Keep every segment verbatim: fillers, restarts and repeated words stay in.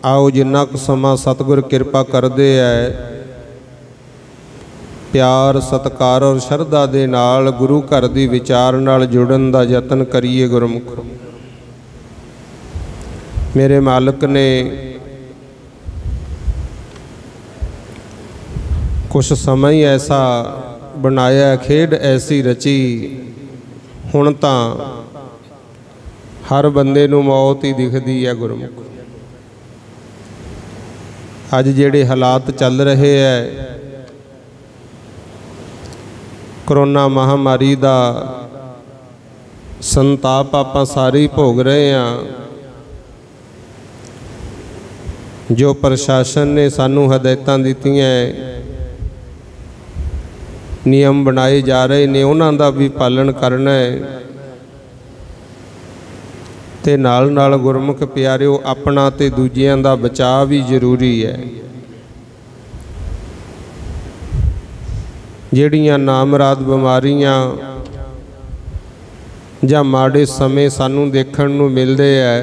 आओ जिन्ना क समा सतगुर कृपा करदे है प्यार सत्कार और शरधा दे नाल गुरु घर दी विचार नाल जुड़न दा यतन करिए। गुरमुख मेरे मालिक ने कुछ समय ही ऐसा बनाया, खेड ऐसी रची, हुण तां हर बंदे नूं मौत ही दिखदी है। गुरमुख अज जिहड़े हालात चल रहे है, करोना महामारी दा संताप आपां सारे ही भोग रहे हैं। जो प्रशासन ने सानू हदायतां दित्तियां, नियम बनाए जा रहे ने, उन्हां दा भी पालन करना है। ते नाल नाल गुरमुख प्यारिओ अपना ते दूजियां दा बचाव भी जरूरी है। जिहड़ियां नामराद बीमारियां जां माड़े समय सानू देखण नूं मिलदे है,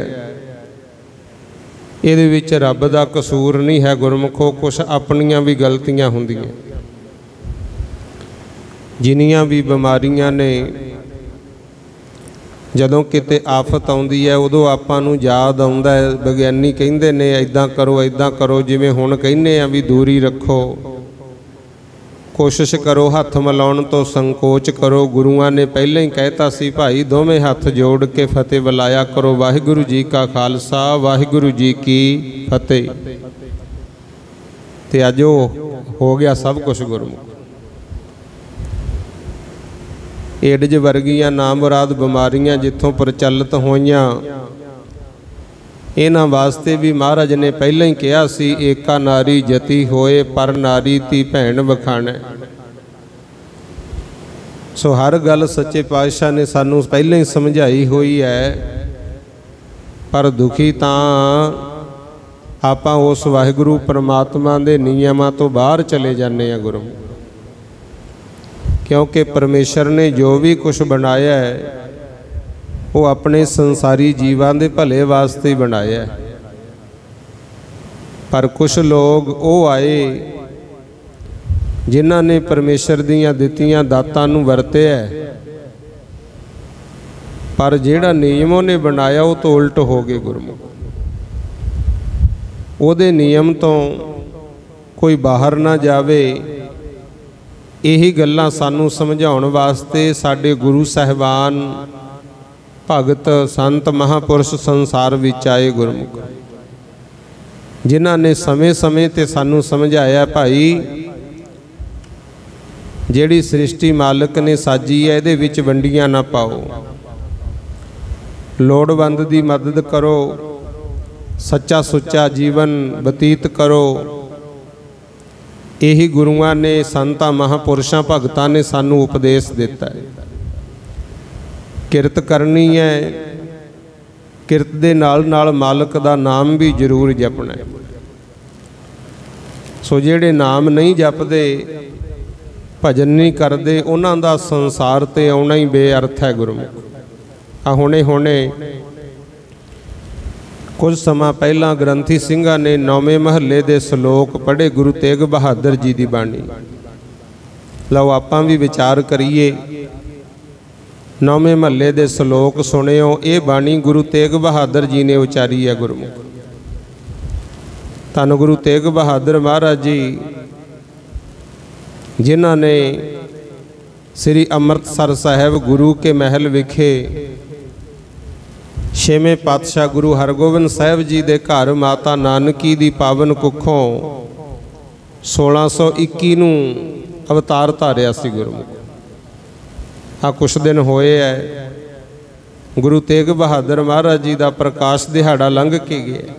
इहदे विच रब दा कसूर नहीं है। गुरमुखो कुछ अपनियां भी गलतियां हुंदियां। जिन्नियां भी बीमारियां ने, जदों किते आफत आउंदी है उदों आपां नूं याद आउंदा है, विग्यानी कहिंदे ने इदां करो इदां करो, जिवें हुण कहने आ भी दूरी रखो, कोशिश करो, हथ मिलाउण तो संकोच करो। गुरुआं ने पहले ही कहता सी भाई दोवें हथ जोड़ के फतेह बुलाया करो, वाहिगुरू जी का खालसा वाहिगुरू जी की फतेह। ते अज हो गया सब कुछ। गुरमुख एडज वर्गियां नामुराद बीमारियां जिथों प्रचलित होईयां, इन्हां वास्ते भी महाराज ने पहले ही कहा सी, एका नारी जति होए पर नारी ती भैण वखाणे। सो हर गल सच्चे पातशाह ने सानू पहले ही समझाई हुई है, पर दुखी तां आपां उस वाहिगुरू परमात्मा दे नियमां तो बाहर चले जाने आ। गुरु क्योंकि परमेश्वर ने जो भी कुछ बनाया है वो अपने संसारी जीवां दे भले वास्ते ही बनाया है। पर कुछ लोग वो आए जिन्हां ने परमेश्वर दीयां दित्तियां दातां नूं वरतिया है, पर जिहड़ा नियम उहने बनाया वो तो उल्ट हो गए। गुरमुख उहदे नियम तो कोई बाहर ना जावे, यही गल्लां सानू समझाउण वास्ते साडे गुरु साहिबान भगत संत महापुरुष संसार विच आए। गुरमुख जिन्हां ने समय समय ते सानू समझाया, भाई जिहड़ी सृष्टि मालिक ने साजी है इहदे विच वंडियां ना पाओ, लोड़वंद दी मदद करो, सच्चा सुच्चा जीवन बतीत करो। यही गुरुआं ने संतां महापुरुषां भगतां ने सानू उपदेश दिता है। किरत करनी है, किरत दे नाल नाल मालिक दा नाम भी जरूर जपना है। सो जिहड़े नाम नहीं जपदे, भजन नहीं करते, उन्हां दा संसार ते आउणा ही बेअर्थ है। गुरमुख आ हुणे हुणे कुछ समा पहला ग्रंथी सिंघां ने नौवें महल्ले दे श्लोक पढ़े गुरु तेग बहादुर जी की बाणी। लो आपां भी विचार करिए, नौवें महल्ले दे श्लोक सुनियो। ये बाणी गुरु तेग बहादुर जी ने उचारी है। गुरमुख धन गुरु तेग बहादुर महाराज जी जिन्हां ने श्री अमृतसर साहिब गुरु के महल विखे छेवें पातशाह गुरु हरगोबिंद साहिब जी दे घर माता नानकी दी पावन कुखों सोलह सौ इक्की नूं अवतार धारिया सी। गुरमुख आ कुछ दिन होए है, गुरु तेग बहादुर महाराज जी दा प्रकाश दिहाड़ा लंघ के गया।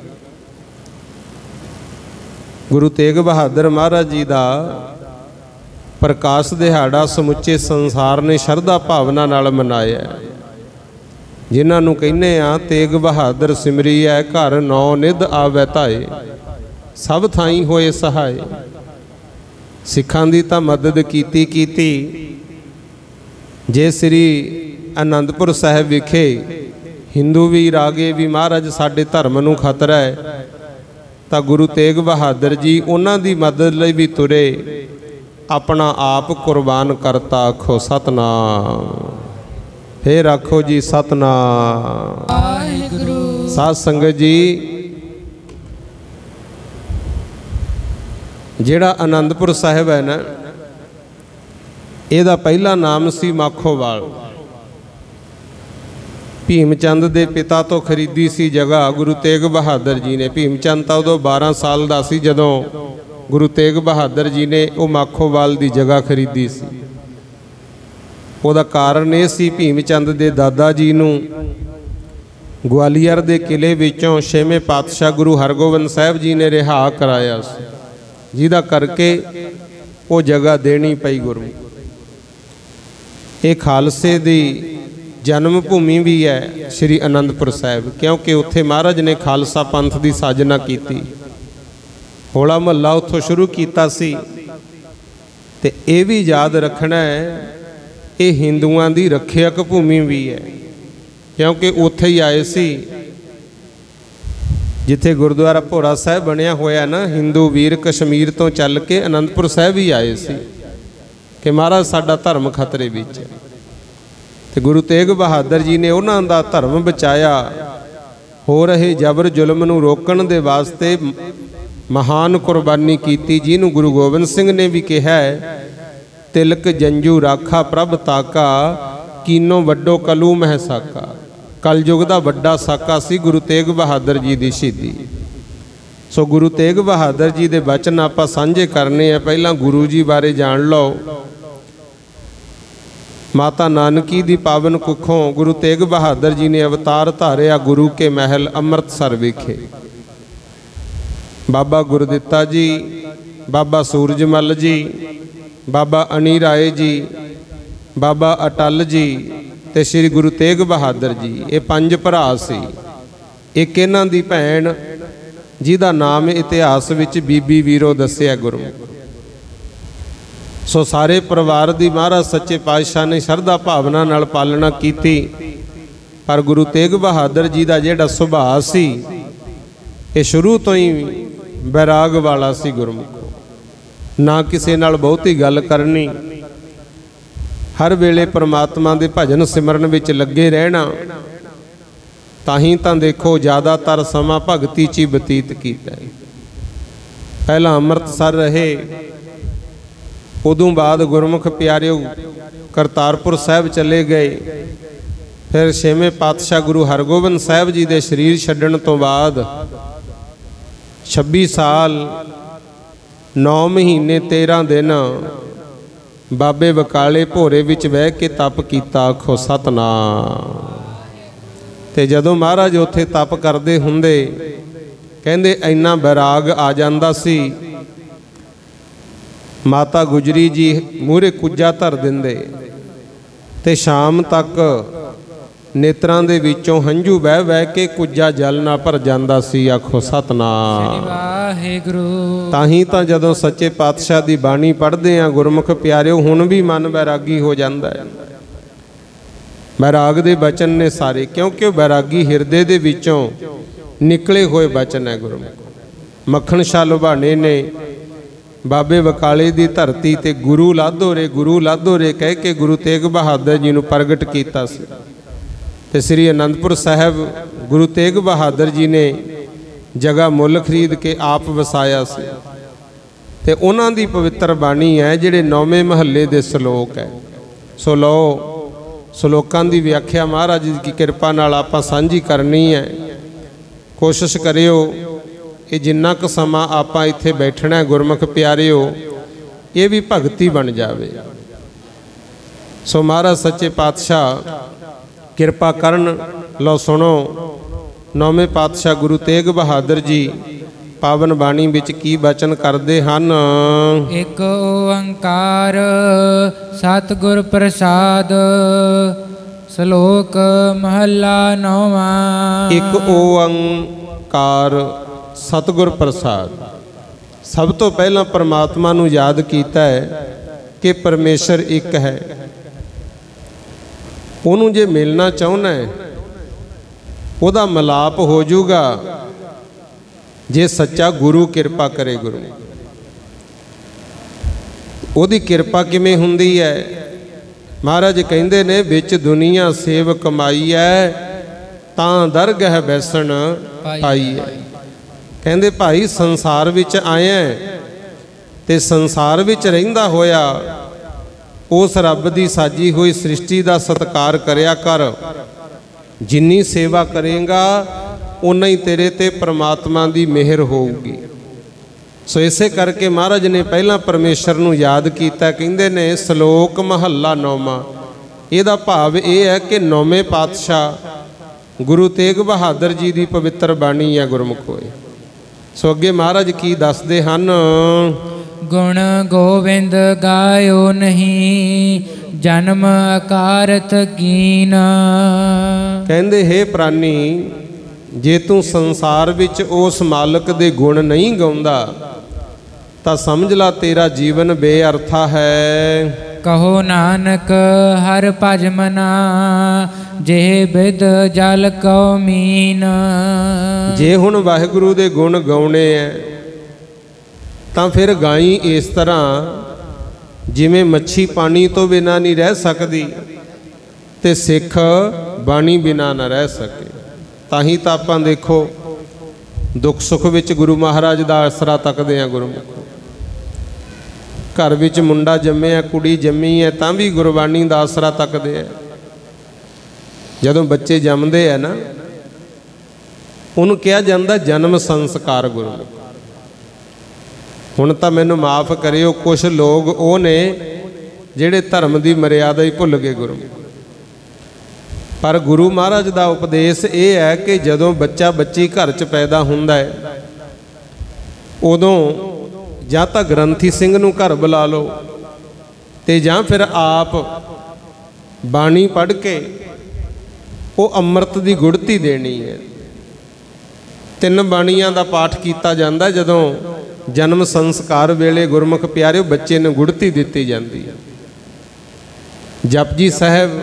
गुरु तेग बहादुर महाराज जी दा प्रकाश दिहाड़ा समुचे संसार ने शरधा भावना नाल मनाया। जिन्होंने कहने आ तेग बहादुर सिमरी है, घर नौ निध आवे धाए, सब थाई होए सहाय। सिखां दी तां मदद कीती कीती, जे श्री आनंदपुर साहिब विखे हिंदू वीर आ गए भी महाराज साडे धर्म नूं खतरा है, ਤਾਂ ਗੁਰੂ ਤੇਗ ਬਹਾਦਰ ਜੀ ਉਹਨਾਂ ਦੀ ਮਦਦ ਲਈ ਵੀ ਤੁਰੇ, ਆਪਣਾ ਆਪ ਕੁਰਬਾਨ ਕਰਤਾ। ਆਖੋ ਸਤਨਾਮ। ਫੇਰ ਆਖੋ ਜੀ ਸਤਨਾਮ। ਵਾਹਿਗੁਰੂ। ਸਾਧ ਸੰਗਤ ਜੀ, ਜਿਹੜਾ ਅਨੰਦਪੁਰ ਸਾਹਿਬ ਹੈ ਨਾ, ਇਹਦਾ ਪਹਿਲਾ ਨਾਮ ਸੀ ਮਾਖੋਵਾਲ। ਭੀਮ ਚੰਦ ਦੇ ਪਿਤਾ ਤੋਂ ਖਰੀਦੀ ਸੀ ਜਗ੍ਹਾ ਗੁਰੂ ਤੇਗ ਬਹਾਦਰ ਜੀ ਨੇ। ਭੀਮ ਚੰਦ ਤਾਂ ਉਦੋਂ ਬਾਰਾਂ ਸਾਲ ਦਾ ਸੀ ਜਦੋਂ ਗੁਰੂ ਤੇਗ ਬਹਾਦਰ ਜੀ ਨੇ ਉਹ ਮਾਖੋਵਾਲ ਦੀ ਜਗ੍ਹਾ ਖਰੀਦੀ ਸੀ। ਉਹਦਾ ਕਾਰਨ ਇਹ ਸੀ, ਭੀਮ ਚੰਦ ਦੇ ਦਾਦਾ ਜੀ ਨੂੰ ਗਵਾਲੀਅਰ ਦੇ ਕਿਲੇ ਵਿੱਚੋਂ ਛੇਵੇਂ ਪਾਤਸ਼ਾਹ ਗੁਰੂ ਹਰਗੋਬਿੰਦ ਸਾਹਿਬ ਜੀ ਨੇ ਰਿਹਾ ਕਰਾਇਆ ਸੀ, ਜਿਹਦਾ ਕਰਕੇ ਉਹ ਜਗ੍ਹਾ ਦੇਣੀ ਪਈ ਗੁਰੂ। ਇਹ ਖਾਲਸੇ ਦੀ ਜਨਮ ਭੂਮੀ ਵੀ ਹੈ ਸ਼੍ਰੀ ਅਨੰਦਪੁਰ ਸਾਹਿਬ, ਕਿਉਂਕਿ ਉੱਥੇ ਮਹਾਰਾਜ ਨੇ ਖਾਲਸਾ ਪੰਥ ਦੀ ਸਾਜਨਾ ਕੀਤੀ। ਹੋਲਾ ਮਹੱਲਾ ਉੱਥੋਂ ਸ਼ੁਰੂ ਕੀਤਾ ਸੀ। ਤੇ ਇਹ ਵੀ ਯਾਦ ਰੱਖਣਾ ਹੈ, ਇਹ ਹਿੰਦੂਆਂ ਦੀ ਰੱਖਿਅਕ ਭੂਮੀ ਵੀ ਹੈ, ਕਿਉਂਕਿ ਉੱਥੇ ਹੀ ਆਏ ਸੀ ਜਿੱਥੇ ਗੁਰਦੁਆਰਾ ਭੋਰਾ ਸਾਹਿਬ ਬਣਿਆ ਹੋਇਆ ਨਾ। ਹਿੰਦੂ ਵੀਰ ਕਸ਼ਮੀਰ ਤੋਂ ਚੱਲ ਕੇ ਅਨੰਦਪੁਰ ਸਾਹਿਬ ਹੀ ਆਏ ਸੀ ਕਿ ਮਹਾਰਾਜ ਸਾਡਾ ਧਰਮ ਖਤਰੇ ਵਿੱਚ ਹੈ। ਤੇ ਗੁਰੂ ਤੇਗ ਬਹਾਦਰ ਜੀ ਨੇ ਉਹਨਾਂ ਦਾ ਧਰਮ ਬਚਾਇਆ। ਹੋ ਰਹੇ ਜਬਰ ਜ਼ੁਲਮ ਨੂੰ ਰੋਕਣ ਦੇ ਵਾਸਤੇ ਮਹਾਨ ਕੁਰਬਾਨੀ ਕੀਤੀ, ਜਿਹਨੂੰ ਗੁਰੂ ਗੋਬਿੰਦ ਸਿੰਘ ਨੇ ਵੀ ਕਿਹਾ ਹੈ, ਤਿਲਕ ਜੰਜੂ ਰਾਖਾ ਪ੍ਰਭ ਤਾਕਾ, ਕੀਨੋ ਵੱਡੋ ਕਲੂ ਮਹਿ ਸਾਕਾ। ਕਲਯੁਗ ਦਾ ਵੱਡਾ ਸਾਕਾ ਸੀ ਗੁਰੂ ਤੇਗ ਬਹਾਦਰ ਜੀ ਦੀ ਸ਼ਹੀਦੀ। ਸੋ ਗੁਰੂ ਤੇਗ ਬਹਾਦਰ ਜੀ ਦੇ ਬਚਨ ਆਪਾਂ ਸਾਂਝੇ ਕਰਨੇ ਆ। ਪਹਿਲਾਂ ਗੁਰੂ ਜੀ ਬਾਰੇ ਜਾਣ ਲਓ। ਮਾਤਾ ਨਾਨਕੀ ਦੀ ਪਾਵਨ ਕੁੱਖੋਂ ਗੁਰੂ ਤੇਗ ਬਹਾਦਰ ਜੀ ਨੇ ਅਵਤਾਰ ਧਾਰਿਆ ਗੁਰੂ ਕੇ ਮਹਿਲ ਅੰਮ੍ਰਿਤਸਰ ਵਿਖੇ। ਬਾਬਾ ਗੁਰਦਿੱਤਾ ਜੀ, ਬਾਬਾ ਸੂਰਜਮਲ ਜੀ, ਬਾਬਾ ਅਣੀ ਰਾਏ ਜੀ, ਬਾਬਾ ਅਟਲ ਜੀ ਤੇ ਸ੍ਰੀ ਗੁਰੂ ਤੇਗ ਬਹਾਦਰ ਜੀ, ਇਹ ਪੰਜ ਭਰਾ ਸੀ। ਇੱਕ ਇਹਨਾਂ ਦੀ ਭੈਣ ਜਿਹਦਾ ਨਾਮ ਇਤਿਹਾਸ ਵਿੱਚ ਬੀਬੀ ਵੀਰੋ ਦੱਸਿਆ ਗੁਰੂ। ਸੋ ਸਾਰੇ ਪਰਿਵਾਰ ਦੀ ਮਹਾਰਾਜ ਸੱਚੇ ਪਾਤਸ਼ਾਹ ਨੇ ਸ਼ਰਧਾ ਭਾਵਨਾ ਨਾਲ ਪਾਲਣਾ ਕੀਤੀ। ਪਰ ਗੁਰੂ ਤੇਗ ਬਹਾਦਰ ਜੀ ਦਾ ਜਿਹੜਾ ਸੁਭਾਅ ਸੀ, ਇਹ ਸ਼ੁਰੂ ਤੋਂ ਹੀ ਬੈਰਾਗ ਵਾਲਾ ਸੀ ਗੁਰਮੁਖ। ਨਾ ਕਿਸੇ ਨਾਲ ਬਹੁਤੀ ਗੱਲ ਕਰਨੀ, ਹਰ ਵੇਲੇ ਪ੍ਰਮਾਤਮਾ ਦੇ ਭਜਨ ਸਿਮਰਨ ਵਿੱਚ ਲੱਗੇ ਰਹਿਣਾ। ਤਾਂ ਹੀ ਤਾਂ ਦੇਖੋ ਜ਼ਿਆਦਾਤਰ ਸਮਾਂ ਭਗਤੀ 'ਚ ਹੀ ਬਤੀਤ ਕੀਤਾ। ਪਹਿਲਾਂ ਅੰਮ੍ਰਿਤਸਰ ਰਹੇ, ਉਦੋਂ ਬਾਅਦ ਗੁਰਮੁਖ ਪਿਆਰਿਓ ਕਰਤਾਰਪੁਰ ਸਾਹਿਬ ਚਲੇ ਗਏ। ਫਿਰ ਛੇਵੇਂ ਪਾਤਸ਼ਾਹ ਗੁਰੂ ਹਰਗੋਬਿੰਦ ਸਾਹਿਬ ਜੀ ਦੇ ਸਰੀਰ ਛੱਡਣ ਤੋਂ ਬਾਅਦ ਛੱਬੀ ਸਾਲ ਨੌ ਮਹੀਨੇ ਤੇਰ੍ਹਾਂ ਦਿਨ ਬਾਬੇ ਬਕਾਲੇ ਭੋਰੇ ਵਿੱਚ ਬਹਿ ਕੇ ਤਪ ਕੀਤਾ। ਆਖੋ ਸਤਨਾਮ। ਤੇ ਜਦੋਂ ਮਹਾਰਾਜ ਉੱਥੇ ਤਪ ਕਰਦੇ ਹੁੰਦੇ, ਕਹਿੰਦੇ ਇੰਨਾ ਬੈਰਾਗ ਆ ਜਾਂਦਾ ਸੀ, ਮਾਤਾ ਗੁਜਰੀ ਜੀ ਮੂਹਰੇ ਕੁੱਜਾ ਧਰ ਦਿੰਦੇ ਤੇ ਸ਼ਾਮ ਤੱਕ ਨੇਤਰਾਂ ਦੇ ਵਿੱਚੋਂ ਹੰਝੂ ਵਹਿ ਵਹਿ ਕੇ ਕੁੱਜਾ ਜਲ ਨਾਲ ਭਰ ਜਾਂਦਾ ਸੀ। ਆਖੋ ਸਤਨਾਮ। ਵਾਹਿਗੁਰੂ। ਤਾਂ ਹੀ ਤਾਂ ਜਦੋਂ ਸੱਚੇ ਪਾਤਸ਼ਾਹ ਦੀ ਬਾਣੀ ਪੜ੍ਹਦੇ ਆ ਗੁਰਮੁਖ ਪਿਆਰਿਓ, ਹੁਣ ਵੀ ਮਨ ਬੈਰਾਗੀ ਹੋ ਜਾਂਦਾ ਹੈ। ਬੈਰਾਗ ਦੇ ਬਚਨ ਨੇ ਸਾਰੇ, ਕਿਉਂਕਿ ਉਹ ਬੈਰਾਗੀ ਹਿਰਦੇ ਦੇ ਵਿੱਚੋਂ ਨਿਕਲੇ ਹੋਏ ਬਚਨ ਹੈ ਗੁਰਮੁਖ। ਮੱਖਣ ਸ਼ਾਹ ਲੁਬਾਣੇ ਨੇ ਬਾਬੇ ਬਕਾਲੇ ਦੀ ਧਰਤੀ ਤੇ ਗੁਰੂ ਲਾਧੋ ਰੇ ਗੁਰੂ ਲਾਧੋ ਰੇ ਕਹਿ ਕੇ ਗੁਰੂ ਤੇਗ ਬਹਾਦਰ ਜੀ ਨੂੰ ਪ੍ਰਗਟ ਕੀਤਾ ਸੀ। ਤੇ ਸ੍ਰੀ ਅਨੰਦਪੁਰ ਸਾਹਿਬ ਗੁਰੂ ਤੇਗ ਬਹਾਦਰ ਜੀ ਨੇ ਜਗ੍ਹਾ ਮੁੱਲ ਖਰੀਦ ਕੇ ਆਪ ਵਸਾਇਆ ਸੀ। ਤੇ ਉਹਨਾਂ ਦੀ ਪਵਿੱਤਰ ਬਾਣੀ ਹੈ, ਜਿਹੜੇ ਨੌਵੇਂ ਮਹੱਲੇ ਦੇ ਸ਼ਲੋਕ ਹੈ। ਸੋ ਲਓ, ਸ਼ਲੋਕਾਂ ਦੀ ਵਿਆਖਿਆ ਮਹਾਰਾਜ ਦੀ ਕਿਰਪਾ ਨਾਲ ਆਪਾਂ ਸਾਂਝੀ ਕਰਨੀ ਹੈ। ਕੋਸ਼ਿਸ਼ ਕਰਿਓ ਕਿ ਜਿੰਨਾ ਕੁ ਸਮਾਂ ਆਪਾਂ ਇੱਥੇ ਬੈਠਣਾ ਗੁਰਮੁਖ ਪਿਆਰਿਓ, ਇਹ ਵੀ ਭਗਤੀ ਬਣ ਜਾਵੇ। ਸੋ ਮਹਾਰਾਜ ਸੱਚੇ ਪਾਤਸ਼ਾਹ ਕਿਰਪਾ ਕਰਨ। ਲਓ ਸੁਣੋ, ਨੌਵੇਂ ਪਾਤਸ਼ਾਹ ਗੁਰੂ ਤੇਗ ਬਹਾਦਰ ਜੀ ਪਾਵਨ ਬਾਣੀ ਵਿੱਚ ਕੀ ਬਚਨ ਕਰਦੇ ਹਨ। ਇੱਕ ਓੰਕਾਰ ਸਤਿਗੁਰ ਪ੍ਰਸਾਦ, ਸ਼ਲੋਕ ਮਹੱਲਾ ਨੌਵਾਂ। ਇੱਕ ਓੰਕਾਰ ਸਤਿਗੁਰ ਪ੍ਰਸਾਦ। ਸਭ ਤੋਂ ਪਹਿਲਾਂ ਪਰਮਾਤਮਾ ਨੂੰ ਯਾਦ ਕੀਤਾ ਹੈ ਕਿ ਪਰਮੇਸ਼ਰ ਇੱਕ ਹੈ। ਉਹਨੂੰ ਜੇ ਮਿਲਣਾ ਚਾਹੁੰਦਾ ਹੈ, ਉਹਦਾ ਮਿਲਾਪ ਹੋ ਜਾਊਗਾ ਜੇ ਸੱਚਾ ਗੁਰੂ ਕਿਰਪਾ ਕਰੇ। ਗੁਰੂ ਉਹਦੀ ਕਿਰਪਾ ਕਿਵੇਂ ਹੁੰਦੀ ਹੈ? ਮਹਾਰਾਜ ਕਹਿੰਦੇ ਨੇ ਵਿੱਚ ਦੁਨੀਆ ਸੇਵ ਕਮਾਈ ਹੈ ਤਾਂ ਦਰਗਹਿ ਬੈਸਣ ਪਾਈ ਹੈ। ਕਹਿੰਦੇ ਭਾਈ ਸੰਸਾਰ ਵਿੱਚ ਆਇਆ ਤੇ ਸੰਸਾਰ ਵਿੱਚ ਰਹਿੰਦਾ ਹੋਇਆ ਉਸ ਰੱਬ ਦੀ ਸਾਜੀ ਹੋਈ ਸ੍ਰਿਸ਼ਟੀ ਦਾ ਸਤਿਕਾਰ ਕਰਿਆ ਕਰ। ਜਿੰਨੀ ਸੇਵਾ ਕਰੇਗਾ ਉਨਾ ਹੀ ਤੇਰੇ ਤੇ ਪ੍ਰਮਾਤਮਾ ਦੀ ਮਿਹਰ ਹੋਊਗੀ। ਸੋ ਇਸੇ ਕਰਕੇ ਮਹਾਰਾਜ ਨੇ ਪਹਿਲਾਂ ਪਰਮੇਸ਼ਰ ਨੂੰ ਯਾਦ ਕੀਤਾ। ਕਹਿੰਦੇ ਨੇ ਸ਼ਲੋਕ ਮਹੱਲਾ ਨੌਵਾਂ, ਇਹਦਾ ਭਾਵ ਇਹ ਹੈ ਕਿ ਨੌਵੇਂ ਪਾਤਸ਼ਾਹ ਗੁਰੂ ਤੇਗ ਬਹਾਦਰ ਜੀ ਦੀ ਪਵਿੱਤਰ ਬਾਣੀ ਹੈ ਗੁਰਮੁਖ ਹੋਏ। ਸੋ ਅੱਗੇ ਮਹਾਰਾਜ ਕੀ ਦੱਸਦੇ ਹਨ? ਗੁਣ ਗੋਬਿੰਦ ਗਾਇਓ ਨਹੀਂ ਜਨਮ ਅਕਾਰਤ ਕੀਨ। ਕਹਿੰਦੇ ਹੇ ਪ੍ਰਾਨੀ, ਜੇ ਤੂੰ ਸੰਸਾਰ ਵਿੱਚ ਉਸ ਮਾਲਕ ਦੇ ਗੁਣ ਨਹੀਂ ਗਾਉਂਦਾ ਤਾਂ ਸਮਝ ਲਾ ਤੇਰਾ ਜੀਵਨ ਬੇਅਰਥਾ ਹੈ। ਕਹੋ ਨਾਨਕ ਹਰ ਭਜ ਮਨਾ ਜੇ ਬਿਦ ਜਲ ਕਉ ਮੀਨ। ਜੇ ਹੁਣ ਵਾਹਿਗੁਰੂ ਦੇ ਗੁਣ ਗਾਉਣੇ ਐ ਤਾਂ ਫਿਰ ਗਾਈ ਇਸ ਤਰ੍ਹਾਂ ਜਿਵੇਂ ਮੱਛੀ ਪਾਣੀ ਤੋਂ ਬਿਨਾਂ ਨਹੀਂ ਰਹਿ ਸਕਦੀ ਤੇ ਸਿੱਖ ਬਾਣੀ ਬਿਨਾਂ ਨਾ ਰਹਿ ਸਕੇ। ਤਾਂ ਹੀ ਤਾਂ ਆਪਾਂ ਦੇਖੋ ਦੁੱਖ ਸੁੱਖ ਵਿੱਚ ਗੁਰੂ ਮਹਾਰਾਜ ਦਾ ਆਸਰਾ ਤੱਕਦੇ ਆ। ਗੁਰਮੁਖ ਘਰ ਵਿੱਚ ਮੁੰਡਾ ਜੰਮਿਆ, ਕੁੜੀ ਜੰਮੀ ਹੈ ਤਾਂ ਵੀ ਗੁਰਬਾਣੀ ਦਾ ਆਸਰਾ ਤੱਕਦੇ ਆ। ਜਦੋਂ ਬੱਚੇ ਜੰਮਦੇ ਆ ਨਾ ਉਹਨੂੰ ਕਿਹਾ ਜਾਂਦਾ ਜਨਮ ਸੰਸਕਾਰ। ਗੁਰਮੁਖ ਹੁਣ ਤਾਂ ਮੈਨੂੰ ਮਾਫ ਕਰਿਓ, ਕੁਛ ਲੋਕ ਉਹ ਨੇ ਜਿਹੜੇ ਧਰਮ ਦੀ ਮਰਿਆਦਾ ਹੀ ਭੁੱਲ ਗਏ ਗੁਰਮੁਖ। ਪਰ ਗੁਰੂ ਮਹਾਰਾਜ ਦਾ ਉਪਦੇਸ਼ ਇਹ ਹੈ ਕਿ ਜਦੋਂ ਬੱਚਾ ਬੱਚੀ ਘਰ 'ਚ ਪੈਦਾ ਹੁੰਦਾ ਹੈ ਉਦੋਂ ਜਾਂ ਤਾਂ ਗ੍ਰੰਥੀ ਸਿੰਘ ਨੂੰ ਘਰ ਬੁਲਾ ਲਓ ਤੇ ਜਾਂ ਫਿਰ ਆਪ ਬਾਣੀ ਪੜ੍ਹ ਕੇ ਉਹ ਅੰਮ੍ਰਿਤ ਦੀ ਗੁੜਤੀ ਦੇਣੀ ਹੈ। ਤਿੰਨ ਬਾਣੀਆਂ ਦਾ ਪਾਠ ਕੀਤਾ ਜਾਂਦਾ ਜਦੋਂ ਜਨਮ ਸੰਸਕਾਰ ਵੇਲੇ ਗੁਰਮੁਖ ਪਿਆਰਿਓ ਬੱਚੇ ਨੂੰ ਗੁੜਤੀ ਦਿੱਤੀ ਜਾਂਦੀ ਹੈ। ਜਪਜੀ ਸਾਹਿਬ,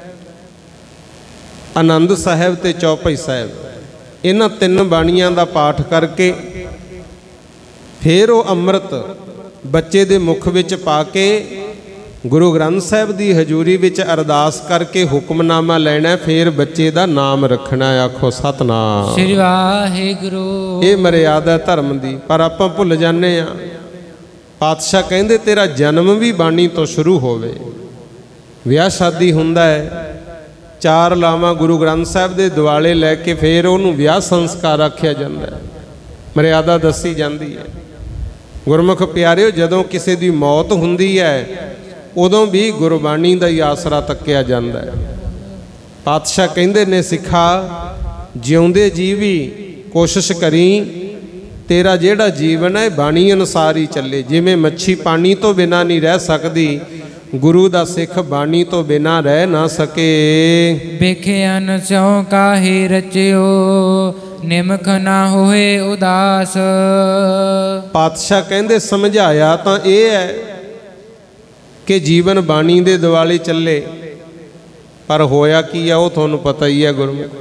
ਆਨੰਦ ਸਾਹਿਬ ਤੇ ਚੌਪਈ ਸਾਹਿਬ, ਇਹਨਾਂ ਤਿੰਨ ਬਾਣੀਆਂ ਦਾ ਪਾਠ ਕਰਕੇ ਫਿਰ ਉਹ ਅੰਮ੍ਰਿਤ ਬੱਚੇ ਦੇ ਮੁਖ ਵਿੱਚ ਪਾ ਕੇ ਗੁਰੂ ਗ੍ਰੰਥ ਸਾਹਿਬ ਦੀ ਹਜ਼ੂਰੀ ਵਿੱਚ ਅਰਦਾਸ ਕਰਕੇ ਹੁਕਮਨਾਮਾ ਲੈਣਾ, ਫਿਰ ਬੱਚੇ ਦਾ ਨਾਮ ਰੱਖਣਾ। ਆਖੋ ਸਤਨਾਮ ਸ੍ਰੀ ਵਾਹਿਗੁਰੂ। ਇਹ ਮਰਿਆਦਾ ਧਰਮ ਦੀ, ਪਰ ਆਪਾਂ ਭੁੱਲ ਜਾਂਦੇ ਆ। ਪਾਤਸ਼ਾਹ ਕਹਿੰਦੇ ਤੇਰਾ ਜਨਮ ਵੀ ਬਾਣੀ ਤੋਂ ਸ਼ੁਰੂ ਹੋਵੇ। ਵਿਆਹ ਸ਼ਾਦੀ ਹੁੰਦਾ ਹੈ, ਚਾਰ ਲਾਵਾਂ ਗੁਰੂ ਗ੍ਰੰਥ ਸਾਹਿਬ ਦੇ ਦੁਆਲੇ ਲੈ ਕੇ ਫਿਰ ਉਹਨੂੰ ਵਿਆਹ ਸੰਸਕਾਰ ਆਖਿਆ ਜਾਂਦਾ ਹੈ, ਮਰਿਆਦਾ ਦੱਸੀ ਜਾਂਦੀ ਹੈ। ਗੁਰਮੁਖ ਪਿਆਰਿਓ ਜਦੋਂ ਕਿਸੇ ਦੀ ਮੌਤ ਹੁੰਦੀ ਹੈ ਉਦੋਂ ਵੀ ਗੁਰਬਾਣੀ ਦਾ ਹੀ ਆਸਰਾ ਤੱਕਿਆ ਜਾਂਦਾ ਹੈ। ਪਾਤਸ਼ਾਹ ਕਹਿੰਦੇ ਨੇ ਸਿੱਖਾ ਜਿਉਂਦੇ ਜੀ ਵੀ ਕੋਸ਼ਿਸ਼ ਕਰੀ ਤੇਰਾ ਜਿਹੜਾ ਜੀਵਨ ਹੈ ਬਾਣੀ ਅਨੁਸਾਰ ਹੀ ਚੱਲੇ। ਜਿਵੇਂ ਮੱਛੀ ਪਾਣੀ ਤੋਂ ਬਿਨਾਂ ਨਹੀਂ ਰਹਿ ਸਕਦੀ, ਗੁਰੂ ਦਾ ਸਿੱਖ ਬਾਣੀ ਤੋਂ ਬਿਨਾਂ ਰਹਿ ਨਾ ਸਕੇ। ਵੇਖਿਆਨ ਸਿਉ ਕਾਹੇ ਰਚਿਓ ਨਿਮਖ ਨਾ ਹੋਏ ਉਦਾਸ। ਪਾਤਸ਼ਾਹ ਕਹਿੰਦੇ ਸਮਝਾਇਆ ਤਾਂ ਇਹ ਹੈ ਕਿ ਜੀਵਨ ਬਾਣੀ ਦੇ ਦੁਆਲੇ ਚੱਲੇ, ਪਰ ਹੋਇਆ ਕੀ ਆ ਉਹ ਤੁਹਾਨੂੰ ਪਤਾ ਹੀ ਹੈ। ਗੁਰਮੁਖ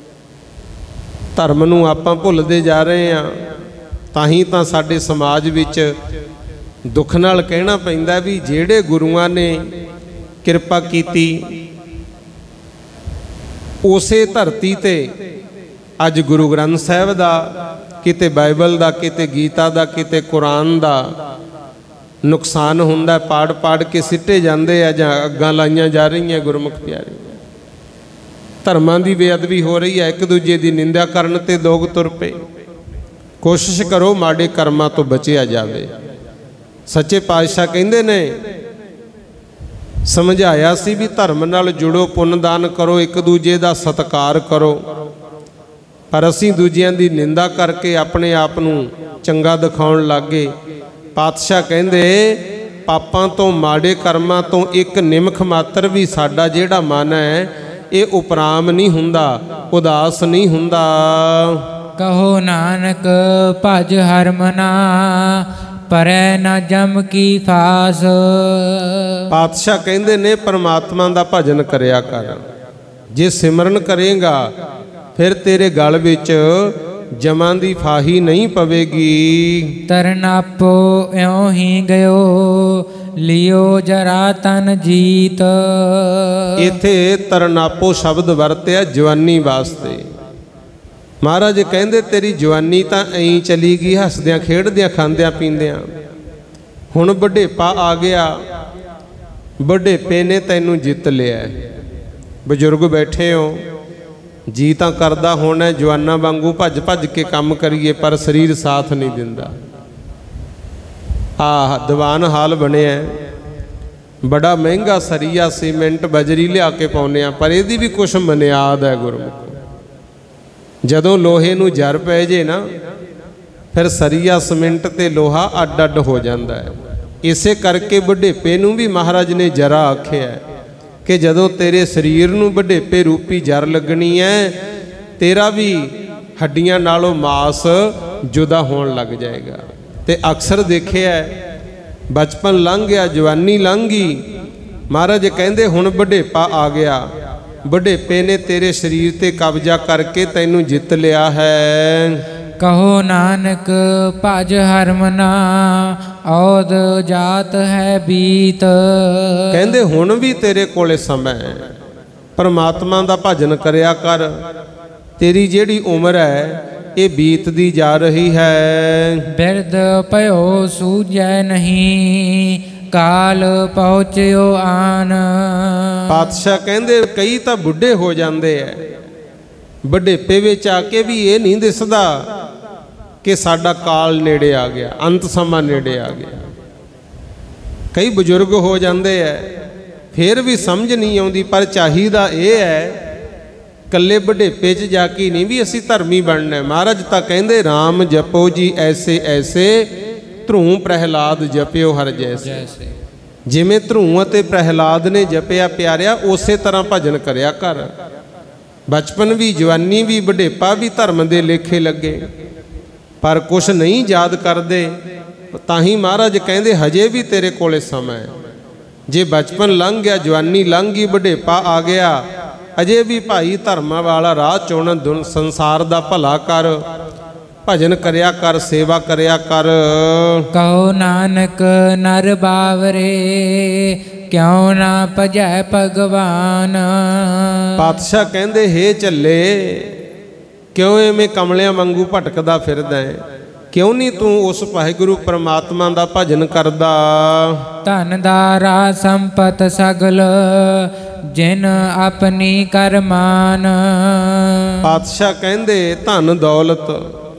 ਧਰਮ ਨੂੰ ਆਪਾਂ ਭੁੱਲਦੇ ਜਾ ਰਹੇ ਹਾਂ। ਤਾਂ ਹੀ ਤਾਂ ਸਾਡੇ ਸਮਾਜ ਵਿੱਚ ਦੁੱਖ ਨਾਲ ਕਹਿਣਾ ਪੈਂਦਾ ਵੀ ਜਿਹੜੇ ਗੁਰੂਆਂ ਨੇ ਕਿਰਪਾ ਕੀਤੀ ਉਸੇ ਧਰਤੀ ਤੇ ਅੱਜ ਗੁਰੂ ਗ੍ਰੰਥ ਸਾਹਿਬ ਦਾ, ਕਿਤੇ ਬਾਈਬਲ ਦਾ, ਕਿਤੇ ਗੀਤਾ ਦਾ, ਕਿਤੇ ਕੁਰਾਨ ਦਾ ਨੁਕਸਾਨ ਹੁੰਦਾ, ਪਾੜ ਪਾੜ ਕੇ ਸਿੱਟੇ ਜਾਂਦੇ ਆ ਜਾਂ ਅੱਗਾਂ ਲਾਈਆਂ ਜਾ ਰਹੀਆਂ। ਗੁਰਮੁਖ ਪਿਆਰੇ ਧਰਮਾਂ ਦੀ ਬੇਅਦਬੀ ਹੋ ਰਹੀ ਹੈ, ਇੱਕ ਦੂਜੇ ਦੀ ਨਿੰਦਿਆ ਕਰਨ ਤੇ ਲੋਕ ਤੁਰ ਪਏ। ਕੋਸ਼ਿਸ਼ ਕਰੋ ਮਾੜੇ ਕਰਮਾਂ ਤੋਂ ਬਚਿਆ ਜਾਵੇ। ਸੱਚੇ ਪਾਤਸ਼ਾਹ ਕਹਿੰਦੇ ਨੇ ਸਮਝਾਇਆ ਸੀ ਵੀ ਧਰਮ ਨਾਲ ਜੁੜੋ, ਪੁੰਨ ਦਾਨ ਕਰੋ, ਇੱਕ ਦੂਜੇ ਦਾ ਸਤਿਕਾਰ ਕਰੋ। ਪਰ ਅਸੀਂ ਦੂਜਿਆਂ ਦੀ ਨਿੰਦਾ ਕਰਕੇ ਆਪਣੇ ਆਪ ਨੂੰ ਚੰਗਾ ਦਿਖਾਉਣ ਲੱਗੇ। ਪਾਤਸ਼ਾਹ ਕਹਿੰਦੇ ਪਾਪਾਂ ਤੋਂ ਮਾੜੇ ਕਰਮਾਂ ਤੋਂ ਇੱਕ ਨਿਮਖ ਮਾਤਰ ਵੀ ਸਾਡਾ ਜਿਹੜਾ ਮਨ ਹੈ ਇਹ ਉਪਰਾਮ ਨਹੀਂ ਹੁੰਦਾ, ਉਦਾਸ ਨਹੀਂ ਹੁੰਦਾ। ਕਹੋ ਨਾਨਕ ਭਜ ਹਰਿ ਮਨਾ ਪਰੈ ਨਾ ਜਮ ਕੀ ਫਾਸ। ਪਾਤਸ਼ਾਹ ਕਹਿੰਦੇ ਨੇ ਪਰਮਾਤਮਾ ਦਾ ਭਜਨ ਕਰਿਆ ਕਰ। ਜੇ ਸਿਮਰਨ ਕਰੇਗਾ ਫਿਰ ਤੇਰੇ ਗਲ ਵਿੱਚ ਜਮਾਂ ਦੀ ਫਾਹੀ ਨਹੀਂ ਪਵੇਗੀ। ਤਰਨਾਪੋ ਇਉਂ ਹੀ ਗਇਓ ਲਿਓ ਜਰਾ ਤਨ ਜੀਤ। ਇੱਥੇ ਤਰਨਾਪੋ ਸ਼ਬਦ ਵਰਤਿਆ ਜਵਾਨੀ ਵਾਸਤੇ। ਮਹਾਰਾਜ ਕਹਿੰਦੇ ਤੇਰੀ ਜਵਾਨੀ ਤਾਂ ਐਂ ਚਲੀ ਗਈ, ਹੱਸਦਿਆਂ ਖੇਡਦਿਆਂ ਖਾਂਦਿਆਂ ਪੀਂਦਿਆਂ। ਹੁਣ ਵਡੇਪਾ ਆ ਗਿਆ, ਵਡੇਪੇ ਨੇ ਤੈਨੂੰ ਜਿੱਤ ਲਿਆ। ਬਜ਼ੁਰਗ ਬੈਠੇ ਹੋ, ਜੀ ਤਾਂ ਕਰਦਾ ਹੋਣਾ ਜਵਾਨਾਂ ਵਾਂਗੂ ਭੱਜ ਭੱਜ ਕੇ ਕੰਮ ਕਰੀਏ, ਪਰ ਸਰੀਰ ਸਾਥ ਨਹੀਂ ਦਿੰਦਾ। ਆਹ ਦੀਵਾਨ ਹਾਲ ਬਣਿਆ, ਬੜਾ ਮਹਿੰਗਾ ਸਰੀਆ ਸੀਮੈਂਟ ਬਜਰੀ ਲਿਆ ਕੇ ਪਾਉਂਦੇ ਆ, ਪਰ ਇਹਦੀ ਵੀ ਕੁਛ ਮਨਿਆਦ ਹੈ ਗੁਰਮੁਖ। ਜਦੋਂ ਲੋਹੇ ਨੂੰ ਜਰ ਪੈ ਜੇ ਨਾ, ਫਿਰ ਸਰੀਆ ਸੀਮੈਂਟ ਤੇ ਲੋਹਾ ਅੱਡ ਅੱਡ ਹੋ ਜਾਂਦਾ ਹੈ। ਇਸੇ ਕਰਕੇ ਵਡੇਪੇ ਨੂੰ ਵੀ ਮਹਾਰਾਜ ਨੇ ਜਰਾ ਆਖਿਆ ਕਿ ਜਦੋਂ ਤੇਰੇ ਸਰੀਰ ਨੂੰ ਵਡੇਪੇ ਰੂਪੀ ਜਰ ਲੱਗਣੀ ਹੈ, ਤੇਰਾ ਵੀ ਹੱਡੀਆਂ ਨਾਲੋਂ ਮਾਸ ਜੁਦਾ ਹੋਣ ਲੱਗ ਜਾਏਗਾ। ਤੇ ਅਕਸਰ ਦੇਖਿਆ ਬਚਪਨ ਲੰਘ ਗਿਆ, ਜਵਾਨੀ ਲੰਘ ਗਈ, ਮਹਾਰਾਜ ਕਹਿੰਦੇ ਹੁਣ ਵਡੇਪਾ ਆ ਗਿਆ, ਵਡੇਪੇ ਨੇ ਤੇਰੇ ਸਰੀਰ ਤੇ ਕਬਜ਼ਾ ਕਰਕੇ ਤੈਨੂੰ ਜਿੱਤ ਲਿਆ ਹੈ। ਕਹੋ ਨਾਨਕ ਭਜ ਹਰਮਨਾ ਔਦ ਜਾਤ ਹੈ ਬੀਤ। ਕਹਿੰਦੇ ਹੁਣ ਵੀ ਤੇਰੇ ਕੋਲੇ ਸਮਾਂ ਹੈ, ਪਰਮਾਤਮਾ ਦਾ ਭਜਨ ਕਰਿਆ ਕਰ। ਤੇਰੀ ਜਿਹੜੀ ਉਮਰ ਹੈ ਇਹ ਬੀਤਦੀ ਜਾ ਰਹੀ ਹੈ। ਬਿਰਧ ਭਇਓ ਸੂਝੈ ਨਹੀਂ ਕਾਲ ਪਹੁੰਚਿਓ ਆਨ। ਪਾਤਸ਼ਾਹ ਕਹਿੰਦੇ ਕਈ ਤਾਂ ਬੁੱਢੇ ਹੋ ਜਾਂਦੇ ਐ, ਵਡੇਪੇ ਵਿੱਚ ਆ ਕੇ ਵੀ ਇਹ ਨਹੀਂ ਦਿਸਦਾ ਕਿ ਸਾਡਾ ਕਾਲ ਨੇੜੇ ਆ ਗਿਆ, ਅੰਤ ਸਮਾਂ ਨੇੜੇ ਆ ਗਿਆ। ਕਈ ਬਜ਼ੁਰਗ ਹੋ ਜਾਂਦੇ ਐ, ਫਿਰ ਵੀ ਸਮਝ ਨਹੀਂ ਆਉਂਦੀ, ਪਰ ਚਾਹੀਦਾ ਇਹ ਹੈ ਕੱਲੇ ਵਡੇਪੇ 'ਚ ਜਾ ਕੇ ਨਹੀਂ ਵੀ ਅਸੀਂ ਧਰਮੀ ਬਣਨਾ। ਮਹਾਰਾਜ ਤਾਂ ਕਹਿੰਦੇ ਰਾਮ ਜਪੋ ਜੀ ਐਸੇ ਐਸੇ ਧਰੂ ਪ੍ਰਹਿਲਾਦ ਜਪਿਓ ਹਰ ਜੈਸੇ। ਜਿਵੇਂ ਧਰੂ ਅਤੇ ਪ੍ਰਹਿਲਾਦ ਨੇ ਜਪਿਆ ਪਿਆਰਿਆ, ਉਸੇ ਤਰ੍ਹਾਂ ਭਜਨ ਕਰਿਆ ਕਰ। ਬਚਪਨ ਵੀ, ਜਵਾਨੀ ਵੀ, ਵਡੇਪਾ ਵੀ ਧਰਮ ਦੇ ਲੇਖੇ ਲੱਗੇ, ਪਰ ਕੁਛ ਨਹੀਂ ਯਾਦ ਕਰਦੇ। ਤਾਂ ਹੀ ਮਹਾਰਾਜ ਕਹਿੰਦੇ ਹਜੇ ਵੀ ਤੇਰੇ ਕੋਲੇ ਸਮਾਂ ਹੈ। ਜੇ ਬਚਪਨ ਲੰਘ ਗਿਆ, ਜਵਾਨੀ ਲੰਘ ਗਈ, ਵਡੇਪਾ ਆ ਗਿਆ, ਅਜੇ ਵੀ ਭਾਈ ਧਰਮਾਂ ਵਾਲਾ ਰਾਹ ਚੁਣ, ਦੁਨ ਸੰਸਾਰ ਦਾ ਭਲਾ ਕਰ, ਭਜਨ ਕਰਿਆ ਕਰ, ਸੇਵਾ ਕਰਿਆ ਕਰ। ਕਹੋ ਨਾਨਕ ਨਰ ਬਾਵਰੇ ਕਿਉਂ ਨਾ ਭਜੈ ਭਗਵਾਨ। ਪਾਤਸ਼ਾਹ ਕਹਿੰਦੇ ਹੇ ਝੱਲੇ, ਕਿਉਂ ਐਵੇਂ ਕਮਲਿਆਂ ਵਾਂਗੂ ਭਟਕਦਾ ਫਿਰਦਾ ਹੈ? ਕਿਉਂ ਨਹੀਂ ਤੂੰ ਉਸ ਵਾਹਿਗੁਰੂ ਪਰਮਾਤਮਾ ਦਾ ਭਜਨ ਕਰਦਾ? ਧਨ ਦਾਰਾ ਸੰਪਤ ਸਗਲ ਜਿਨ ਆਪਣੀ ਕਰਮਾਨ। ਪਾਤਸ਼ਾਹ ਕਹਿੰਦੇ ਧਨ ਦੌਲਤ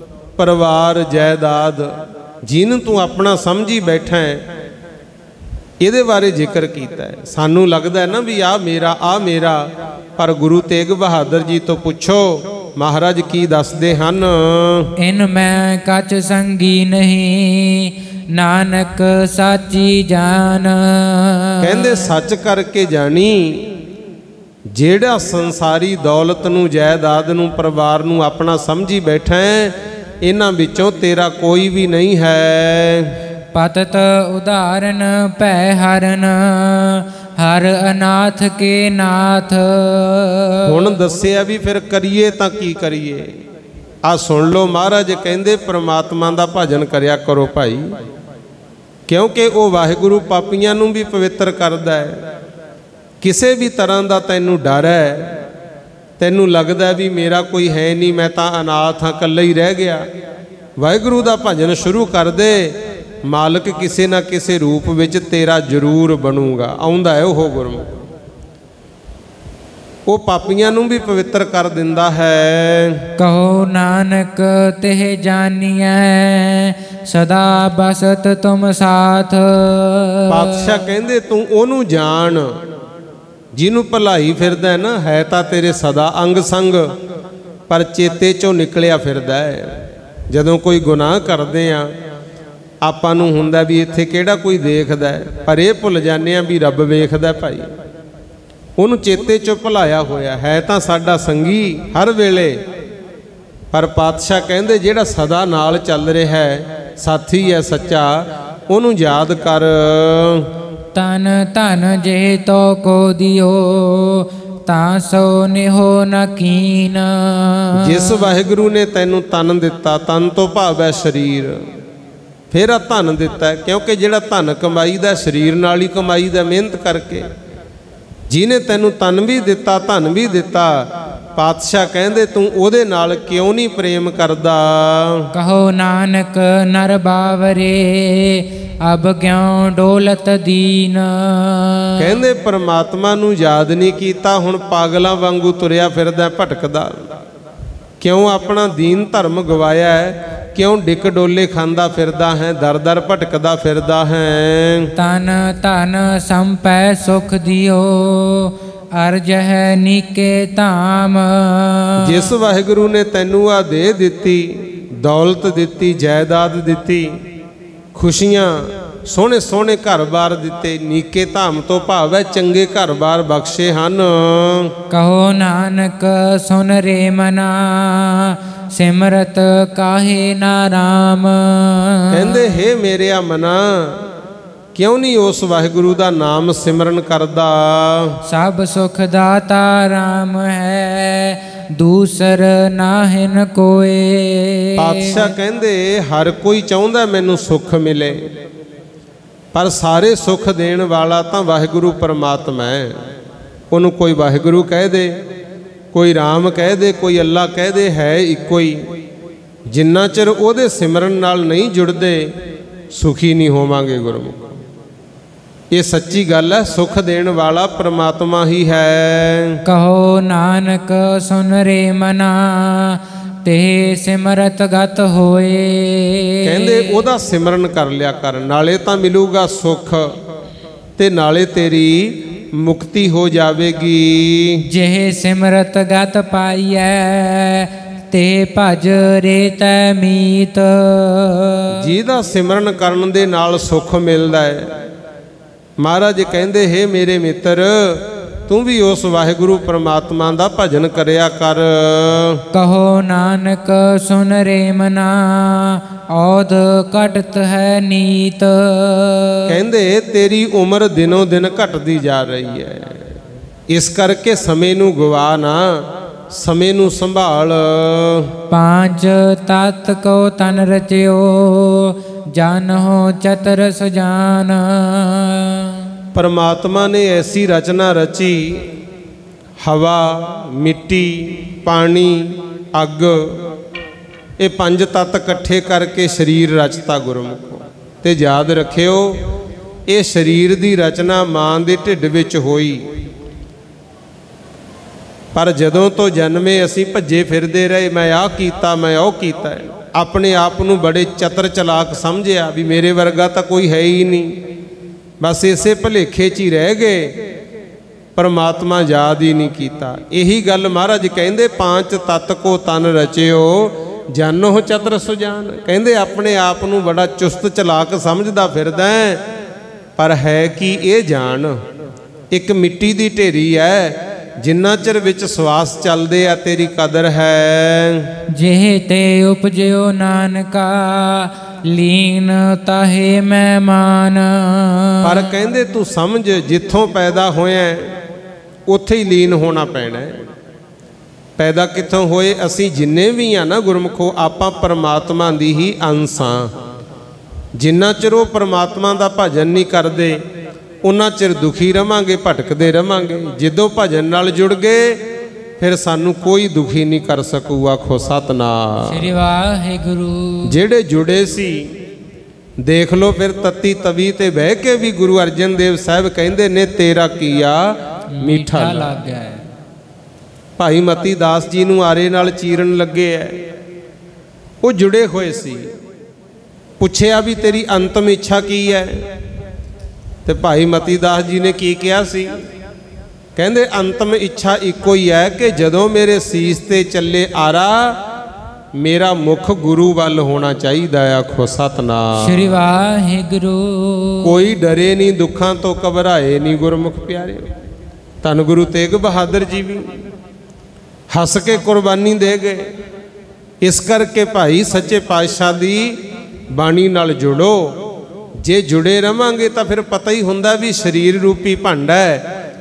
ਪਰਿਵਾਰ ਜਾਇਦਾਦ ਜਿਹਨੂੰ ਤੂੰ ਆਪਣਾ ਸਮਝੀ ਬੈਠਾ ਹੈ, ਇਹਦੇ ਬਾਰੇ ਜ਼ਿਕਰ ਕੀਤਾ ਹੈ। ਸਾਨੂੰ ਲੱਗਦਾ ਹੈ ਨਾ ਵੀ ਆ ਮੇਰਾ ਆ ਮੇਰਾ, ਪਰ ਗੁਰੂ ਤੇਗ ਬਹਾਦਰ ਜੀ ਤੋਂ ਪੁੱਛੋ ਮਹਾਰਾਜ ਕੀ ਦੱਸਦੇ ਹਨ। ਇਨ ਮੈਂ ਕਛ ਸੰਗੀ ਨਹੀਂ ਨਾਨਕ ਸਾਚੀ ਜਾਨ। ਕਹਿੰਦੇ ਸੱਚ ਕਰਕੇ ਜਾਣੀ, ਜਿਹੜਾ ਸੰਸਾਰੀ ਦੌਲਤ ਨੂੰ, ਜਾਇਦਾਦ ਨੂੰ, ਪਰਿਵਾਰ ਨੂੰ ਆਪਣਾ ਸਮਝੀ ਬੈਠਾ ਹੈ, ਇਹਨਾਂ ਵਿੱਚੋਂ ਤੇਰਾ ਕੋਈ ਵੀ ਨਹੀਂ ਹੈ। ਪਤਤ ਉਦਾਹਰਨ ਭੈ ਹਰਨ ਹਰ ਅਨਾਥ ਕੇ ਨਾਥ। ਹੁਣ ਦੱਸਿਆ ਵੀ ਫਿਰ ਕਰੀਏ ਤਾਂ ਕੀ ਕਰੀਏ? ਆ ਸੁਣ ਲਓ, ਮਹਾਰਾਜ ਕਹਿੰਦੇ ਪ੍ਰਮਾਤਮਾ ਦਾ ਭਜਨ ਕਰਿਆ ਕਰੋ ਭਾਈ, ਕਿਉਂਕਿ ਉਹ ਵਾਹਿਗੁਰੂ ਪਾਪੀਆਂ ਨੂੰ ਵੀ ਪਵਿੱਤਰ ਕਰਦਾ ਹੈ। ਕਿਸੇ ਵੀ ਤਰ੍ਹਾਂ ਦਾ ਤੈਨੂੰ ਡਰ ਹੈ, ਤੈਨੂੰ ਲੱਗਦਾ ਵੀ ਮੇਰਾ ਕੋਈ ਹੈ ਨਹੀਂ, ਮੈਂ ਤਾਂ ਅਨਾਥ ਹਾਂ, ਇਕੱਲਾ ਹੀ ਰਹਿ ਗਿਆ, ਵਾਹਿਗੁਰੂ ਦਾ ਭਜਨ ਸ਼ੁਰੂ ਕਰ ਦੇ, ਮਾਲਕ ਕਿਸੇ ਨਾ ਕਿਸੇ ਰੂਪ ਵਿੱਚ ਤੇਰਾ ਜ਼ਰੂਰ ਬਣੂਗਾ। ਆਉਂਦਾ ਹੈ ਉਹ ਗੁਰਮੁਖ, ਉਹ ਪਾਪੀਆਂ ਨੂੰ ਵੀ ਪਵਿੱਤਰ ਕਰ ਦਿੰਦਾ ਹੈ। ਕਹੋ ਨਾਨਕ ਤਿਹ ਜਾਣੀਐ ਸਦਾ ਬਸਤ ਤੁਮ ਸਾਥ। ਪਾਤਸ਼ਾਹ ਕਹਿੰਦੇ ਤੂੰ ਉਹਨੂੰ ਜਾਣ ਜਿਹਨੂੰ ਭਲਾਈ ਫਿਰਦਾ ਹੈ ਨਾ, ਹੈ ਤਾਂ ਤੇਰੇ ਸਦਾ ਅੰਗ ਸੰਗ, ਪਰ ਚੇਤੇ ਚੋਂ ਨਿਕਲਿਆ ਫਿਰਦਾ ਹੈ। ਜਦੋਂ ਕੋਈ ਗੁਨਾਹ ਕਰਦੇ ਆ, ਆਪਾਂ ਨੂੰ ਹੁੰਦਾ ਵੀ ਇੱਥੇ ਕਿਹੜਾ ਕੋਈ ਦੇਖਦਾ, ਪਰ ਇਹ ਭੁੱਲ ਜਾਂਦੇ ਆ ਵੀ ਰੱਬ ਵੇਖਦਾ ਭਾਈ। ਉਹਨੂੰ ਚੇਤੇ ਚੋਂ ਭੁਲਾਇਆ ਹੋਇਆ ਹੈ ਤਾਂ ਸਾਡਾ ਸੰਗੀ ਹਰ ਵੇਲੇ, ਪਰ ਪਾਤਸ਼ਾਹ ਕਹਿੰਦੇ ਜਿਹੜਾ ਸਦਾ ਨਾਲ ਚੱਲ ਰਿਹਾ ਹੈ, ਸਾਥੀ ਹੈ ਸੱਚਾ, ਉਹਨੂੰ ਯਾਦ ਕਰ। ਤਨ ਧਨ ਜੇ ਤੋ ਕੋ ਦਿਓ ਤਾਂ ਸੋ ਨਿਹੋ ਨ ਕੀਨ। ਜਿਸ ਵਾਹਿਗੁਰੂ ਨੇ ਤੈਨੂੰ ਤਨ ਦਿੱਤਾ, ਤਨ ਤੋਂ ਭਾਵ ਹੈ ਸਰੀਰ, ਫਿਰ ਆ ਧਨ ਦਿੱਤਾ, ਕਿਉਂਕਿ ਜਿਹੜਾ ਧਨ ਕਮਾਈਦਾ ਸਰੀਰ ਨਾਲ ਹੀ ਕਮਾਈਦਾ, ਮਿਹਨਤ ਕਰਕੇ। ਜਿਹਨੇ ਤੈਨੂੰ ਤਨ ਵੀ ਦਿੱਤਾ, ਧਨ ਵੀ ਦਿੱਤਾ, ਪਾਤਸ਼ਾਹ ਕਹਿੰਦੇ ਤੂੰ ਉਹਦੇ ਨਾਲ ਕਿਉਂ ਨਹੀਂ ਪ੍ਰੇਮ ਕਰਦਾ? ਕਹੋ ਨਾਨਕ ਨਰ ਬਾਵਰੇ ਅਬ ਕਿਉਂ ਡੋਲਤ ਦੀਨ। ਕਹਿੰਦੇ ਪਰਮਾਤਮਾ ਨੂੰ ਯਾਦ ਨਹੀਂ ਕੀਤਾ, ਹੁਣ ਪਾਗਲਾਂ ਵਾਂਗੂ ਤੁਰਿਆ ਫਿਰਦਾ, ਭਟਕਦਾ ਕਿਉਂ? ਆਪਣਾ ਦੀਨ ਧਰਮ ਗਵਾਇਆ ਹੈ, ਕਿਉਂ ਡਿੱਕ ਡੋਲੇ ਖਾਂਦਾ ਫਿਰਦਾ ਹੈ, ਦਰ ਦਰ ਭਟਕਦਾ ਫਿਰਦਾ ਹੈ। ਤਨ ਧਨ ਸੰਪੈ ਸੁਖ ਦਿਓ ਅਰਜ ਹੈ ਨੀਕੇ ਧਾਮ। ਜਿਸ ਵਾਹਿਗੁਰੂ ਨੇ ਤੈਨੂੰ ਆ ਦੇ ਦਿੱਤੀ, ਦੌਲਤ ਦਿੱਤੀ, ਜਾਇਦਾਦ ਦਿੱਤੀ, ਖੁਸ਼ੀਆਂ, ਸੋਹਣੇ ਸੋਹਣੇ ਘਰ-ਬਾਰ ਦਿੱਤੇ, ਨੀਕੇ ਧਾਮ ਤੋਂ ਭਾਵ ਹੈ ਚੰਗੇ ਘਰ-ਬਾਰ ਬਖਸ਼ੇ ਹਨ। ਕਹੋ ਨਾਨਕ ਸੁਨ ਰੇ ਮਨਾ ਸਿਮਰਤ ਕਾਹੇ ਨਾ ਰਾਮ। ਕਹਿੰਦੇ ਹੇ ਮੇਰਿਆ ਮਨਾ, ਕਿਉਂ ਨਹੀਂ ਉਸ ਵਾਹਿਗੁਰੂ ਦਾ ਨਾਮ ਸਿਮਰਨ ਕਰਦਾ? ਸਭ ਸੁਖ ਦਾਤਾ ਰਾਮ ਹੈ ਦੂਸਰ ਨਾਹਿਨ ਕੋਏ। ਪਾਤਸ਼ਾਹ ਕਹਿੰਦੇ ਹਰ ਕੋਈ ਚਾਹੁੰਦਾ ਮੈਨੂੰ ਸੁੱਖ ਮਿਲੇ, ਪਰ ਸਾਰੇ ਸੁੱਖ ਦੇਣ ਵਾਲਾ ਤਾਂ ਵਾਹਿਗੁਰੂ ਪਰਮਾਤਮਾ ਹੈ। ਉਹਨੂੰ ਕੋਈ ਵਾਹਿਗੁਰੂ ਕਹਿ ਦੇ, ਕੋਈ ਰਾਮ ਕਹਿ ਦੇ, ਕੋਈ ਅੱਲਾ ਕਹਿ ਦੇ, ਹੈ ਇੱਕੋ ਹੀ। ਜਿੰਨਾ ਚਿਰ ਉਹਦੇ ਸਿਮਰਨ ਨਾਲ ਨਹੀਂ ਜੁੜਦੇ ਸੁਖੀ ਨਹੀਂ ਹੋਵਾਂਗੇ ਗੁਰਮੁਖ। ਇਹ ਸੱਚੀ ਗੱਲ ਹੈ, ਸੁਖ ਦੇਣ ਵਾਲਾ ਪਰਮਾਤਮਾ ਹੀ ਹੈ। ਕਹੋ ਨਾਨਕ ਸੁਨ ਰੇ ਮਨਾ ਤੇ ਸਿਮਰਤ ਗਤ ਹੋਏ। ਕਹਿੰਦੇ ਉਹਦਾ ਸਿਮਰਨ ਕਰ ਲਿਆ ਕਰ, ਨਾਲੇ ਤਾਂ ਮਿਲੂਗਾ ਸੁਖ ਤੇ ਨਾਲੇ ਤੇਰੀ ਮੁਕਤੀ ਹੋ ਜਾਵੇਗੀ। ਜਿਹੇ ਸਿਮਰਤ ਗਤ ਪਾਈਐ ਤੇ ਭਜ ਰੇ ਤੈ ਮੀਤ। ਜਿਹਦਾ ਸਿਮਰਨ ਕਰਨ ਦੇ ਨਾਲ ਸੁਖ ਮਿਲਦਾ ਹੈ। ਮਹਾਰਾਜ ਕਹਿੰਦੇ ਹੇ ਮੇਰੇ ਮਿੱਤਰ, ਤੂੰ ਵੀ ਉਸ ਵਾਹਿਗੁਰੂ ਪਰਮਾਤਮਾ ਦਾ ਭਜਨ ਕਰਿਆ ਕਰ। ਕਹੋ ਨਾਨਕ ਸੁਨ ਰੇ ਮਨਾ ਔਧ ਘਟਤ ਹੈ ਨੀਤ। ਕਹਿੰਦੇ ਤੇਰੀ ਉਮਰ ਦਿਨੋਂ ਦਿਨ ਘਟਦੀ ਜਾ ਰਹੀ ਹੈ, ਇਸ ਕਰਕੇ ਸਮੇਂ ਨੂੰ ਗਵਾ ਨਾ, ਸਮੇਂ ਨੂੰ ਸੰਭਾਲ। ਪੰਜ ਤਤ ਕੋ ਤਨ ਰਚਿਓ ਜਾਨਹੁ ਚਤਰ ਸੁਜਾਨ। ਪਰਮਾਤਮਾ ਨੇ ਐਸੀ ਰਚਨਾ ਰਚੀ, ਹਵਾ, ਮਿੱਟੀ, ਪਾਣੀ, ਅੱਗ, ਇਹ ਪੰਜ ਤੱਤ ਇਕੱਠੇ ਕਰਕੇ ਸਰੀਰ ਰਚਤਾ ਗੁਰਮੁਖੋ। ਤੇ ਯਾਦ ਰੱਖਿਓ, ਇਹ ਸਰੀਰ ਦੀ ਰਚਨਾ ਮਾਂ ਦੇ ਢਿੱਡ ਵਿੱਚ ਹੋਈ, ਪਰ ਜਦੋਂ ਤੋਂ ਜਨਮੇ ਅਸੀਂ ਭੱਜੇ ਫਿਰਦੇ ਰਹੇ, ਮੈਂ ਆਹ ਕੀਤਾ, ਮੈਂ ਉਹ ਕੀਤਾ, ਆਪਣੇ ਆਪ ਨੂੰ ਬੜੇ ਚਤਰ ਚਲਾਕ ਸਮਝਿਆ ਵੀ ਮੇਰੇ ਵਰਗਾ ਤਾਂ ਕੋਈ ਹੈ ਹੀ ਨਹੀਂ। ਬਸ ਇਸੇ ਭੁਲੇਖੇ 'ਚ ਹੀ ਰਹਿ ਗਏ, ਪਰਮਾਤਮਾ ਯਾਦ ਹੀ ਨਹੀਂ ਕੀਤਾ। ਇਹੀ ਗੱਲ ਮਹਾਰਾਜ ਕਹਿੰਦੇ ਪਾਂਚ ਤਤ ਕੋ ਤਨ ਰਚਿਓ ਜਾਨੋ ਚਤਰ ਸੁਜਾਨ। ਕਹਿੰਦੇ ਆਪਣੇ ਆਪ ਨੂੰ ਬੜਾ ਚੁਸਤ ਚਲਾਕ ਸਮਝਦਾ ਫਿਰਦਾ, ਪਰ ਹੈ ਕਿ ਇਹ ਜਾਣ ਇੱਕ ਮਿੱਟੀ ਦੀ ਢੇਰੀ ਹੈ, ਜਿੰਨਾ ਚਿਰ ਵਿੱਚ ਸਵਾਸ ਚੱਲਦੇ ਆ ਤੇਰੀ ਕਦਰ ਹੈ। ਜਿਹੇ ਤੇ ਉਪਜਿਓ ਨਾਨਕਾ ਲੀਨ ਤਾਹੇ ਮਹਿਮਾਨ। ਪਰ ਕਹਿੰਦੇ ਤੂੰ ਸਮਝ, ਜਿੱਥੋਂ ਪੈਦਾ ਹੋਇਆ ਉੱਥੇ ਹੀ ਲੀਨ ਹੋਣਾ ਪੈਣਾ। ਪੈਦਾ ਕਿੱਥੋਂ ਹੋਏ? ਅਸੀਂ ਜਿੰਨੇ ਵੀ ਆ ਨਾ ਗੁਰਮੁਖੋ, ਆਪਾਂ ਪਰਮਾਤਮਾ ਦੀ ਹੀ ਅੰਸ਼ ਹਾਂ। ਜਿੰਨਾ ਚਿਰ ਉਹ ਪਰਮਾਤਮਾ ਦਾ ਭਜਨ ਨਹੀਂ ਕਰਦੇ ਉਹਨਾਂ ਚਿਰ ਦੁਖੀ ਰਵਾਂਗੇ, ਭਟਕਦੇ ਰਵਾਂਗੇ। ਜਦੋਂ ਭਜਨ ਨਾਲ ਜੁੜ ਗਏ ਫਿਰ ਸਾਨੂੰ ਕੋਈ ਦੁਖੀ ਨਹੀਂ ਕਰ ਸਕੂ। ਆਖੋ ਸਤਨਾਮ ਸ੍ਰੀ ਵਾਹਿਗੁਰੂ। ਜਿਹੜੇ ਜੁੜੇ ਸੀ ਦੇਖ ਲਓ, ਫਿਰ ਤਤੀ ਤਵੀ ਤੇ ਬਹਿ ਕੇ ਵੀ ਗੁਰੂ ਅਰਜਨ ਦੇਵ ਸਾਹਿਬ ਕਹਿੰਦੇ ਨੇ ਤੇਰਾ ਕੀਆ ਮਿੱਠਾ ਲੱਗ ਗਿਆ। ਭਾਈ ਮਤੀ ਦਾਸ ਜੀ ਨੂੰ ਆਰੇ ਨਾਲ ਚੀਰਨ ਲੱਗੇ ਐ, ਉਹ ਜੁੜੇ ਹੋਏ ਸੀ। ਪੁੱਛਿਆ ਵੀ ਤੇਰੀ ਅੰਤਮ ਇੱਛਾ ਕੀ ਹੈ? ਤੇ ਭਾਈ ਮਤੀ ਦਾਸ ਜੀ ਨੇ ਕੀ ਕਿਹਾ ਸੀ? ਕਹਿੰਦੇ ਅੰਤਮ ਇੱਛਾ ਇੱਕੋ ਹੀ ਹੈ ਕਿ ਜਦੋਂ ਮੇਰੇ ਸੀਸ ਤੇ ਚੱਲੇ ਆਰਾ, ਮੇਰਾ ਮੁਖ ਗੁਰੂ ਵੱਲ ਹੋਣਾ ਚਾਹੀਦਾ। ਆਖੋ ਸਤਨਾਮ ਸ੍ਰੀ ਵਾਹਿਗੁਰੂ। ਕੋਈ ਡਰੇ ਨਹੀਂ, ਦੁੱਖਾਂ ਤੋਂ ਘਬਰਾਏ ਨਹੀਂ ਗੁਰਮੁਖ ਪਿਆਰੇ। ਧੰਨ ਗੁਰੂ ਤੇਗ ਬਹਾਦਰ ਜੀ ਵੀ ਹੱਸ ਕੇ ਕੁਰਬਾਨੀ ਦੇ ਗਏ। ਇਸ ਕਰਕੇ ਭਾਈ ਸੱਚੇ ਪਾਤਸ਼ਾਹ ਦੀ ਬਾਣੀ ਨਾਲ ਜੁੜੋ। ਜੇ ਜੁੜੇ ਰਵਾਂਗੇ ਤਾਂ ਫਿਰ ਪਤਾ ਹੀ ਹੁੰਦਾ ਵੀ ਸਰੀਰ ਰੂਪੀ ਭਾਂਡਾ ਹੈ,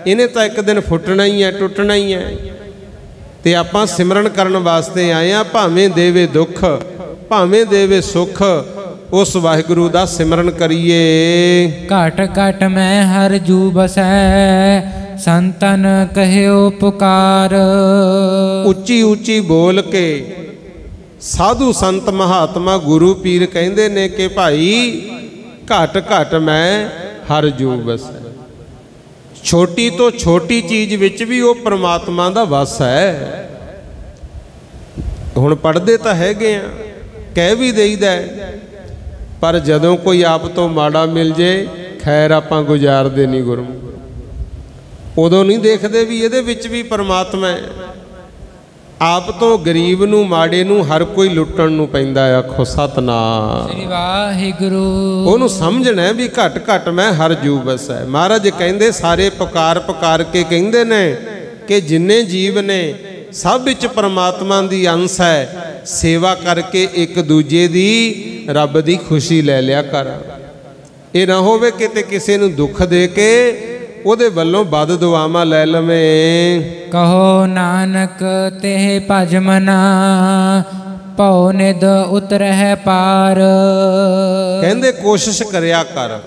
ਇਹਨੇ ਤਾਂ ਇੱਕ ਦਿਨ ਫੁੱਟਣਾ ਹੀ ਹੈ, ਟੁੱਟਣਾ ਹੀ ਹੈ। ਤੇ ਆਪਾਂ ਸਿਮਰਨ ਕਰਨ ਵਾਸਤੇ ਆਏ ਆ। ਭਾਵੇਂ ਦੇਵੇ ਦੁੱਖ, ਭਾਵੇਂ ਦੇਵੇ ਸੁੱਖ, ਉਸ ਵਾਹਿਗੁਰੂ ਦਾ ਸਿਮਰਨ ਕਰੀਏ। ਘਟ ਘਟ ਮੈਂ ਹਰ ਜੂ ਬਸੈ, ਸੰਤਨ ਕਹਿਓ ਪੁਕਾਰ। ਉੱਚੀ ਉੱਚੀ ਬੋਲ ਕੇ ਸਾਧੂ ਸੰਤ ਮਹਾਤਮਾ ਗੁਰੂ ਪੀਰ ਕਹਿੰਦੇ ਨੇ ਕਿ ਭਾਈ ਘਟ ਘਟ ਮੈਂ ਹਰ ਜੂ ਬਸੈ। ਛੋਟੀ ਤੋਂ ਛੋਟੀ ਚੀਜ਼ ਵਿੱਚ ਵੀ ਉਹ ਪ੍ਰਮਾਤਮਾ ਦਾ ਵਸ ਹੈ। ਹੁਣ ਪੜ੍ਹਦੇ ਤਾਂ ਹੈਗੇ ਆ, ਕਹਿ ਵੀ ਦੇਈਦਾ, ਪਰ ਜਦੋਂ ਕੋਈ ਆਪ ਤੋਂ ਮਾੜਾ ਮਿਲ ਜੇ, ਖੈਰ ਆਪਾਂ ਗੁਜ਼ਾਰਦੇ ਨਹੀਂ ਗੁਰਮੁਖ। ਉਦੋਂ ਨਹੀਂ ਦੇਖਦੇ ਵੀ ਇਹਦੇ ਵਿੱਚ ਵੀ ਪਰਮਾਤਮਾ ਹੈ। ਆਪ ਤੋਂ ਗਰੀਬ ਨੂੰ, ਮਾੜੇ ਨੂੰ ਹਰ ਕੋਈ ਲੁੱਟਣ ਨੂੰ ਪੈਂਦਾ। ਆਖੋ ਸਤਨਾਮ ਸ੍ਰੀ ਵਾਹਿਗੁਰੂ। ਉਹਨੂੰ ਸਮਝਣਾ ਵੀ ਘਟ ਘਟ ਮੈਂ ਹਰ ਜੂ ਬਸੈ। ਮਹਾਰਾਜ ਕਹਿੰਦੇ ਸਾਰੇ ਪੁਕਾਰ ਪੁਕਾਰ ਕੇ ਕਹਿੰਦੇ ਨੇ ਕਿ ਜਿੰਨੇ ਜੀਵ ਨੇ ਸਭ ਵਿੱਚ ਪਰਮਾਤਮਾ ਦੀ ਅੰਸ਼ ਹੈ। ਸੇਵਾ ਕਰਕੇ ਇੱਕ ਦੂਜੇ ਦੀ, ਰੱਬ ਦੀ ਖੁਸ਼ੀ ਲੈ ਲਿਆ ਕਰ। ਇਹ ਨਾ ਹੋਵੇ ਕਿਤੇ ਕਿਸੇ ਨੂੰ ਦੁੱਖ ਦੇ ਕੇ ਉਹਦੇ ਵੱਲੋਂ ਬਦ ਦੁਆਵਾਂ ਲੈ ਲਵੇਂ। ਕਹੋ ਨਾਨਕ ਤੇ ਭਜ ਮਨਾ, ਭਉ ਨਿਧ ਉਤਰਹਿ ਪਾਰ। ਕਹਿੰਦੇ ਕੋਸ਼ਿਸ਼ ਕਰਿਆ ਕਰ,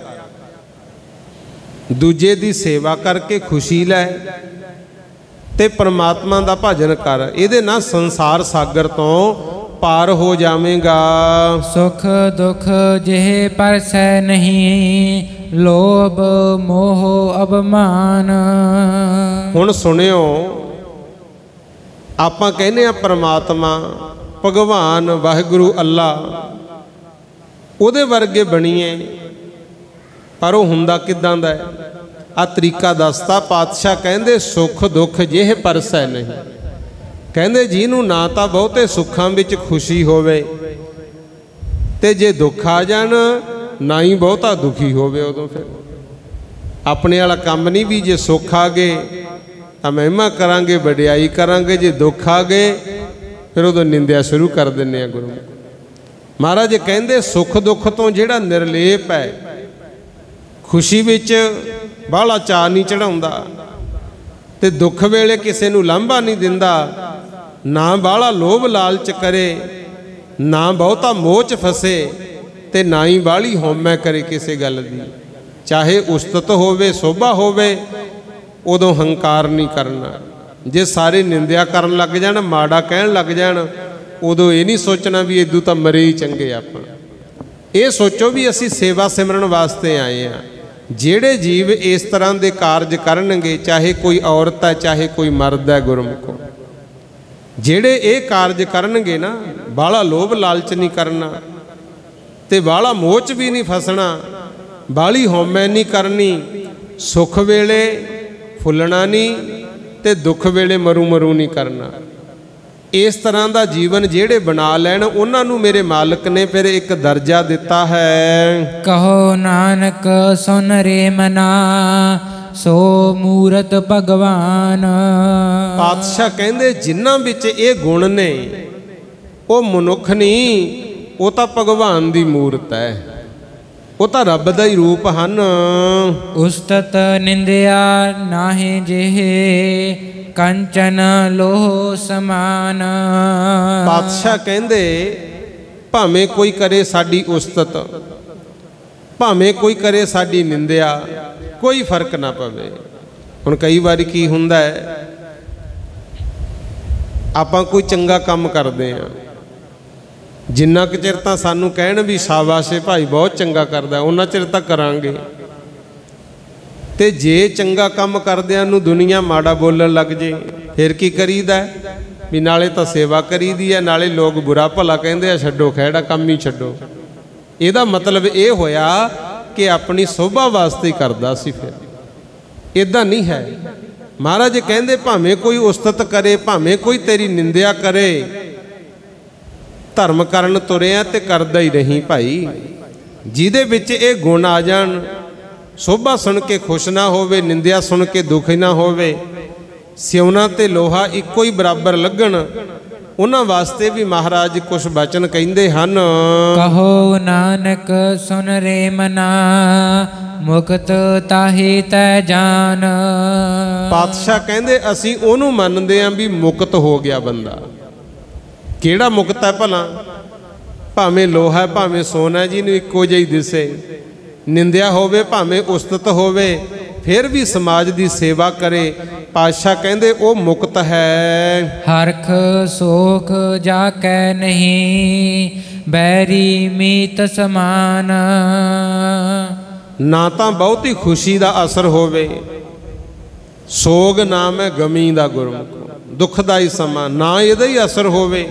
ਦੂਜੇ ਦੀ ਸੇਵਾ ਕਰਕੇ ਖੁਸ਼ੀ ਲੈ ਤੇ ਪਰਮਾਤਮਾ ਦਾ ਭਜਨ ਕਰ। ਇਹਦੇ ਨਾਲ ਸੰਸਾਰ ਸਾਗਰ ਤੋਂ ਪਾਰ ਹੋ ਜਾਵੇਂਗਾ। ਸੁਖ ਦੁਖ ਜਿਹ ਪਰਸੈ ਨਹੀਂ, ਲੋਭ ਮੋਹ ਅਭਮਾਨ। ਹੁਣ ਸੁਣਿਓ, ਆਪਾਂ ਕਹਿੰਦੇ ਆ ਪਰਮਾਤਮਾ, ਭਗਵਾਨ, ਵਾਹਿਗੁਰੂ, ਅੱਲਾ, ਉਹਦੇ ਵਰਗੇ ਬਣੀਏ, ਪਰ ਉਹ ਹੁੰਦਾ ਕਿੱਦਾਂ ਦਾ ਹੈ? ਆ ਤਰੀਕਾ ਦੱਸਤਾ ਪਾਤਸ਼ਾਹ। ਕਹਿੰਦੇ ਸੁੱਖ ਦੁੱਖ ਜਿਹੇ ਪਰਸੈ ਨਹੀਂ। ਕਹਿੰਦੇ ਜਿਹਨੂੰ ਨਾ ਤਾਂ ਬਹੁਤੇ ਸੁੱਖਾਂ ਵਿੱਚ ਖੁਸ਼ੀ ਹੋਵੇ, ਤੇ ਜੇ ਦੁੱਖ ਆ ਜਾਣ ਨਾ ਹੀ ਬਹੁਤਾ ਦੁਖੀ ਹੋਵੇ, ਉਦੋਂ ਫਿਰ ਆਪਣੇ ਵਾਲਾ ਕੰਮ ਨਹੀਂ। ਵੀ ਜੇ ਸੁੱਖ ਆ ਗਏ ਤਾਂ ਮਹਿਮਾ ਕਰਾਂਗੇ, ਵਡਿਆਈ ਕਰਾਂਗੇ, ਜੇ ਦੁੱਖ ਆ ਗਏ ਫਿਰ ਉਦੋਂ ਨਿੰਦਿਆ ਸ਼ੁਰੂ ਕਰ ਦਿੰਦੇ ਆ ਗੁਰੂ ਮਹਾਰਾਜ। ਕਹਿੰਦੇ ਸੁੱਖ ਦੁੱਖ ਤੋਂ ਜਿਹੜਾ ਨਿਰਲੇਪ ਹੈ, ਖੁਸ਼ੀ ਵਿੱਚ ਬਾਹਲਾ ਚਾਅ ਨਹੀਂ ਚੜਾਉਂਦਾ, ਤੇ ਦੁੱਖ ਵੇਲੇ ਕਿਸੇ ਨੂੰ ਲਾਂਭਾ ਨਹੀਂ ਦਿੰਦਾ, ਨਾ ਬਾਹਲਾ ਲੋਭ ਲਾਲਚ ਕਰੇ, ਨਾ ਬਹੁਤਾ ਮੋਹ 'ਚ ਫਸੇ, ਤੇ ਨਾ ਹੀ ਬਾਹਲੀ ਹਉਮੈ ਕਰੇ ਕਿਸੇ ਗੱਲ ਦੀ। ਚਾਹੇ ਉਸਤਤ ਹੋਵੇ, ਸੋਭਾ ਹੋਵੇ, ਉਦੋਂ ਹੰਕਾਰ ਨਹੀਂ ਕਰਨਾ। ਜੇ ਸਾਰੇ ਨਿੰਦਿਆ ਕਰਨ ਲੱਗ ਜਾਣ, ਮਾੜਾ ਕਹਿਣ ਲੱਗ ਜਾਣ, ਉਦੋਂ ਇਹ ਨਹੀਂ ਸੋਚਣਾ ਵੀ ਇਦੋਂ ਤਾਂ ਮਰੇ ਹੀ ਚੰਗੇ ਆਪਾਂ। ਇਹ ਸੋਚੋ ਵੀ ਅਸੀਂ ਸੇਵਾ ਸਿਮਰਨ ਵਾਸਤੇ ਆਏ ਹਾਂ। ਜਿਹੜੇ ਜੀਵ ਇਸ ਤਰ੍ਹਾਂ ਦੇ ਕਾਰਜ ਕਰਨਗੇ, ਚਾਹੇ ਕੋਈ ਔਰਤ ਹੈ, ਚਾਹੇ ਕੋਈ ਮਰਦ ਹੈ, ਗੁਰਮੁਖੋ, ਜਿਹੜੇ ਇਹ ਕਾਰਜ ਕਰਨਗੇ ਨਾ, ਬਾਹਲਾ ਲੋਭ ਲਾਲਚ ਨਹੀਂ ਕਰਨਾ, ਤੇ ਬਾਹਲਾ ਮੋਹ 'ਚ ਵੀ ਨਹੀਂ ਫਸਣਾ, ਬਾਹਲੀ ਹਉਮੈ ਨਹੀਂ ਕਰਨੀ, ਸੁੱਖ ਵੇਲੇ ਫੁੱਲਣਾ ਨਹੀਂ, ਤੇ ਦੁੱਖ ਵੇਲੇ ਮਰੂ ਮਰੂ ਨਹੀਂ ਕਰਨਾ। ਇਸ ਤਰ੍ਹਾਂ ਦਾ ਜੀਵਨ ਜਿਹੜੇ ਬਣਾ ਲੈਣ, ਉਹਨਾਂ ਨੂੰ ਮੇਰੇ ਮਾਲਕ ਨੇ ਫਿਰ ਇੱਕ ਦਰਜਾ ਦਿੱਤਾ ਹੈ। ਕਹੋ ਨਾਨਕ ਸੁਨ ਰੇ ਮਨਾ, ਸੋ ਮੂਰਤ ਭਗਵਾਨ। ਪਾਤਸ਼ਾਹ ਕਹਿੰਦੇ ਜਿਨ੍ਹਾਂ ਵਿੱਚ ਇਹ ਗੁਣ ਨੇ, ਉਹ ਮਨੁੱਖ ਨਹੀਂ, ਉਹ ਤਾਂ ਭਗਵਾਨ ਦੀ ਮੂਰਤ ਹੈ, ਉਹ ਤਾਂ ਰੱਬ ਦਾ ਹੀ ਰੂਪ ਹਨ। ਉਸਤਤ ਨਿੰਦਿਆ ਨਾਹੀ ਜਿਹੇ, ਕੰਚਨ ਲੋਹ ਸਮਾਨ। ਪਾਤਸ਼ਾਹ ਕਹਿੰਦੇ ਭਾਵੇਂ ਕੋਈ ਕਰੇ ਸਾਡੀ ਉਸਤਤ, ਭਾਵੇਂ ਕੋਈ ਕਰੇ ਸਾਡੀ ਨਿੰਦਿਆ, ਕੋਈ ਫਰਕ ਨਾ ਪਵੇ। ਹੁਣ ਕਈ ਵਾਰੀ ਕੀ ਹੁੰਦਾ ਹੈ, ਆਪਾਂ ਕੋਈ ਚੰਗਾ ਕੰਮ ਕਰਦੇ ਹਾਂ, ਜਿੰਨਾ ਕੁ ਚਿਰ ਤਾਂ ਸਾਨੂੰ ਕਹਿਣ ਵੀ ਸ਼ਾਬਾਸ਼ ਭਾਈ ਬਹੁਤ ਚੰਗਾ ਕਰਦਾ, ਉਹਨਾਂ ਚਿਰ ਤਾਂ ਕਰਾਂਗੇ। ਤੇ ਜੇ ਚੰਗਾ ਕੰਮ ਕਰਦਿਆਂ ਨੂੰ ਦੁਨੀਆ ਮਾੜਾ ਬੋਲਣ ਲੱਗ ਜੇ, ਫਿਰ ਕੀ ਕਰੀਦਾ? ਵੀ ਨਾਲੇ ਤਾਂ ਸੇਵਾ ਕਰੀਦੀ ਹੈ, ਨਾਲੇ ਲੋਕ ਬੁਰਾ ਭਲਾ ਕਹਿੰਦੇ ਆ, ਛੱਡੋ ਖਹਿੜਾ, ਕੰਮ ਹੀ ਛੱਡੋ। ਇਹਦਾ ਮਤਲਬ ਇਹ ਹੋਇਆ ਕਿ ਆਪਣੀ ਸੋਭਾ ਵਾਸਤੇ ਹੀ ਕਰਦਾ ਸੀ। ਫਿਰ ਇਦਾਂ ਨਹੀਂ ਹੈ। ਮਹਾਰਾਜ ਕਹਿੰਦੇ ਭਾਵੇਂ ਕੋਈ ਉਸਤਤ ਕਰੇ, ਭਾਵੇਂ ਕੋਈ ਤੇਰੀ ਨਿੰਦਿਆ ਕਰੇ, ਧਰਮ ਕਰਨ ਤੁਰਿਆ ਤੇ ਕਰਦਾ ਹੀ ਨਹੀਂ ਭਾਈ। ਜਿਹਦੇ ਵਿੱਚ ਇਹ ਗੁਣ ਆ ਜਾਣ, ਸੋਭਾ ਸੁਣ ਕੇ ਖੁਸ਼ ਨਾ ਹੋਵੇ, ਨਿੰਦਿਆ ਸੁਣ ਕੇ ਦੁਖੀ ਨਾ ਹੋਵੇ, ਸਿਉਣਾ ਤੇ ਲੋਹਾ ਇੱਕੋ ਹੀ ਬਰਾਬਰ ਲੱਗਣ, ਉਹਨਾਂ ਵਾਸਤੇ ਵੀ ਮਹਾਰਾਜ ਕੁਝ ਬਚਨ ਕਹਿੰਦੇ ਹਨ। ਕਹੋ ਨਾਨਕ ਸੁਨ ਰੇ ਮਨਾ, ਮੁਕਤ ਤਾਹੀ ਤੈ ਜਾਨ। ਪਾਤਸ਼ਾਹ ਕਹਿੰਦੇ ਅਸੀਂ ਉਹਨੂੰ ਮੰਨਦੇ ਆਂ ਵੀ ਮੁਕਤ ਹੋ ਗਿਆ ਬੰਦਾ। ਕਿਹੜਾ ਮੁਕਤ ਹੈ ਭਲਾ? ਭਾਵੇਂ ਲੋਹਾ ਭਾਵੇਂ ਸੋਨਾ ਜੀ ਨੂੰ ਇੱਕੋ ਜਿਹੀ ਦਿਸੇ, ਨਿੰਦਿਆ ਹੋਵੇ ਭਾਵੇਂ ਉਸਤਤ ਹੋਵੇ, ਫਿਰ ਵੀ ਸਮਾਜ ਦੀ ਸੇਵਾ ਕਰੇ। ਪਾਤਸ਼ਾਹ ਕਹਿੰਦੇ ਉਹ ਮੁਕਤ ਹੈ। ਹਰਖ ਸੋਖ ਜਾ ਕੈ ਨਹੀਂ, ਬੈਰੀ ਮੀਤ ਸਮਾਨ। ਨਾ ਤਾਂ ਬਹੁਤੀ ਖੁਸ਼ੀ ਦਾ ਅਸਰ ਹੋਵੇ, ਸੋਗ ਨਾਮ ਹੈ ਗਮੀ ਦਾ ਗੁਰਮੁਖ, ਦੁੱਖ ਦਾ ਹੀ ਸਮਾਂ, ਨਾ ਇਹਦਾ ਹੀ ਅਸਰ ਹੋਵੇ,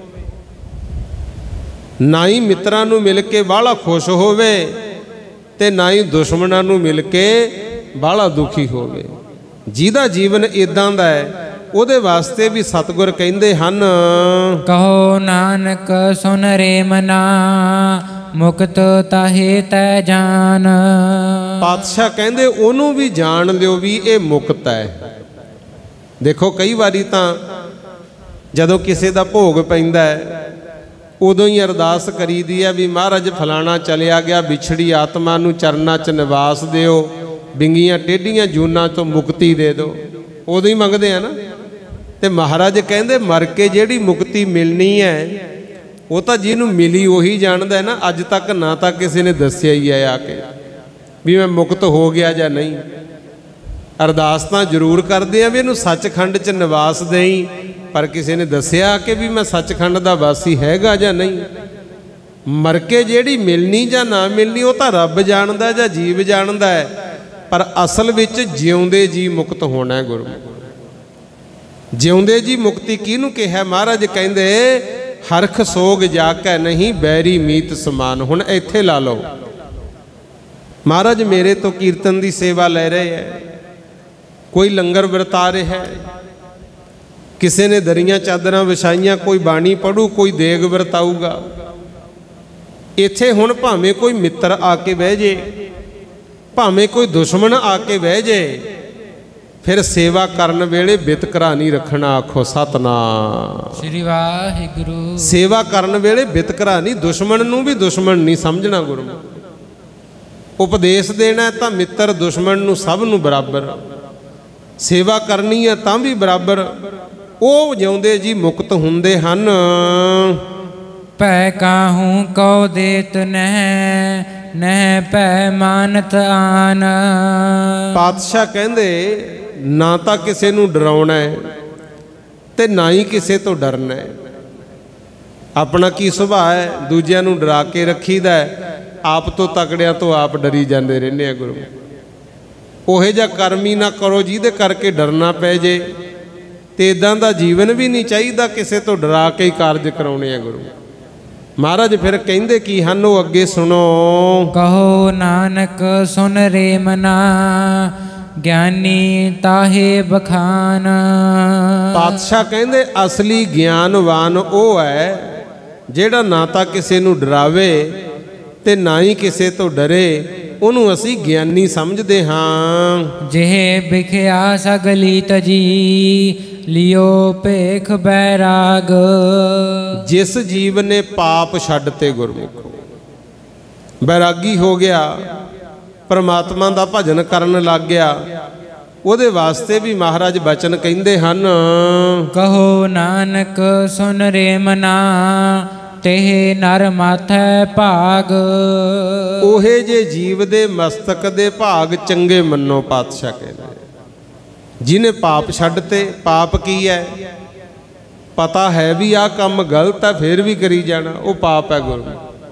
ਨਾ ਹੀ ਮਿੱਤਰਾਂ ਨੂੰ ਮਿਲ ਕੇ ਬਾਹਲਾ ਖੁਸ਼ ਹੋਵੇ ਤੇ ਨਾ ਹੀ ਦੁਸ਼ਮਣਾਂ ਨੂੰ ਮਿਲ ਕੇ ਬਾਹਲਾ ਦੁਖੀ ਹੋਵੇ। ਜਿਹਦਾ ਜੀਵਨ ਇਦਾਂ ਦਾ ਹੈ ਉਹਦੇ ਵਾਸਤੇ ਵੀ ਸਤਿਗੁਰ ਕਹਿੰਦੇ ਹਨ। ਕਹੋ ਨਾਨਕ ਸੁਨ ਰੇ ਮਨਾ, ਮੁਕਤ ਤਾਹੇ ਤੈ ਜਾਨ। ਪਾਤਸ਼ਾਹ ਕਹਿੰਦੇ ਉਹਨੂੰ ਵੀ ਜਾਣ ਲਿਓ ਵੀ ਇਹ ਮੁਕਤ ਹੈ। ਦੇਖੋ ਕਈ ਵਾਰੀ ਤਾਂ ਜਦੋਂ ਕਿਸੇ ਦਾ ਭੋਗ ਪੈਂਦਾ ਹੈ ਉਦੋਂ ਹੀ ਅਰਦਾਸ ਕਰੀਦੀ ਹੈ ਵੀ ਮਹਾਰਾਜ ਫਲਾਣਾ ਚਲਿਆ ਗਿਆ, ਵਿਛੜੀ ਆਤਮਾ ਨੂੰ ਚਰਨਾਂ 'ਚ ਨਿਵਾਸ ਦਿਓ, ਵਿੰਗੀਆਂ ਟੇਢੀਆਂ ਜੂਨਾਂ ਤੋਂ ਮੁਕਤੀ ਦੇ ਦਿਓ। ਉਦੋਂ ਹੀ ਮੰਗਦੇ ਆ ਨਾ। ਤੇ ਮਹਾਰਾਜ ਕਹਿੰਦੇ ਮਰ ਕੇ ਜਿਹੜੀ ਮੁਕਤੀ ਮਿਲਣੀ ਹੈ ਉਹ ਤਾਂ ਜਿਹਨੂੰ ਮਿਲੀ ਉਹੀ ਜਾਣਦਾ ਨਾ। ਅੱਜ ਤੱਕ ਨਾ ਤਾਂ ਕਿਸੇ ਨੇ ਦੱਸਿਆ ਹੀ ਹੈ ਆ ਕੇ ਵੀ ਮੈਂ ਮੁਕਤ ਹੋ ਗਿਆ ਜਾਂ ਨਹੀਂ। ਅਰਦਾਸ ਤਾਂ ਜ਼ਰੂਰ ਕਰਦੇ ਆ ਵੀ ਇਹਨੂੰ ਸੱਚਖੰਡ 'ਚ ਨਿਵਾਸ ਦੇਈ, ਪਰ ਕਿਸੇ ਨੇ ਦੱਸਿਆ ਕਿ ਵੀ ਮੈਂ ਸੱਚਖੰਡ ਦਾ ਵਾਸੀ ਹੈਗਾ ਜਾਂ ਨਹੀਂ। ਮਰ ਕੇ ਜਿਹੜੀ ਮਿਲਣੀ ਜਾਂ ਨਾ ਮਿਲਣੀ ਉਹ ਤਾਂ ਰੱਬ ਜਾਣਦਾ ਜਾਂ ਜੀਵ ਜਾਣਦਾ ਹੈ, ਪਰ ਅਸਲ ਵਿੱਚ ਜਿਉਂਦੇ ਜੀ ਮੁਕਤ ਹੋਣਾ ਹੈ। ਗੁਰੂ ਜਿਉਂਦੇ ਜੀ ਮੁਕਤੀ ਕਿਹਨੂੰ ਕਿਹਾ? ਮਹਾਰਾਜ ਕਹਿੰਦੇ ਹਰਖ ਸੋਗ ਜਾ ਕੇ ਨਹੀਂ, ਬੈਰੀ ਮੀਤ ਸਮਾਨ। ਹੁਣ ਇੱਥੇ ਲਾ ਲਓ, ਮਹਾਰਾਜ ਮੇਰੇ ਤੋਂ ਕੀਰਤਨ ਦੀ ਸੇਵਾ ਲੈ ਰਹੇ ਹੈ, ਕੋਈ ਲੰਗਰ ਵਰਤਾ ਰਿਹਾ ਹੈ, ਕਿਸੇ ਨੇ ਦਰੀਆਂ ਚਾਦਰਾਂ ਵਿਛਾਈਆਂ, ਕੋਈ ਬਾਣੀ ਪੜੂ, ਕੋਈ ਦੇਗ ਵਰਤਾਊਗਾ। ਇੱਥੇ ਹੁਣ ਭਾਵੇਂ ਕੋਈ ਮਿੱਤਰ ਆ ਕੇ ਬਹਿ ਜੇ, ਭਾਵੇਂ ਕੋਈ ਦੁਸ਼ਮਣ ਆ ਕੇ ਬਹਿ ਜੇ, ਫਿਰ ਸੇਵਾ ਕਰਨ ਵੇਲੇ ਬਿਤਕਰਾ ਨਹੀਂ ਰੱਖਣਾ। ਆਖੋ ਸਤਨਾਮ ਸ੍ਰੀ ਵਾਹਿਗੁਰੂ। ਸੇਵਾ ਕਰਨ ਵੇਲੇ ਬਿਤਕਰਾ ਨਹੀਂ, ਦੁਸ਼ਮਣ ਨੂੰ ਵੀ ਦੁਸ਼ਮਣ ਨਹੀਂ ਸਮਝਣਾ। ਗੁਰੂ ਉਪਦੇਸ਼ ਦੇਣਾ ਤਾਂ ਮਿੱਤਰ ਦੁਸ਼ਮਣ ਨੂੰ ਸਭ ਨੂੰ ਬਰਾਬਰ, ਸੇਵਾ ਕਰਨੀ ਹੈ ਤਾਂ ਵੀ ਬਰਾਬਰ। ਉਹ ਜਿਉਂਦੇ ਜੀ ਮੁਕਤ ਹੁੰਦੇ ਹਨ। ਪੈ ਕਾਹੂ ਕਉ ਦੇਤ ਨਹਿ, ਨਹਿ ਪੈ ਮਾਨਤ ਆਨ। ਪਾਤਸ਼ਾਹ ਕਹਿੰਦੇ ਨਾ ਤਾਂ ਕਿਸੇ ਨੂੰ ਡਰਾਉਣਾ ਹੈ ਤੇ ਨਾ ਹੀ ਕਿਸੇ ਤੋਂ ਡਰਨਾ ਹੈ। ਆਪਣਾ ਕੀ ਸੁਭਾਅ ਹੈ? ਦੂਜਿਆਂ ਨੂੰ ਡਰਾ ਕੇ ਰੱਖੀਦਾ ਹੈ, ਆਪ ਤੋਂ ਤਕੜਿਆਂ ਤੋਂ ਆਪ ਡਰੀ ਜਾਂਦੇ ਰਹਿੰਦੇ ਆ। ਗੁਰੂ ਉਹੇ ਜਿਹਾ ਕਰਮ ਹੀ ਨਾ ਕਰੋ ਜਿਹਦੇ ਕਰਕੇ ਡਰਨਾ ਪੈ ਜੇ। ਤੇ ਇਦਾਂ ਦਾ ਜੀਵਨ ਵੀ ਨਹੀਂ ਚਾਹੀਦਾ, ਕਿਸੇ ਤੋਂ ਡਰਾ ਕੇ ਹੀ ਕਾਰਜ ਕਰਾਉਣੇ ਆ। ਗੁਰੂ ਮਹਾਰਾਜ ਫਿਰ ਕਹਿੰਦੇ ਕੀ ਹਨ, ਉਹ ਅੱਗੇ ਸੁਣੋ। ਕਹੋ ਨਾਨਕ ਸੁਨ ਰੇ ਮਨਾ, ਗਿਆਨੀ ਤਾਹੇ ਬਖਾਨ। ਪਾਤਸ਼ਾਹ ਕਹਿੰਦੇ ਅਸਲੀ ਗਿਆਨਵਾਨ ਉਹ ਹੈ ਜਿਹੜਾ ਨਾ ਤਾਂ ਕਿਸੇ ਨੂੰ ਡਰਾਵੇ ਤੇ ਨਾ ਹੀ ਕਿਸੇ ਤੋਂ ਡਰੇ, ਉਹਨੂੰ ਅਸੀਂ ਗਿਆਨੀ ਸਮਝਦੇ ਹਾਂ। ਜਿਹੇ ਵਿਖਿਆ ਸਗਲੀ ਤਜੀ, ਲਿਓ ਭੇਖ ਬੈਰਾਗ। ਜਿਸ ਜੀਵ ਨੇ ਪਾਪ ਛੱਡ ਤੇ ਗੁਰਮੁਖ ਬੈਰਾਗੀ ਹੋ ਗਿਆ, ਪਰਮਾਤਮਾ ਦਾ ਭਜਨ ਕਰਨ ਲੱਗ ਗਿਆ, ਉਹਦੇ ਵਾਸਤੇ ਵੀ ਮਹਾਰਾਜ ਬਚਨ ਕਹਿੰਦੇ ਹਨ। ਕਹੋ ਨਾਨਕ ਸੁਨ ਰੇ ਮਨਾ, ਤੇ ਨਰ ਮਾਥੈ ਭਾਗ। ਉਹੇ ਜੇ ਜੀਵ ਦੇ ਮਸਤਕ ਦੇ ਭਾਗ ਚੰਗੇ ਮੰਨੋ। ਪਾਤਸ਼ਾਹ ਕਹਿੰਦੇ ਜਿਹਨੇ ਪਾਪ ਛੱਡ ਤੇ, ਪਾਪ ਕੀ ਹੈ? ਪਤਾ ਹੈ ਵੀ ਆਹ ਕੰਮ ਗਲਤ ਹੈ ਫਿਰ ਵੀ ਕਰੀ ਜਾਣਾ, ਉਹ ਪਾਪ ਹੈ। ਗੁਰੂ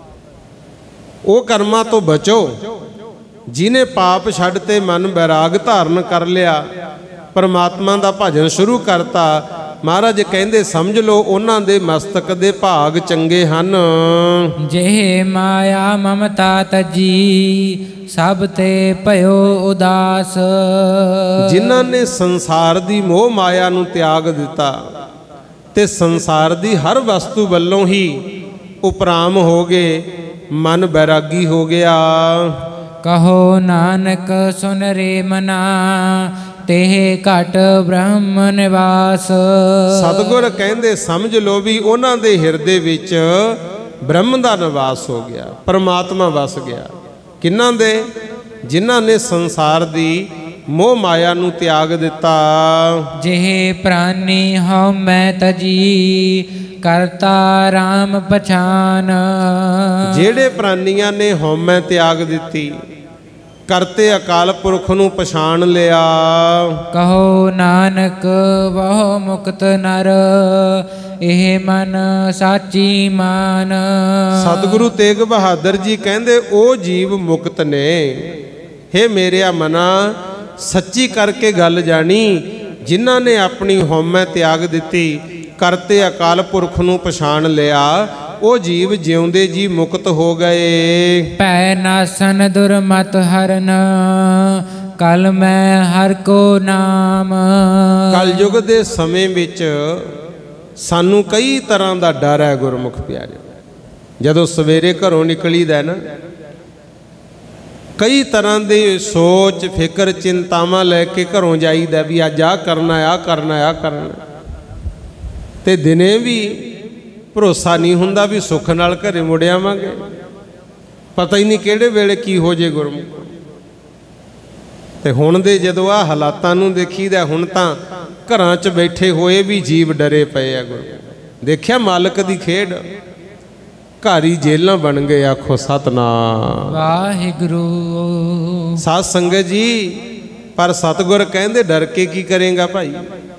ਉਹ ਕਰਮਾਂ ਤੋਂ ਬਚੋ। ਜਿਹਨੇ ਪਾਪ ਛੱਡ ਤੇ ਮਨ ਬੈਰਾਗ ਧਾਰਨ ਕਰ ਲਿਆ, ਪਰਮਾਤਮਾ ਦਾ ਭਜਨ ਸ਼ੁਰੂ ਕਰਤਾ, ਮਹਾਰਾਜ ਕਹਿੰਦੇ ਸਮਝ ਲਓ ਉਹਨਾਂ ਦੇ ਮਸਤਕ ਦੇ ਭਾਗ ਚੰਗੇ ਹਨ। ਜਿਹੇ ਮਾਇਆ ਮਮਤਾ ਤਜੀ, ਸਭ ਤੇ ਭਇਓ ਉਦਾਸ। ਜਿਨ੍ਹਾਂ ਨੇ ਸੰਸਾਰ ਦੀ ਮੋਹ ਮਾਇਆ ਨੂੰ ਤਿਆਗ ਦਿੱਤਾ ਤੇ ਸੰਸਾਰ ਦੀ ਹਰ ਵਸਤੂ ਵੱਲੋਂ ਹੀ ਉਪਰਾਮ ਹੋ ਗਏ, ਮਨ ਬੈਰਾਗੀ ਹੋ ਗਿਆ। ਕਹੋ ਨਾਨਕ ਸੁਨ ਰੇ ਮਨਾ, तेह घट ब्रह्म निवास। सतगुर कहंदे समझ लो भी उन्हां दे हिरदे विच ब्रह्म दा निवास हो गया, परमात्मा वस गया। किन्हां दे? जिन्हां ने संसार दी मोह माया नूं त्याग दिता। जेह प्राणी हਉ मैं तजी करता राम पछान। ਜਿਹੜੇ ਪ੍ਰਾਨੀਆਂ ਨੇ ਹਉਮੈ ਤਿਆਗ ਦਿੱਤੀ, ਕਰਤੇ ਅਕਾਲ ਪੁਰਖ ਨੂੰ ਪਛਾਣ ਲਿਆ। ਕਹੋ ਨਾਨਕ ਬਹੁ ਮੁਕਤ ਨਰ ਇਹ ਮਨ ਸਾਚੀ ਮਾਨ। ਸਤਿਗੁਰੂ ਤੇਗ ਬਹਾਦਰ ਜੀ ਕਹਿੰਦੇ ਉਹ ਜੀਵ ਮੁਕਤ ਨੇ। ਹੇ ਮੇਰਿਆ ਮਨਾ, ਸੱਚੀ ਕਰਕੇ ਗੱਲ ਜਾਣੀ, ਜਿਨ੍ਹਾਂ ਨੇ ਆਪਣੀ ਹਉਮੈ ਤਿਆਗ ਦਿੱਤੀ, ਕਰਤੇ ਅਕਾਲ ਪੁਰਖ ਨੂੰ ਪਛਾਣ ਲਿਆ, ਉਹ ਜੀਵ ਜਿਉਂਦੇ ਜੀ ਮੁਕਤ ਹੋ ਗਏ। ਭੈ ਨਾਸਨ ਦੁਰਮਤ ਹਰਨ ਕਲ ਮੈਂ ਹਰ ਕੋ ਨਾਮ। ਕਲਯੁਗ ਦੇ ਸਮੇਂ ਵਿੱਚ ਸਾਨੂੰ ਕਈ ਤਰ੍ਹਾਂ ਦਾ ਡਰ ਹੈ ਗੁਰਮੁਖ ਪਿਆਰੇ। ਜਦੋਂ ਸਵੇਰੇ ਘਰੋਂ ਨਿਕਲੀਦਾ ਨਾ, ਕਈ ਤਰ੍ਹਾਂ ਦੀ ਸੋਚ ਫਿਕਰ ਚਿੰਤਾਵਾਂ ਲੈ ਕੇ ਘਰੋਂ ਜਾਈਦਾ ਵੀ ਅੱਜ ਆਹ ਕਰਨਾ ਆਹ ਕਰਨਾ ਆਹ ਕਰਨਾ, ਤੇ ਦਿਨੇ ਵੀ ਭਰੋਸਾ ਨਹੀਂ ਹੁੰਦਾ ਵੀ ਸੁੱਖ ਨਾਲ ਘਰੇ ਮੁੜ ਆਵਾਂਗੇ। ਪਤਾ ਹੀ ਨਹੀਂ ਕਿਹੜੇ ਵੇਲੇ ਕੀ ਹੋ ਜੇ ਗੁਰਮੁਖ। ਤੇ ਹੁਣ ਦੇ ਜਦੋਂ ਆਹ ਹਾਲਾਤਾਂ ਨੂੰ ਦੇਖੀਦਾ, ਹੁਣ ਤਾਂ ਘਰਾਂ 'ਚ ਬੈਠੇ ਹੋਏ ਵੀ ਜੀਵ ਡਰੇ ਪਏ ਆ ਗੁਰਮੁਖ। ਦੇਖਿਆ ਮਾਲਕ ਦੀ ਖੇਡ, ਘਰ ਹੀ ਜੇਲਾਂ ਬਣ ਗਏ। ਆਖੋ ਸਤਨਾਮ ਵਾਹਿਗੁਰੂ। ਸਾਧ ਸੰਗਤ ਜੀ, ਪਰ ਸਤਿਗੁਰ ਕਹਿੰਦੇ ਡਰ ਕੇ ਕੀ ਕਰੇਗਾ ਭਾਈ।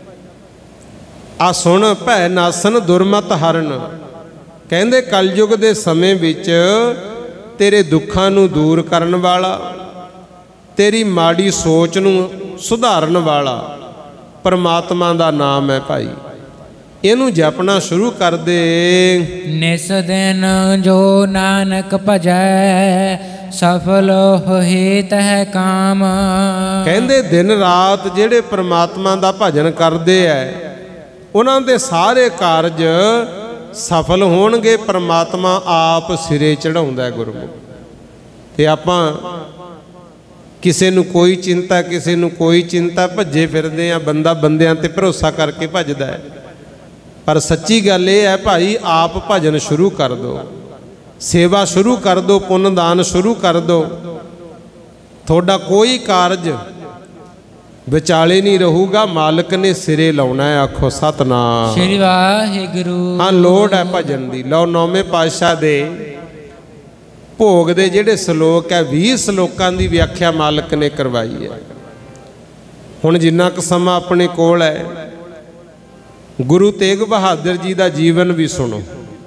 ਆ ਸੁਣ, ਭੈ ਨਾਸਨ ਦੁਰਮਤ ਹਰਨ। ਕਹਿੰਦੇ ਕਲਯੁਗ ਦੇ ਸਮੇਂ ਵਿੱਚ ਤੇਰੇ ਦੁੱਖਾਂ ਨੂੰ ਦੂਰ ਕਰਨ ਵਾਲਾ, ਤੇਰੀ ਮਾੜੀ ਸੋਚ ਨੂੰ ਸੁਧਾਰਨ ਵਾਲਾ ਪਰਮਾਤਮਾ ਦਾ ਨਾਮ ਹੈ ਭਾਈ। ਇਹਨੂੰ ਜਪਣਾ ਸ਼ੁਰੂ ਕਰ ਦੇ। ਨਿਸ ਦਿਨ ਜੋ ਨਾਨਕ ਭਜੈ ਸਫਲ ਹੋਏ ਤਹਿ ਕਾਮ। ਕਹਿੰਦੇ ਦਿਨ ਰਾਤ ਜਿਹੜੇ ਪਰਮਾਤਮਾ ਦਾ ਭਜਨ ਕਰਦੇ ਐ, ਉਹਨਾਂ ਦੇ ਸਾਰੇ ਕਾਰਜ ਸਫਲ ਹੋਣਗੇ। ਪਰਮਾਤਮਾ ਆਪ ਸਿਰੇ ਚੜਾਉਂਦਾ ਹੈ ਗੁਰਮੁਖ। ਤੇ ਆਪਾਂ ਕਿਸੇ ਨੂੰ ਕੋਈ ਚਿੰਤਾ, ਕਿਸੇ ਨੂੰ ਕੋਈ ਚਿੰਤਾ, ਭੱਜੇ ਫਿਰਦੇ ਆ। ਬੰਦਾ ਬੰਦਿਆਂ ਤੇ ਭਰੋਸਾ ਕਰਕੇ ਭੱਜਦਾ ਹੈ। ਪਰ ਸੱਚੀ ਗੱਲ ਇਹ ਹੈ ਭਾਈ, ਆਪ ਭਜਨ ਸ਼ੁਰੂ ਕਰ ਦਿਓ, ਸੇਵਾ ਸ਼ੁਰੂ ਕਰ ਦਿਓ, ਪੁੰਨ ਦਾਨ ਸ਼ੁਰੂ ਕਰ ਦਿਓ। ਤੁਹਾਡਾ ਕੋਈ ਕਾਰਜ ਵਿਚਾਲੇ ਨਹੀਂ ਰਹੂਗਾ। ਮਾਲਕ ਨੇ ਸਿਰੇ ਲਾਉਣਾ ਹੈ। ਆਖੋ ਸਤਨਾਮ ਸ੍ਰੀ ਵਾਹਿਗੁਰੂ। ਹਾਂ, ਲੋੜ ਹੈ ਭਜਨ ਦੀ। ਲਓ, ਨੌਵੇਂ ਪਾਤਸ਼ਾਹ ਦੇ ਭੋਗ ਦੇ ਜਿਹੜੇ ਸ਼ਲੋਕ ਹੈ, ਵੀਹ ਸ਼ਲੋਕਾਂ ਦੀ ਵਿਆਖਿਆ ਮਾਲਕ ਨੇ ਕਰਵਾਈ ਹੈ। ਹੁਣ ਜਿੰਨਾ ਕੁ ਸਮਾਂ ਆਪਣੇ ਕੋਲ ਹੈ, ਗੁਰੂ ਤੇਗ ਬਹਾਦਰ ਜੀ ਦਾ ਜੀਵਨ ਵੀ ਸੁਣੋ।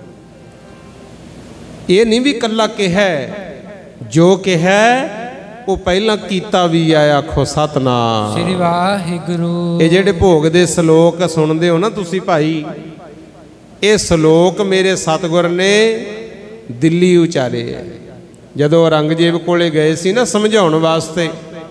ਇਹ ਨਹੀਂ ਵੀ ਇਕੱਲਾ ਕਿਹਾ, ਜੋ ਕਿਹਾ ਉਹ ਪਹਿਲਾਂ ਕੀਤਾ ਵੀ ਆ। ਆਖੋ ਸਤਨਾਮ ਸ੍ਰੀ ਵਾਹਿਗੁਰੂ। ਇਹ ਜਿਹੜੇ ਭੋਗ ਦੇ ਸ਼ਲੋਕ ਸੁਣਦੇ ਹੋ ਨਾ ਤੁਸੀਂ ਭਾਈ, ਇਹ ਸ਼ਲੋਕ ਮੇਰੇ ਸਤਿਗੁਰ ਨੇ ਦਿੱਲੀ ਉਚਾਰੇ ਹੈ। ਜਦੋਂ ਔਰੰਗਜ਼ੇਬ ਕੋਲੇ ਗਏ ਸੀ ਨਾ ਸਮਝਾਉਣ ਵਾਸਤੇ,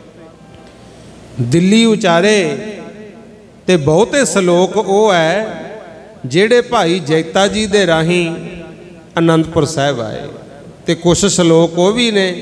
ਦਿੱਲੀ ਉਚਾਰੇ। ਤੇ ਬਹੁਤੇ ਸ਼ਲੋਕ ਉਹ ਹੈ ਜਿਹੜੇ ਭਾਈ ਜੈਤਾ ਜੀ ਦੇ ਰਾਹੀਂ ਅਨੰਦਪੁਰ ਸਾਹਿਬ ਆਏ। ਤੇ ਕੁਛ ਸ਼ਲੋਕ ਉਹ ਵੀ ਨੇ,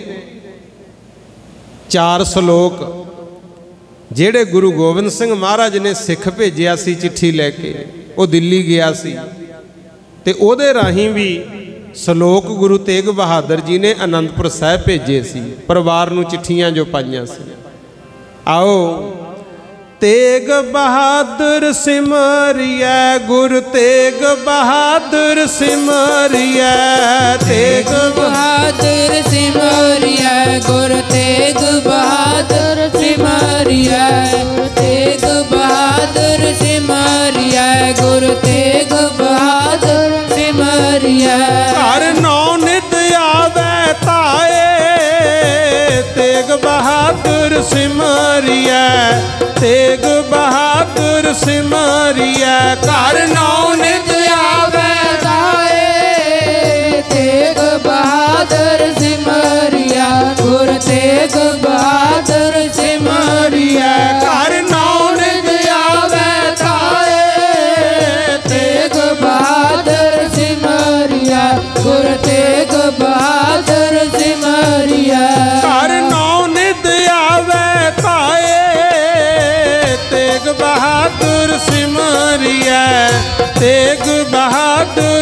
ਚਾਰ ਸ਼ਲੋਕ ਜਿਹੜੇ ਗੁਰੂ ਗੋਬਿੰਦ ਸਿੰਘ ਮਹਾਰਾਜ ਨੇ ਸਿੱਖ ਭੇਜਿਆ ਸੀ ਚਿੱਠੀ ਲੈ ਕੇ, ਉਹ ਦਿੱਲੀ ਗਿਆ ਸੀ। ਤੇ ਉਹਦੇ ਰਾਹੀਂ ਵੀ ਸ਼ਲੋਕ ਗੁਰੂ ਤੇਗ ਬਹਾਦਰ ਜੀ ਨੇ ਅਨੰਦਪੁਰ ਸਾਹਿਬ ਭੇਜੇ ਸੀ, ਪਰਿਵਾਰ ਨੂੰ ਚਿੱਠੀਆਂ ਜੋ ਪਾਈਆਂ ਸੀ। ਆਓ, ਤੇਗ ਬਹਾਦਰ ਸਿਮਰਿਐ, ਗੁਰ ਤੇਗ ਬਹਾਦਰ ਸਿਮਰਿਐ, ਤੇਗ ਬਹਾਦਰ ਸਿਮਰਿਐ, ਗੁਰ ਤੇਗ ਬਹਾਦਰ ਸਿਮਰਿਐ, ਤੇਗ ਬਹਾਦਰ ਸਿਮਰਿਐ, ਗੁਰ ਤੇਗ ਬਹਾਦਰ ਸਿਮਰਿਐ। ਘਰ ਨੌ ਨਿਤ ਆਵੈ ਤਾਏ, ਤੇਗ ਬਹਾਦਰ ਸਿਮਰਿਐ, ਤੇਗ ਬਹਾਦਰ ਸਿਮਰਿਐ। ਘਰ ਨੌ ਨਿਤ ਆਵੈ ਤਾਏ, ਤੇਗ ਬਹਾਦਰ ਸਿਮਰਿਐ, ਗੁਰ ਤੇਗ ਬਹਾਦਰ ਸਿਮਰਿਐ। ਘਰ ਨੌ ਨਿਤ ਆਵੈ ਤਾਏ, ਤੇਗ ਬਹਾਦਰ ਸਿਮਰਿਐ, ਗੁਰ ਤੇਗ ਬਹਾਦਰ ਸਿਮਰਿਐ। ਘਰ ਨੌ ਨਿਤ ਆਵੈ ਤਾਏ,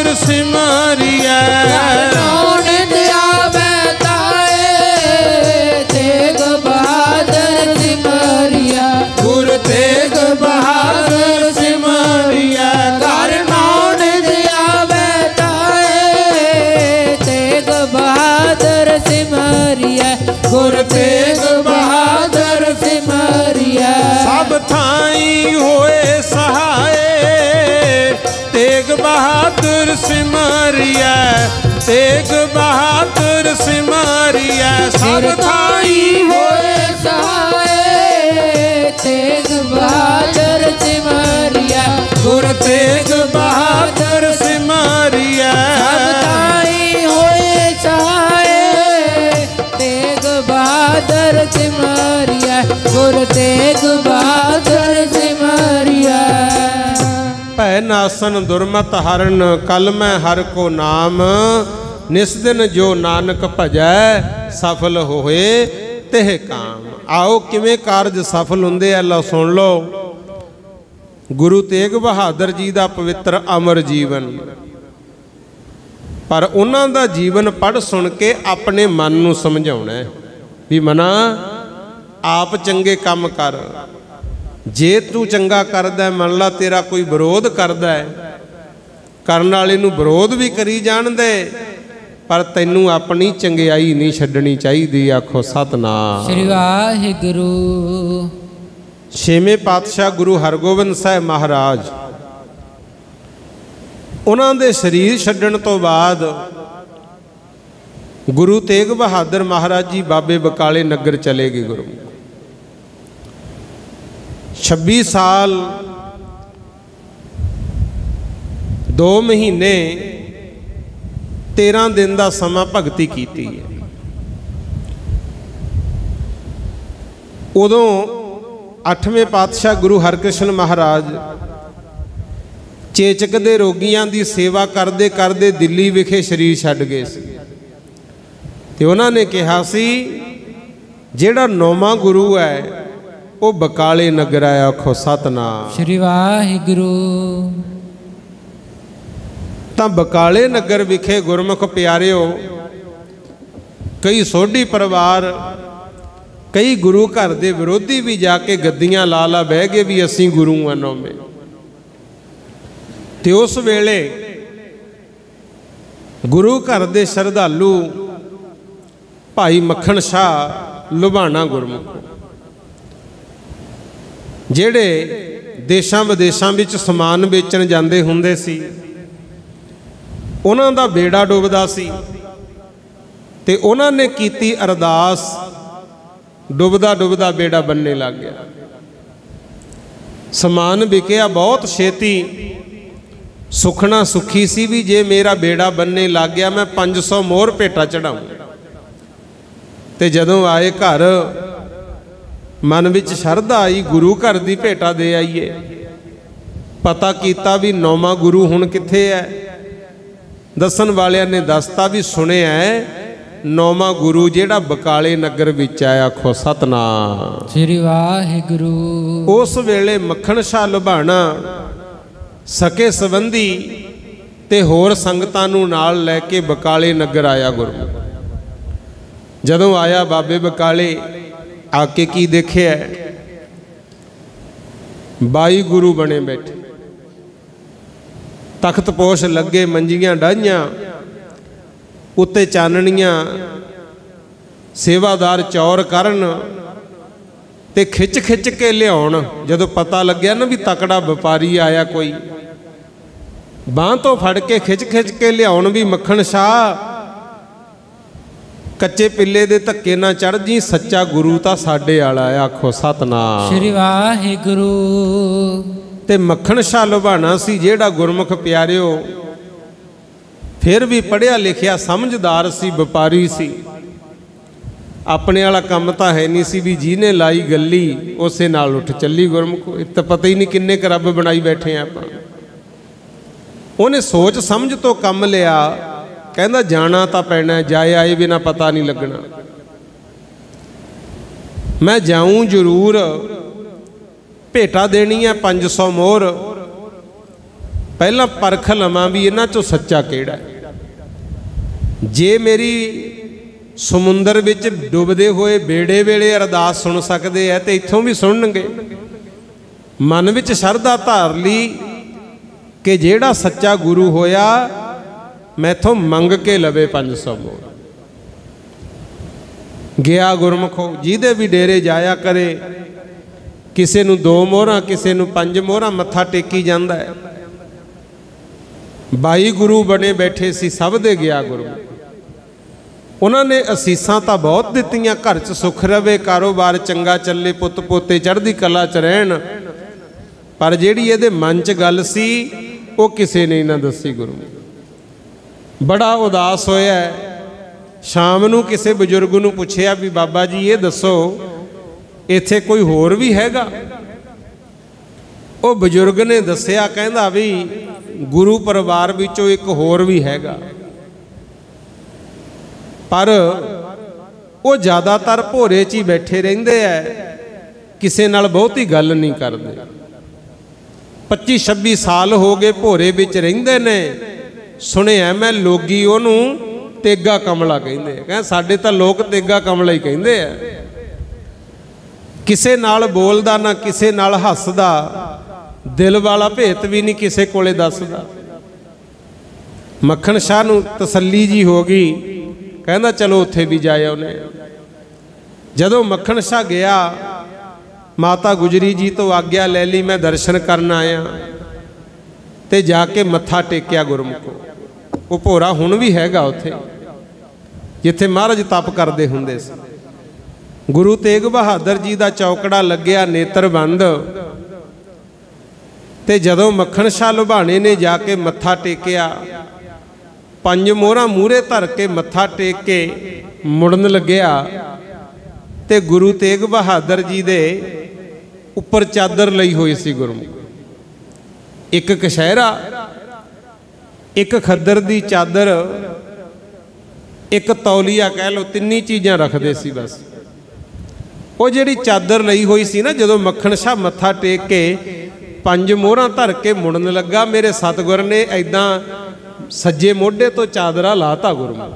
ਬਹਾਦਰ ਸਿਮਰਿਐ। ਨੌ ਨਿਤ ਆਵੈ ਤਾਏ ਤੇਗ ਬਹਾਦਰ ਸਿਮਰਿਐ। ਗੁਰ ਤੇਗ ਬਹਾਦਰ ਸਿਮਰਿਐ। ਘਰ ਨੌ ਨਿਤ ਆਵੈ ਤਾਏ ਤੇਗ ਬਹਾਦਰ ਸਿਮਰਿਐ। ਗੁਰ ਤੇਗ ਬਹਾਦਰ ਸਿਮਰਿਐ। ਸਭ ਥਾਈ ਹੋਏ ਸਹਾਏ ਤੇਗ ਬਹਾਦਰ ਸਿਮਰਿਐ। ਤੇਗ ਬਹਾਦਰ ਸਿਮਰਿਐ। ਸਭ ਥਾਈ ਹੋਏ ਸਹਾਏ ਤੇਗ ਬਹਾਦਰ ਸਿਮਰਿਐ। ਗੁਰ ਤੇਗ ਬਹਾਦਰ ਸਿਮਰਿਐ। ਸਭ ਥਾਈ ਹੋਏ ਸਹਾਏ ਤੇਗ ਬਹਾਦਰ ਸਿਮਰਿਐ। ਗੁਰ ਤੇਗ ਬਹਾਦਰ ਸਿਮਰਿਐ। ਭੈ ਨਾਸਨ ਦੁਰਮਤ ਹਰਨ ਕਲ ਮੈਂ ਹਰ ਕੋ ਨਾਮ। ਨਿਸ ਦਿਨ ਜੋ ਨਾਨਕ ਭਜੈ ਸਫਲ ਹੋਏ ਤਿਹ ਕਾਮ। ਆਓ ਕਿਵੇਂ ਕਾਰਜ ਸਫਲ ਹੁੰਦੇ ਆ, ਲਓ ਸੁਣ ਲਓ। ਗੁਰੂ ਤੇਗ ਬਹਾਦਰ ਜੀ ਦਾ ਪਵਿੱਤਰ ਅਮਰ ਜੀਵਨ, ਪਰ ਉਹਨਾਂ ਦਾ ਜੀਵਨ ਪੜ੍ਹ ਸੁਣ ਕੇ ਆਪਣੇ ਮਨ ਨੂੰ ਸਮਝਾਉਣਾ ਹੈ ਵੀ ਮਨਾ ਆਪ ਚੰਗੇ ਕੰਮ ਕਰ। ਜੇ ਤੂੰ ਚੰਗਾ ਕਰਦਾ, ਮੰਨ ਲਾ ਤੇਰਾ ਕੋਈ ਵਿਰੋਧ ਕਰਦਾ ਹੈ, ਕਰਨ ਵਾਲੇ ਨੂੰ ਵਿਰੋਧ ਵੀ ਕਰੀ ਜਾਣ ਦੇ, ਪਰ ਤੈਨੂੰ ਆਪਣੀ ਚੰਗਿਆਈ ਨਹੀਂ ਛੱਡਣੀ ਚਾਹੀਦੀ। ਆਖੋ ਸਤਿਨਾਮ ਸ੍ਰੀ ਵਾਹਿਗੁਰੂ। ਛੇਵੇਂ ਪਾਤਸ਼ਾਹ ਗੁਰੂ ਹਰਗੋਬਿੰਦ ਸਾਹਿਬ ਮਹਾਰਾਜ, ਉਹਨਾਂ ਦੇ ਸਰੀਰ ਛੱਡਣ ਤੋਂ ਬਾਅਦ ਗੁਰੂ ਤੇਗ ਬਹਾਦਰ ਮਹਾਰਾਜ ਜੀ ਬਾਬੇ ਬਕਾਲੇ ਨਗਰ ਚਲੇ ਗਏ। ਗੁਰੂ ਛੱਬੀ ਸਾਲ ਦੋ ਮਹੀਨੇ ਤੇਰਾਂ ਦਿਨ ਦਾ ਸਮਾਂ ਭਗਤੀ ਕੀਤੀ ਹੈ। ਉਦੋਂ ਅੱਠਵੇਂ ਪਾਤਸ਼ਾਹ ਗੁਰੂ ਹਰਕ੍ਰਿਸ਼ਨ ਮਹਾਰਾਜ ਚੇਚਕ ਦੇ ਰੋਗੀਆਂ ਦੀ ਸੇਵਾ ਕਰਦੇ ਕਰਦੇ ਦਿੱਲੀ ਵਿਖੇ ਸਰੀਰ ਛੱਡ ਗਏ ਸੀ। ਤੇ ਉਹਨਾਂ ਨੇ ਕਿਹਾ ਸੀ ਜਿਹੜਾ ਨੌਵਾਂ ਗੁਰੂ ਹੈ ਉਹ ਬਕਾਲੇ ਨਗਰ ਆਇਆ। ਆਖੋ ਸਤਿਨਾਮ ਸ੍ਰੀ ਵਾਹਿਗੁਰੂ। ਤਾਂ ਬਕਾਲੇ ਨਗਰ ਵਿਖੇ ਗੁਰਮੁਖ ਪਿਆਰਿਓ, ਕਈ ਸੋਢੀ ਪਰਿਵਾਰ, ਕਈ ਗੁਰੂ ਘਰ ਦੇ ਵਿਰੋਧੀ ਵੀ ਜਾ ਕੇ ਗੱਦੀਆਂ ਲਾ ਲਾ ਬਹਿ ਗਏ ਵੀ ਅਸੀਂ ਗੁਰੂ ਆ ਨੌਵੇਂ। ਤੇ ਉਸ ਵੇਲੇ ਗੁਰੂ ਘਰ ਦੇ ਸ਼ਰਧਾਲੂ ਭਾਈ ਮੱਖਣ ਸ਼ਾਹ ਲੁਬਾਣਾ ਗੁਰਮੁਖ, ਜਿਹੜੇ ਦੇਸ਼ਾਂ ਵਿਦੇਸ਼ਾਂ ਵਿੱਚ ਸਮਾਨ ਵੇਚਣ ਜਾਂਦੇ ਹੁੰਦੇ ਸੀ, ਉਹਨਾਂ ਦਾ ਬੇੜਾ ਡੁੱਬਦਾ ਸੀ। ਤੇ ਉਹਨਾਂ ਨੇ ਕੀਤੀ ਅਰਦਾਸ, ਡੁੱਬਦਾ ਡੁੱਬਦਾ ਬੇੜਾ ਬੰਨੇ ਲੱਗ ਗਿਆ। ਸਮਾਨ ਵਿਕਿਆ ਬਹੁਤ ਛੇਤੀ। ਸੁਖਣਾ ਸੁਖੀ ਸੀ ਵੀ ਜੇ ਮੇਰਾ ਬੇੜਾ ਬੰਨੇ ਲੱਗ ਗਿਆ ਮੈਂ ਪੰਜ ਸੌ ਮੋਹਰ ਭੇਟਾ ਚੜਾਉਂ। ਤੇ ਜਦੋਂ ਆਏ ਘਰ, ਮਨ ਵਿੱਚ ਸ਼ਰਧਾ ਆਈ, ਗੁਰੂ ਘਰ ਦੀ ਭੇਟਾ ਦੇ ਆਈਏ। ਪਤਾ ਕੀਤਾ ਵੀ ਨੌਵਾਂ ਗੁਰੂ ਹੁਣ ਕਿੱਥੇ ਹੈ। ਦੱਸਣ ਵਾਲਿਆਂ ਨੇ ਦੱਸਤਾ ਵੀ ਸੁਣਿਆ ਨੌਵਾਂ ਗੁਰੂ ਜਿਹੜਾ ਬਕਾਲੇ ਨਗਰ ਵਿੱਚ ਆਇਆ। ਆਖੋ ਸਤਿਨਾਮ ਸ੍ਰੀ ਵਾਹਿਗੁਰੂ। ਉਸ ਵੇਲੇ ਮੱਖਣ ਸ਼ਾਹ ਲੁਬਾਣਾ ਸਕੇ ਸੰਬੰਧੀ ਤੇ ਹੋਰ ਸੰਗਤਾਂ ਨੂੰ ਨਾਲ ਲੈ ਕੇ ਬਕਾਲੇ ਨਗਰ ਆਇਆ। ਗੁਰੂ ਜਦੋਂ ਆਇਆ ਬਾਬੇ ਬਕਾਲੇ ਆ ਕੇ ਕੀ ਦੇਖਿਆ, ਬਾਈ ਗੁਰੂ ਬਣੇ ਬੈਠੇ, ਤਖਤ ਪੋਸ਼ ਲੱਗੇ, ਮੰਜੀਆਂ ਡਾਹੀਆਂ, ਉੱਤੇ ਚਾਨਣੀਆਂ, ਸੇਵਾਦਾਰ ਚੌਰ ਕਰਨ ਤੇ ਖਿੱਚ ਖਿੱਚ ਕੇ ਲਿਆਉਣ। ਜਦੋਂ ਪਤਾ ਲੱਗਿਆ ਨਾ ਵੀ ਤਕੜਾ ਵਪਾਰੀ ਆਇਆ ਕੋਈ, ਬਾਂਹ ਤੋਂ ਫੜ ਕੇ ਖਿੱਚ ਖਿੱਚ ਕੇ ਲਿਆਉਣ ਵੀ ਮੱਖਣ ਸ਼ਾਹ ਕੱਚੇ ਪਿੱਲੇ ਦੇ ਧੱਕੇ ਨਾਲ ਚੜ ਜੀ, ਸੱਚਾ ਗੁਰੂ ਤਾਂ ਸਾਡੇ ਵਾਲਾ ਆ। ਆਖੋ ਸਤਿਨਾਮ ਸ੍ਰੀ ਵਾਹਿਗੁਰੂ। ਤੇ ਮੱਖਣ ਸ਼ਾਹ ਲੁਬਾਣਾ ਸੀ ਜਿਹੜਾ ਗੁਰਮੁਖ ਪਿਆਰਿਓ ਫਿਰ ਵੀ ਪੜ੍ਹਿਆ ਲਿਖਿਆ ਸਮਝਦਾਰ ਸੀ, ਵਪਾਰੀ ਸੀ। ਆਪਣੇ ਵਾਲਾ ਕੰਮ ਤਾਂ ਹੈ ਨਹੀਂ ਸੀ ਵੀ ਜਿਹਨੇ ਲਾਈ ਗੱਲੀ ਉਸੇ ਨਾਲ ਉੱਠ ਚੱਲੀ। ਗੁਰਮੁਖ ਇਹ ਤਾਂ ਪਤਾ ਹੀ ਨਹੀਂ ਕਿੰਨੇ ਕੁ ਰੱਬ ਬਣਾਈ ਬੈਠੇ ਆ ਆਪਾਂ। ਉਹਨੇ ਸੋਚ ਸਮਝ ਤੋਂ ਕੰਮ ਲਿਆ, ਕਹਿੰਦਾ ਜਾਣਾ ਤਾਂ ਪੈਣਾ, ਜਾਏ ਆਏ ਬਿਨਾ ਪਤਾ ਨਹੀਂ ਲੱਗਣਾ। ਮੈਂ ਜਾਊਂ ਜ਼ਰੂਰ, ਭੇਟਾ ਦੇਣੀ ਹੈ ਪੰਜ ਸੌ ਮੋਹਰ। ਪਹਿਲਾਂ ਪਰਖ ਲਵਾਂ ਵੀ ਇਹਨਾਂ ਚੋਂ ਸੱਚਾ ਕਿਹੜਾ ਹੈ। ਜੇ ਮੇਰੀ ਸਮੁੰਦਰ ਵਿੱਚ ਡੁੱਬਦੇ ਹੋਏ ਬੇੜੇ ਵੇਲੇ ਅਰਦਾਸ ਸੁਣ ਸਕਦੇ ਆ ਤੇ ਇੱਥੋਂ ਵੀ ਸੁਣਨਗੇ। ਮਨ ਵਿੱਚ ਸ਼ਰਧਾ ਧਾਰ ਲਈ ਕਿ ਜਿਹੜਾ ਸੱਚਾ ਗੁਰੂ ਹੋਇਆ ਮੈਥੋਂ ਮੰਗ ਕੇ ਲਵੇ ਪੰਜ ਸੌ ਮੋਹਰ। ਗਿਆ ਗੁਰਮੁਖੋ ਜਿਹਦੇ ਵੀ ਡੇਰੇ ਜਾਇਆ ਕਰੇ, ਕਿਸੇ ਨੂੰ ਦੋ ਮੋਹਰਾਂ ਕਿਸੇ ਨੂੰ ਪੰਜ ਮੋਹਰਾਂ ਮੱਥਾ ਟੇਕੀ ਜਾਂਦਾ ਹੈ। ਬਾਈ ਗੁਰੂ ਬਣੇ ਬੈਠੇ ਸੀ, ਸਭ ਦੇ ਗਿਆ ਗੁਰਮੁਖ। ਉਹਨਾਂ ਨੇ ਅਸੀਸਾਂ ਤਾਂ ਬਹੁਤ ਦਿੱਤੀਆਂ, ਘਰ 'ਚ ਸੁੱਖ ਰਵੇ, ਕਾਰੋਬਾਰ ਚੰਗਾ ਚੱਲੇ, ਪੁੱਤ ਪੋਤੇ ਚੜ੍ਹਦੀ ਕਲਾ 'ਚ ਰਹਿਣ, ਪਰ ਜਿਹੜੀ ਇਹਦੇ ਮਨ 'ਚ ਗੱਲ ਸੀ ਉਹ ਕਿਸੇ ਨੇ ਨਾ ਦੱਸੀ। ਗੁਰੂ ਬੜਾ ਉਦਾਸ ਹੋਇਆ। ਸ਼ਾਮ ਨੂੰ ਕਿਸੇ ਬਜ਼ੁਰਗ ਨੂੰ ਪੁੱਛਿਆ ਵੀ ਬਾਬਾ ਜੀ ਇਹ ਦੱਸੋ ਇੱਥੇ ਕੋਈ ਹੋਰ ਵੀ ਹੈਗਾ? ਉਹ ਬਜ਼ੁਰਗ ਨੇ ਦੱਸਿਆ, ਕਹਿੰਦਾ ਵੀ ਗੁਰੂ ਪਰਿਵਾਰ ਵਿੱਚੋਂ ਇੱਕ ਹੋਰ ਵੀ ਹੈਗਾ, ਪਰ ਉਹ ਜ਼ਿਆਦਾਤਰ ਭੋਰੇ 'ਚ ਹੀ ਬੈਠੇ ਰਹਿੰਦੇ ਐ, ਕਿਸੇ ਨਾਲ ਬਹੁਤੀ ਗੱਲ ਨਹੀਂ ਕਰਦੇ। ਪੱਚੀ ਛੱਬੀ ਸਾਲ ਹੋ ਗਏ ਭੋਰੇ ਵਿੱਚ ਰਹਿੰਦੇ ਨੇ। ਸੁਣਿਆ ਮੈਂ ਲੋਗੀ ਉਹਨੂੰ ਤੇਗਾ ਕਮਲਾ ਕਹਿੰਦੇ ਆ। ਕਹਿੰਦੇ ਸਾਡੇ ਤਾਂ ਲੋਕ ਤੇਗਾ ਕਮਲਾ ਹੀ ਕਹਿੰਦੇ ਆ। ਕਿਸੇ ਨਾਲ ਬੋਲਦਾ ਨਾ ਕਿਸੇ ਨਾਲ ਹੱਸਦਾ, ਦਿਲ ਵਾਲਾ ਭੇਤ ਵੀ ਨਹੀਂ ਕਿਸੇ ਕੋਲੇ ਦੱਸਦਾ। ਮੱਖਣ ਸ਼ਾਹ ਨੂੰ ਤਸੱਲੀ ਜੀ ਹੋ ਗਈ, ਕਹਿੰਦਾ ਚਲੋ ਉੱਥੇ ਵੀ ਜਾਇਆ ਉਹਨੇ। ਜਦੋਂ ਮੱਖਣ ਸ਼ਾਹ ਗਿਆ, ਮਾਤਾ ਗੁਜਰੀ ਜੀ ਤੋਂ ਆਗਿਆ ਲੈ ਲਈ, ਮੈਂ ਦਰਸ਼ਨ ਕਰਨ ਆਇਆ, ਤੇ ਜਾ ਕੇ ਮੱਥਾ ਟੇਕਿਆ ਗੁਰਮੁਖੋ। ਉਹ ਭੋਰਾ ਹੁਣ ਵੀ ਹੈਗਾ ਉੱਥੇ ਜਿੱਥੇ ਮਹਾਰਾਜ ਤਪ ਕਰਦੇ ਹੁੰਦੇ ਸੀ। ਗੁਰੂ ਤੇਗ ਬਹਾਦਰ ਜੀ ਦਾ ਚੌਕੜਾ ਲੱਗਿਆ, ਨੇਤਰ ਬੰਦ, ਤੇ ਜਦੋਂ ਮੱਖਣ ਸ਼ਾਹ ਲੁਬਾਣੇ ਨੇ ਜਾ ਕੇ ਮੱਥਾ ਟੇਕਿਆ, ਪੰਜ ਮੋਹਰਾਂ ਮੂਹਰੇ ਧਰ ਕੇ ਮੱਥਾ ਟੇਕ ਕੇ ਮੁੜਨ ਲੱਗਿਆ, ਤੇ ਗੁਰੂ ਤੇਗ ਬਹਾਦਰ ਜੀ ਦੇ ਉੱਪਰ ਚਾਦਰ ਲਈ ਹੋਈ ਸੀ ਗੁਰਮੁਖ। ਇੱਕ ਕਸ਼ਹਿਰਾ, ਇੱਕ ਖੱਦਰ ਦੀ ਚਾਦਰ, ਇੱਕ ਤੌਲੀਆ ਕਹਿ ਲਓ, ਤਿੰਨੀ ਚੀਜ਼ਾਂ ਰੱਖਦੇ ਸੀ ਬਸ। ਉਹ ਜਿਹੜੀ ਚਾਦਰ ਲਈ ਹੋਈ ਸੀ ਨਾ, ਜਦੋਂ ਮੱਖਣ ਸ਼ਾਹ ਮੱਥਾ ਟੇਕ ਕੇ ਪੰਜ ਮੋਹਰਾਂ ਧਰ ਕੇ ਮੁੜਨ ਲੱਗਾ, ਮੇਰੇ ਸਤਿਗੁਰ ਨੇ ਐਦਾਂ ਸੱਜੇ ਮੋਢੇ ਤੋਂ ਚਾਦਰਾ ਲਾਤਾ ਗੁਰਮੁਖ,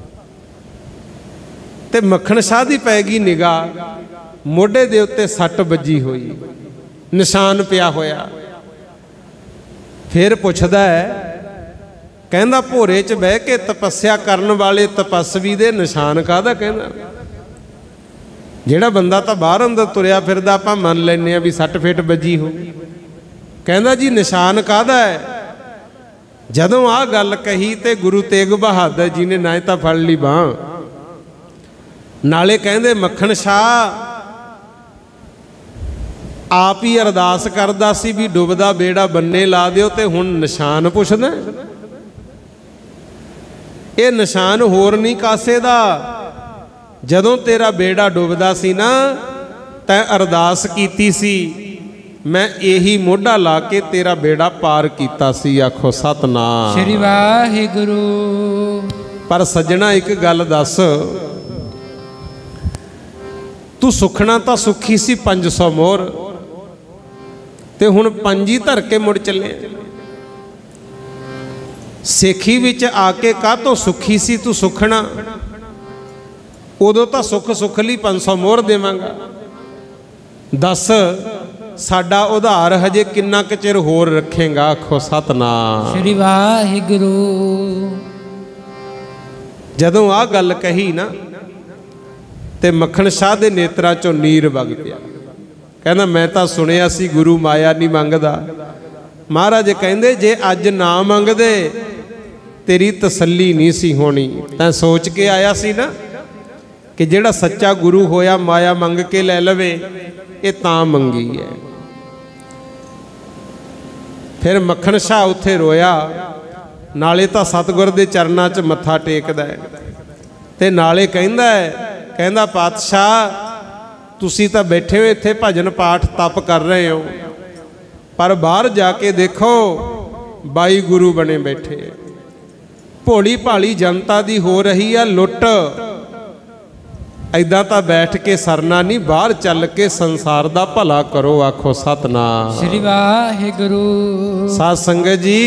ਤੇ ਮੱਖਣ ਸ਼ਾਹ ਦੀ ਪੈ ਗਈ ਨਿਗਾਹ, ਮੋਢੇ ਦੇ ਉੱਤੇ ਸੱਟ ਵੱਜੀ ਹੋਈ, ਨਿਸ਼ਾਨ ਪਿਆ ਹੋਇਆ। ਫਿਰ ਪੁੱਛਦਾ ਹੈ, ਕਹਿੰਦਾ ਭੋਰੇ 'ਚ ਬਹਿ ਕੇ ਤਪੱਸਿਆ ਕਰਨ ਵਾਲੇ ਤਪਸਵੀ ਦੇ ਨਿਸ਼ਾਨ ਕਾਹਦਾ? ਕਹਿੰਦਾ ਜਿਹੜਾ ਬੰਦਾ ਤਾਂ ਬਾਹਰ ਅੰਦਰ ਤੁਰਿਆ ਫਿਰਦਾ ਆਪਾਂ ਮੰਨ ਲੈਂਦੇ ਹਾਂ ਵੀ ਸੱਟ ਫੇਟ ਵੱਜੀ ਹੋ। ਕਹਿੰਦਾ ਜੀ ਨਿਸ਼ਾਨ ਕਾਹਦਾ ਹੈ? ਜਦੋਂ ਆਹ ਗੱਲ ਕਹੀ ਤੇ ਗੁਰੂ ਤੇਗ ਬਹਾਦਰ ਜੀ ਨੇ ਨਾ ਤਾਂ ਫੜ ਲਈ ਬਾਂਹ, ਨਾਲੇ ਕਹਿੰਦੇ ਮੱਖਣ ਸ਼ਾਹ ਆਪ ਹੀ ਅਰਦਾਸ ਕਰਦਾ ਸੀ ਵੀ ਡੁੱਬਦਾ ਬੇੜਾ ਬੰਨੇ ਲਾ ਦਿਓ, ਤੇ ਹੁਣ ਨਿਸ਼ਾਨ ਪੁੱਛਦਾ। ਇਹ ਨਿਸ਼ਾਨ ਹੋਰ ਨਹੀਂ ਕਾਸੇ ਦਾ। ਜਦੋਂ ਤੇਰਾ ਬੇੜਾ ਡੁੱਬਦਾ ਸੀ ਨਾ, ਤੈਂ ਅਰਦਾਸ ਕੀਤੀ ਸੀ, ਮੈਂ ਇਹੀ ਮੋਢਾ ਲਾ ਕੇ ਤੇਰਾ ਬੇੜਾ ਪਾਰ ਕੀਤਾ ਸੀ। ਆਖੋ ਸਤਨਾਮ ਸ੍ਰੀ ਵਾਹਿਗੁਰੂ। ਪਰ ਸੱਜਣਾ ਇੱਕ ਗੱਲ ਦੱਸ, ਤੂੰ ਸੁਖਣਾ ਤਾਂ ਸੁਖੀ ਸੀ ਪੰਜ ਸੌ ਮੋਹਰ, ਤੇ ਹੁਣ ਪੰਜ ਹੀ ਧਰ ਕੇ ਮੁੜ ਚੱਲੇ। ਸੇਖੀ ਵਿੱਚ ਆ ਕੇ ਕਾਹਤੋਂ ਸੁਖੀ ਸੀ ਤੂੰ ਸੁਖਣਾ? ਉਦੋਂ ਤਾਂ ਸੁੱਖ ਸੁੱਖ ਲਈ ਪੰਜ ਸੌ ਮੋਹਰ ਦੇਵਾਂਗਾ। ਦੱਸ ਸਾਡਾ ਉਧਾਰ ਹਜੇ ਕਿੰਨਾ ਕੁ ਚਿਰ ਹੋਰ ਰੱਖੇਗਾ? ਆਖੋ ਸਤਨਾਮ ਸ੍ਰੀ ਵਾਹਿਗੁਰੂ। ਜਦੋਂ ਆਹ ਗੱਲ ਕਹੀ ਨਾ, ਤੇ ਮੱਖਣ ਸ਼ਾਹ ਦੇ ਨੇਤਰਾਂ ਚੋਂ ਨੀਰ ਵਗ ਪਿਆ। ਕਹਿੰਦਾ ਮੈਂ ਤਾਂ ਸੁਣਿਆ ਸੀ ਗੁਰੂ ਮਾਇਆ ਨਹੀਂ ਮੰਗਦਾ। ਮਹਾਰਾਜ ਕਹਿੰਦੇ ਜੇ ਅੱਜ ਨਾ ਮੰਗਦੇ ਤੇਰੀ ਤਸੱਲੀ ਨਹੀਂ ਸੀ ਹੋਣੀ। ਤਾਂ ਸੋਚ ਕੇ ਆਇਆ ਸੀ ਨਾ ਕਿ ਜਿਹੜਾ ਸੱਚਾ ਗੁਰੂ ਹੋਇਆ ਮਾਇਆ ਮੰਗ ਕੇ ਲੈ ਲਵੇ, ਇਹ ਤਾਂ ਮੰਗੀ ਹੈ। ਫਿਰ ਮੱਖਣ ਸ਼ਾਹ ਉੱਥੇ ਰੋਇਆ, ਨਾਲੇ ਤਾਂ ਸਤਿਗੁਰ ਦੇ ਚਰਨਾਂ 'ਚ ਮੱਥਾ ਟੇਕਦਾ ਹੈ, ਤੇ ਨਾਲੇ ਕਹਿੰਦਾ ਹੈ, ਕਹਿੰਦਾ ਪਾਤਸ਼ਾਹ ਤੁਸੀਂ ਤਾਂ ਬੈਠੇ ਹੋ ਇੱਥੇ ਭਜਨ ਪਾਠ ਤਪ ਕਰ ਰਹੇ ਹੋ, ਪਰ ਬਾਹਰ ਜਾ ਕੇ ਦੇਖੋ ਬਾਈ ਗੁਰੂ ਬਣੇ ਬੈਠੇ। ਭੋਲੀ ਭਾਲੀ ਜਨਤਾ ਦੀ ਹੋ ਰਹੀ ਆ ਲੁੱਟ, ऐदां तां बैठ के सरना नहीं, बाहर चल के संसार दा भला करो। आखो सतनाम श्री वाहिगुरू। साध संगत जी,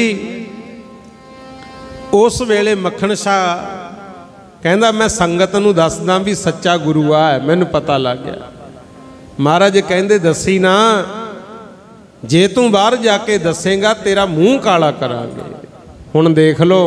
उस वेले मक्खण शाह कहंदा मैं संगत नूं दसदा भी सच्चा गुरु आ है, मैनूं पता लग गया। महाराज कहंदे दसी ना, जे तू बाहर जाके दसेगा तेरा मूँह काला करांगे। हुण देख लो,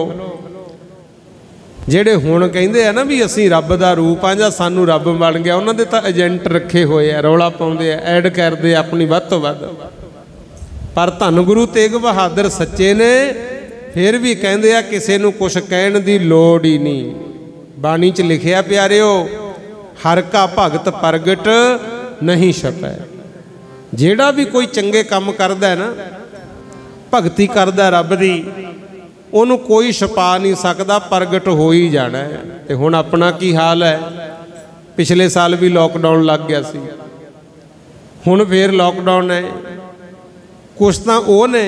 ਜਿਹੜੇ ਹੁਣ ਕਹਿੰਦੇ ਆ ਨਾ ਵੀ ਅਸੀਂ ਰੱਬ ਦਾ ਰੂਪ ਆ ਜਾਂ ਸਾਨੂੰ ਰੱਬ ਬਣ ਗਿਆ, ਉਹਨਾਂ ਦੇ ਤਾਂ ਏਜੰਟ ਰੱਖੇ ਹੋਏ ਆ, ਰੌਲਾ ਪਾਉਂਦੇ ਆ, ਐਡ ਕਰਦੇ ਆਪਣੀ ਵੱਧ ਤੋਂ ਵੱਧ। ਪਰ ਧੰਨ ਗੁਰੂ ਤੇਗ ਬਹਾਦਰ ਸੱਚੇ ਨੇ ਫਿਰ ਵੀ ਕਹਿੰਦੇ ਆ ਕਿਸੇ ਨੂੰ ਕੁਛ ਕਹਿਣ ਦੀ ਲੋੜ ਹੀ ਨਹੀਂ। ਬਾਣੀ 'ਚ ਲਿਖਿਆ ਪਿਆਰਿਓ, ਹਰ ਕਾ ਭਗਤ ਪ੍ਰਗਟ ਨਹੀਂ ਛਪੈ। ਜਿਹੜਾ ਵੀ ਕੋਈ ਚੰਗੇ ਕੰਮ ਕਰਦਾ ਨਾ, ਭਗਤੀ ਕਰਦਾ ਰੱਬ ਦੀ, ਉਹਨੂੰ ਕੋਈ ਛੁਪਾ ਨਹੀਂ ਸਕਦਾ, ਪ੍ਰਗਟ ਹੋ ਹੀ ਜਾਣਾ ਹੈ। ਤੇ ਹੁਣ ਆਪਣਾ ਕੀ ਹਾਲ ਹੈ? ਪਿਛਲੇ ਸਾਲ ਵੀ ਲੋਕਡਾਊਨ ਲੱਗ ਗਿਆ ਸੀ, ਹੁਣ ਫੇਰ ਲੋਕਡਾਊਨ ਹੈ। ਕੁਛ ਤਾਂ ਉਹ ਨੇ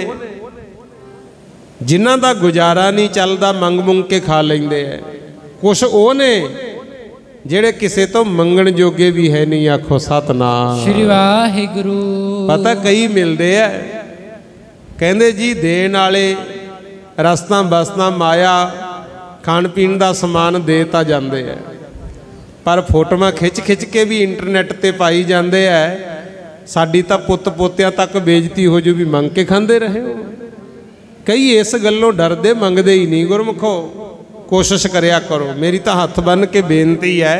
ਜਿਨ੍ਹਾਂ ਦਾ ਗੁਜ਼ਾਰਾ ਨਹੀਂ ਚੱਲਦਾ, ਮੰਗ ਮੰਗ ਕੇ ਖਾ ਲੈਂਦੇ ਹੈ। ਕੁਛ ਉਹ ਨੇ ਜਿਹੜੇ ਕਿਸੇ ਤੋਂ ਮੰਗਣ ਜੋਗੇ ਵੀ ਹੈ ਨਹੀਂ। ਆਖੋ ਸਤਨਾਮ ਸ੍ਰੀ ਵਾਹਿਗੁਰੂ। ਪਤਾ ਕਈ ਮਿਲਦੇ ਆ, ਕਹਿੰਦੇ ਜੀ ਦੇਣ ਵਾਲੇ ਰਸਤਾਂ ਬਸਤਾਂ ਮਾਇਆ ਖਾਣ ਪੀਣ ਦਾ ਸਮਾਨ ਦੇ ਤਾਂ ਜਾਂਦੇ ਆ, ਪਰ ਫੋਟੋਆਂ ਖਿੱਚ ਖਿੱਚ ਕੇ ਵੀ ਇੰਟਰਨੈਟ ਤੇ ਪਾਈ ਜਾਂਦੇ ਆ। ਸਾਡੀ ਤਾਂ ਪੁੱਤ ਪੋਤਿਆਂ ਤੱਕ ਬੇਇੱਜ਼ਤੀ ਹੋ ਜੂ ਵੀ ਮੰਗ ਕੇ ਖਾਂਦੇ ਰਹੇ ਹੋ। ਕਈ ਇਸ ਗੱਲੋਂ ਡਰਦੇ ਮੰਗਦੇ ਹੀ ਨਹੀਂ। ਗੁਰਮੁਖੋ ਕੋਸ਼ਿਸ਼ ਕਰਿਆ ਕਰੋ। ਮੇਰੀ ਤਾਂ ਹੱਥ ਬੰਨ੍ਹ ਕੇ ਬੇਨਤੀ ਹੈ,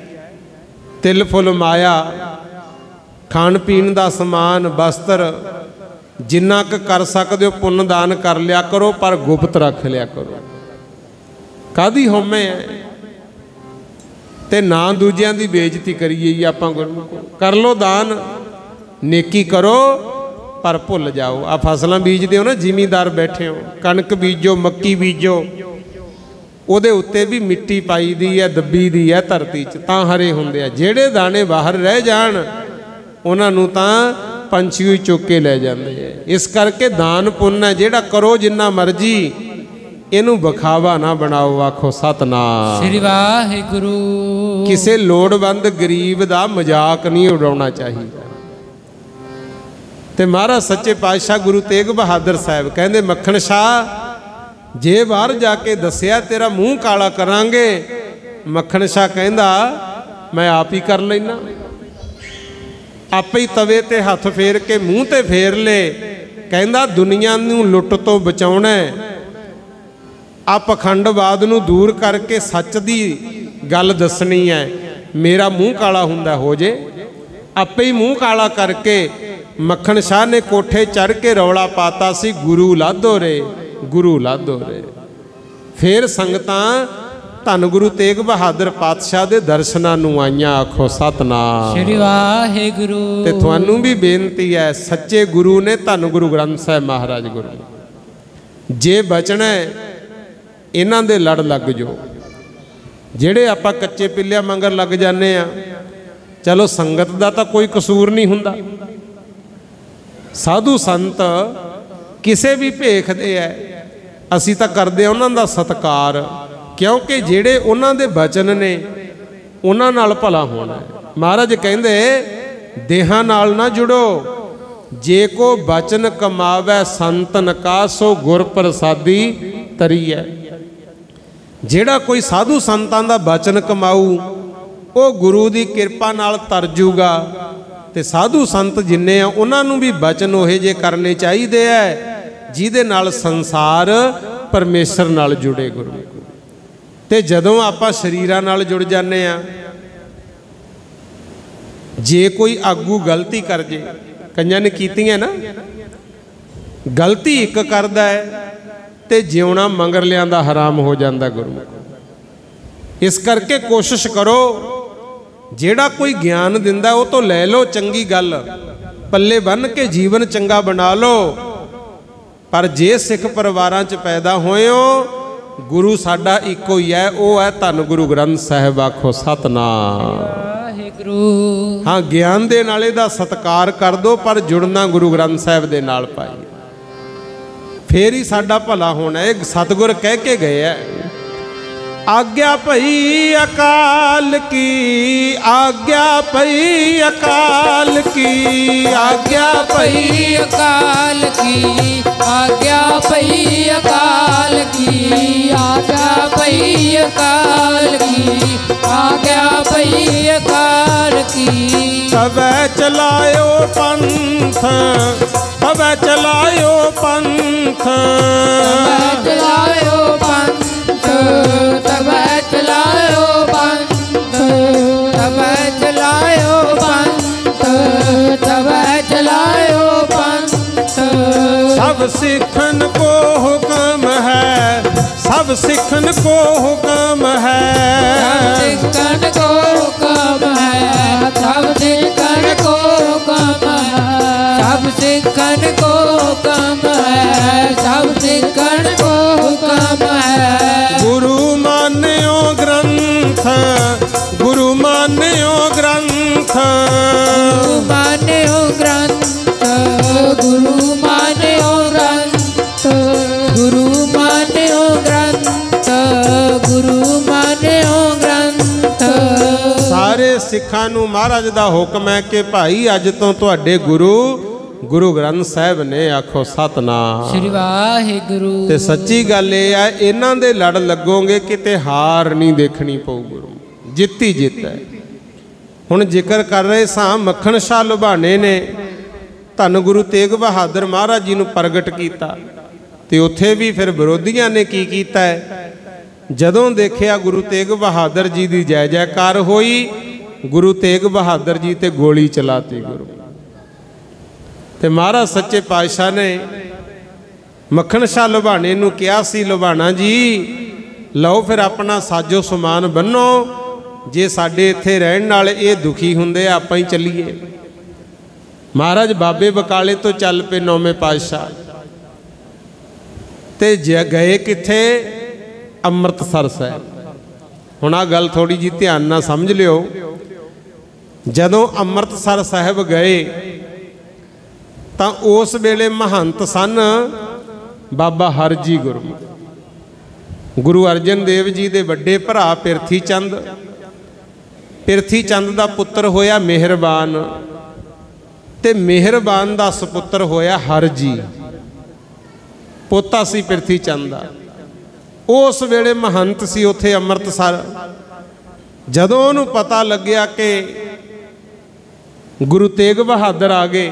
ਤਿਲ ਫੁੱਲ ਮਾਇਆ ਖਾਣ ਪੀਣ ਦਾ ਸਮਾਨ ਬਸਤਰ ਜਿੰਨਾ ਕੁ ਕਰ ਸਕਦੇ ਹੋ ਪੁੰਨ ਦਾਨ ਕਰ ਲਿਆ ਕਰੋ, ਪਰ ਗੁਪਤ ਰੱਖ ਲਿਆ ਕਰੋ। ਕਾਹਦੀ ਹਉਮੈ ਹੈ? ਤੇ ਨਾ ਦੂਜਿਆਂ ਦੀ ਬੇਇੱਜ਼ਤੀ ਕਰੀਏ ਜੀ ਆਪਾਂ। ਗੁਰਮੁਖੋ ਕਰ ਲੋ ਦਾਨ, ਨੇਕੀ ਕਰੋ, ਪਰ ਭੁੱਲ ਜਾਓ। ਆ ਫਸਲਾਂ ਬੀਜਦੇ ਹੋ ਨਾ, ਜ਼ਿਮੀਂਦਾਰ ਬੈਠੇ ਹੋ, ਕਣਕ ਬੀਜੋ, ਮੱਕੀ ਬੀਜੋ, ਉਹਦੇ ਉੱਤੇ ਵੀ ਮਿੱਟੀ ਪਾਈ ਦੀ ਹੈ, ਦੱਬੀ ਦੀ ਹੈ ਧਰਤੀ 'ਚ, ਤਾਂ ਹਰੇ ਹੁੰਦੇ ਆ। ਜਿਹੜੇ ਦਾਣੇ ਬਾਹਰ ਰਹਿ ਜਾਣ ਉਹਨਾਂ ਨੂੰ ਤਾਂ ਪੰਛੀ ਹੀ ਚੁੱਕ ਕੇ ਲੈ ਜਾਂਦੇ ਆ। ਇਸ ਕਰਕੇ ਦਾਨ ਪੁੰਨ ਹੈ ਜਿਹੜਾ ਕਰੋ ਜਿੰਨਾ ਮਰਜੀ, ਇਹਨੂੰ ਵਿਖਾਵਾ ਨਾ ਬਣਾਓ। ਆਖੋ ਸਤਨਾਮ ਸ੍ਰੀ ਵਾਹਿਗੁਰੂ। ਕਿਸੇ ਲੋੜਵੰਦ ਗਰੀਬ ਦਾ ਮਜ਼ਾਕ ਨਹੀਂ ਉਡਾਉਣਾ ਚਾਹੀਦਾ। ਤੇ ਮਹਾਰਾਜ ਸੱਚੇ ਪਾਤਸ਼ਾਹ ਗੁਰੂ ਤੇਗ ਬਹਾਦਰ ਸਾਹਿਬ ਕਹਿੰਦੇ, ਮੱਖਣ ਸ਼ਾਹ ਜੇ ਬਾਹਰ ਜਾ ਕੇ ਦੱਸਿਆ ਤੇਰਾ ਮੂੰਹ ਕਾਲਾ ਕਰਾਂਗੇ। ਮੱਖਣ ਸ਼ਾਹ ਕਹਿੰਦਾ ਮੈਂ ਆਪ ਹੀ ਕਰ ਲੈਣਾ। ਆਪੇ ਹੀ ਤਵੇ ਤੇ ਹੱਥ ਫੇਰ ਕੇ ਮੂੰਹ ਤੇ ਫੇਰ ਲੇ। ਕਹਿੰਦਾ ਦੁਨੀਆ ਨੂੰ ਲੁੱਟ ਤੋਂ ਬਚਾਉਣਾ, ਆ ਪਖੰਡਵਾਦ ਨੂੰ ਦੂਰ ਕਰਕੇ ਸੱਚ ਦੀ ਗੱਲ ਦੱਸਣੀ ਹੈ। ਮੇਰਾ ਮੂੰਹ ਕਾਲਾ ਹੁੰਦਾ ਹੋ ਜੇ। ਆਪੇ ਹੀ ਮੂੰਹ ਕਾਲਾ ਕਰਕੇ ਮੱਖਣ ਸ਼ਾਹ ਨੇ ਕੋਠੇ ਚੜ੍ਹ ਕੇ ਰੌਲਾ ਪਾਤਾ ਸੀ, ਗੁਰੂ ਲਾਧੋ ਰੇ, ਗੁਰੂ ਲਾਧੋ ਰੇ। ਫਿਰ ਸੰਗਤਾਂ ਧੰਨ ਗੁਰੂ ਤੇਗ ਬਹਾਦਰ ਪਾਤਸ਼ਾਹ ਦੇ ਦਰਸ਼ਨਾਂ ਨੂੰ ਆਈਆਂ। ਆਖੋ ਸਤਨਾਮ ਸ੍ਰੀ ਵਾਹਿਗੁਰੂ। ਤੇ ਤੁਹਾਨੂੰ ਵੀ ਬੇਨਤੀ ਹੈ, ਸੱਚੇ ਗੁਰੂ ਨੇ ਧੰਨ ਗੁਰੂ ਗ੍ਰੰਥ ਸਾਹਿਬ ਮਹਾਰਾਜ ਗੁਰੂ, ਜੇ ਬਚਣਾ ਇਹਨਾਂ ਦੇ ਲੜ ਲੱਗ ਜਾਓ। ਜਿਹੜੇ ਆਪਾਂ ਕੱਚੇ ਪਿੱਲਿਆਂ ਮੰਗਰ ਲੱਗ ਜਾਂਦੇ ਆ, ਚਲੋ ਸੰਗਤ ਦਾ ਤਾਂ ਕੋਈ ਕਸੂਰ ਨਹੀਂ ਹੁੰਦਾ। ਸਾਧੂ ਸੰਤ ਕਿਸੇ ਵੀ ਭੇਖ ਦੇ ਹੈ, ਅਸੀਂ ਤਾਂ ਕਰਦੇ ਉਹਨਾਂ ਦਾ ਸਤਿਕਾਰ, ਕਿਉਂਕਿ ਜਿਹੜੇ ਉਹਨਾਂ ਦੇ ਬਚਨ ਨੇ ਉਹਨਾਂ ਨਾਲ ਭਲਾ ਹੋਣਾ। ਮਹਾਰਾਜ ਕਹਿੰਦੇ ਦੇਹਾਂ ਨਾਲ ਨਾ ਜੁੜੋ, ਜੇ ਕੋ ਬਚਨ ਕਮਾਵੈ ਸੰਤਨ ਕਾ ਸੋ ਗੁਰ ਪ੍ਰਸਾਦੀ ਤਰੀ ਹੈ। ਜਿਹੜਾ ਕੋਈ ਸਾਧੂ ਸੰਤਾਂ ਦਾ ਬਚਨ ਕਮਾਊ ਉਹ ਗੁਰੂ ਦੀ ਕਿਰਪਾ ਨਾਲ ਤਰ ਜੂਗਾ। ਤੇ ਸਾਧੂ ਸੰਤ ਜਿੰਨੇ ਆ ਉਹਨਾਂ ਨੂੰ ਵੀ ਬਚਨ ਉਹੇ ਜੇ ਕਰਨੇ ਚਾਹੀਦੇ ਆ ਜਿਹਦੇ ਨਾਲ ਸੰਸਾਰ ਪਰਮੇਸ਼ਰ ਨਾਲ ਜੁੜੇ। ਗੁਰੂ ਤੇ ਜਦੋਂ ਆਪਾਂ ਸਰੀਰਾਂ ਨਾਲ ਜੁੜ ਜਾਂਦੇ ਆ, ਜੇ ਕੋਈ ਆਗੂ ਗਲਤੀ ਕਰ ਜੇ, ਕਈਆਂ ਨੇ ਕੀਤੀਆਂ ਨਾ, ਗਲਤੀ ਇੱਕ ਕਰਦਾ ਹੈ ਤੇ ਜਿਉਣਾ ਮੰਗਰ ਲਿਆਂਦਾ ਹਰਾਮ ਹੋ ਜਾਂਦਾ। ਗੁਰੂ ਇਸ ਕਰਕੇ ਕੋਸ਼ਿਸ਼ ਕਰੋ, ਜਿਹੜਾ ਕੋਈ ਗਿਆਨ ਦਿੰਦਾ ਉਹ ਤੋਂ ਲੈ ਲਓ, ਚੰਗੀ ਗੱਲ ਪੱਲੇ ਬੰਨ੍ਹ ਕੇ ਜੀਵਨ ਚੰਗਾ ਬਣਾ ਲਓ। ਪਰ ਜੇ ਸਿੱਖ ਪਰਿਵਾਰਾਂ 'ਚ ਪੈਦਾ ਹੋਏ ਹੋ, ਗੁਰੂ ਸਾਡਾ ਇੱਕੋ ਹੀ ਹੈ, ਉਹ ਹੈ ਧੰਨ ਗੁਰੂ ਗ੍ਰੰਥ ਸਾਹਿਬ। ਆਖੋ ਸਤਨਾਮ ਵਾਹਿਗੁਰੂ। ਹਾਂ, ਗਿਆਨ ਦੇ ਨਾਲ ਇਹਦਾ ਸਤਿਕਾਰ ਕਰ ਦੋ, ਪਰ ਜੁੜਨਾ ਗੁਰੂ ਗ੍ਰੰਥ ਸਾਹਿਬ ਦੇ ਨਾਲ ਪਾਈ, ਫੇਰ ਹੀ ਸਾਡਾ ਭਲਾ ਹੋਣਾ। ਇਹ ਸਤਿਗੁਰ ਕਹਿ ਕੇ ਗਏ ਹੈ, आज्ञा पई अकाल की, आज्ञा पई अकाल की, आज्ञा पई अकाल की, आज्ञा पई अकाल की, आज्ञा पई अकाल की, आज्ञा पई अकाल की। तबै चलायो पंथ, तबै चलायो पंथ, तबै चलायो पंथ, तबै चलायो पंथ, तबै चलायो पंथ, तबै चलायो पंथ। सब सिखन को हुक्म है, सब सिखन को हुक्म है, सब सिखन को हुक्म है, सब सिखन को हुक्म है, सब सिखन को हुक्म है, सब सिखन को हुक्म है। गुरु मान्यो ग्रंथ, गुरु मान्यो ग्रंथ, गुरु मान्यो ग्रंथ, गुरु मान्यो ग्रंथ, गुरु मान्यो ग्रंथ, गुरु मान्यो ग्रंथ। सारे सिखां नूं महाराज दा हुक्म है कि भाई अज तो तुहाडे गुरु गुरु ग्रंथ साहिब ने, आखो सतनाम श्री वाहिगुरु। ते सच्ची गल ये है, इन्हां दे लड़ लगोगे किते हार नहीं देखनी पऊ, गुरु जित ही जित है। हुण जिक्र कर रहे सां मक्खण शाह लुभाणे ने धन गुरु तेग बहादुर महाराज जी नूं प्रगट कीता, ते उत्थे भी फिर विरोधियां ने की कीता है। जदों देखिया गुरु तेग बहादुर जी दी जय जयकार होई, गुरु तेग बहादुर जी ते गोली चलाती गुरु। ते महाराज सच्चे पातशाह ने मक्खण शाह लुभाणे नूं कहा सी, लुभाणा जी लो फिर अपना साजो समान बन्नो, जे साडे इत्थे रहण नाल ये दुखी हुंदे आपां ही चलीए। महाराज बाबे बकाले तो चल पे नौवें पातशाह, ते गए कित्थे? अमृतसर साहिब। हुण आ गल थोड़ी जी ध्यान नाल समझ लिओ। जदों अमृतसर साहिब गए तां उस वेले महंत सन बाबा हरजी गुरु, गुरु अर्जन देव जी दे वड्डे भरा पिरथी चंद। पिरथी चंद दा पुत्र होया मेहरबान, ते मेहरबान दा सपुत्र होया हरजी, पोता सी पिरथी चंद दा। उस वेले महंत सी उत्थे अमृतसर। जदों उहनूं पता लग्या कि गुरु तेग बहादुर आ गए,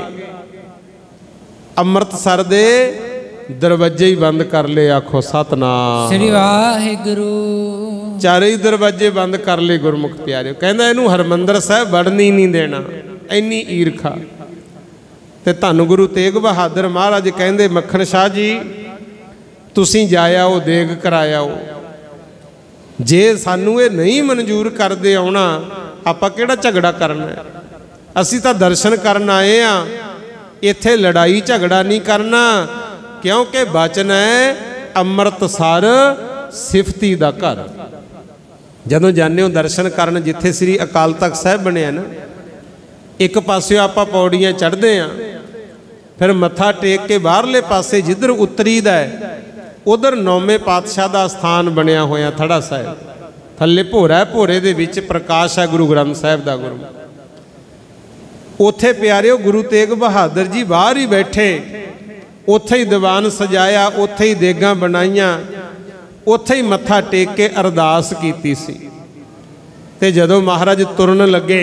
अमृतसर दे दरवाजे ही बंद कर ले, आखो सतनाम श्री वाहिगुरु। चारे ही दरवाजे बंद कर ले गुरमुख प्यारे। कहंदा इहनूं हरमंदर साहिब वड़न ही नहीं देना, इन्नी ईरखा। ते धन गुरु तेग बहादुर महाराज कहंदे मक्खण शाह जी तुसीं जाया ओ देग कराया ओ, जे सानू ये नहीं मंजूर करदे आउणा आपां किहड़ा झगड़ा करना है? असीं तां दर्शन करन आए आ, इत्थे लड़ाई झगड़ा नहीं करना, क्योंकि बचन है अमृतसर सिफती दा घर। जदों जाने हो दर्शन करन जिथे श्री अकाल तख्त साहिब बनिया ना, एक पासे आपां पौड़ियां चढ़दे आ, फिर मत्था टेक के बाहरले पासे जिधर उतरी दा है उधर नौवें पातशाह का स्थान बनया होया थड़ा साहिब। थले भोरा है, भोरे दे विच प्रकाश है गुरु ग्रंथ साहिब दा। गुरु उथे प्यारिओ गुरु तेग बहादुर जी बाहर ही बैठे, उथे ही दीवान सजाया, उथे ही देगां बनाईयां, उथे ही मत्था टेक के अरदास कीती सी। ते जदों महाराज तुरन लगे,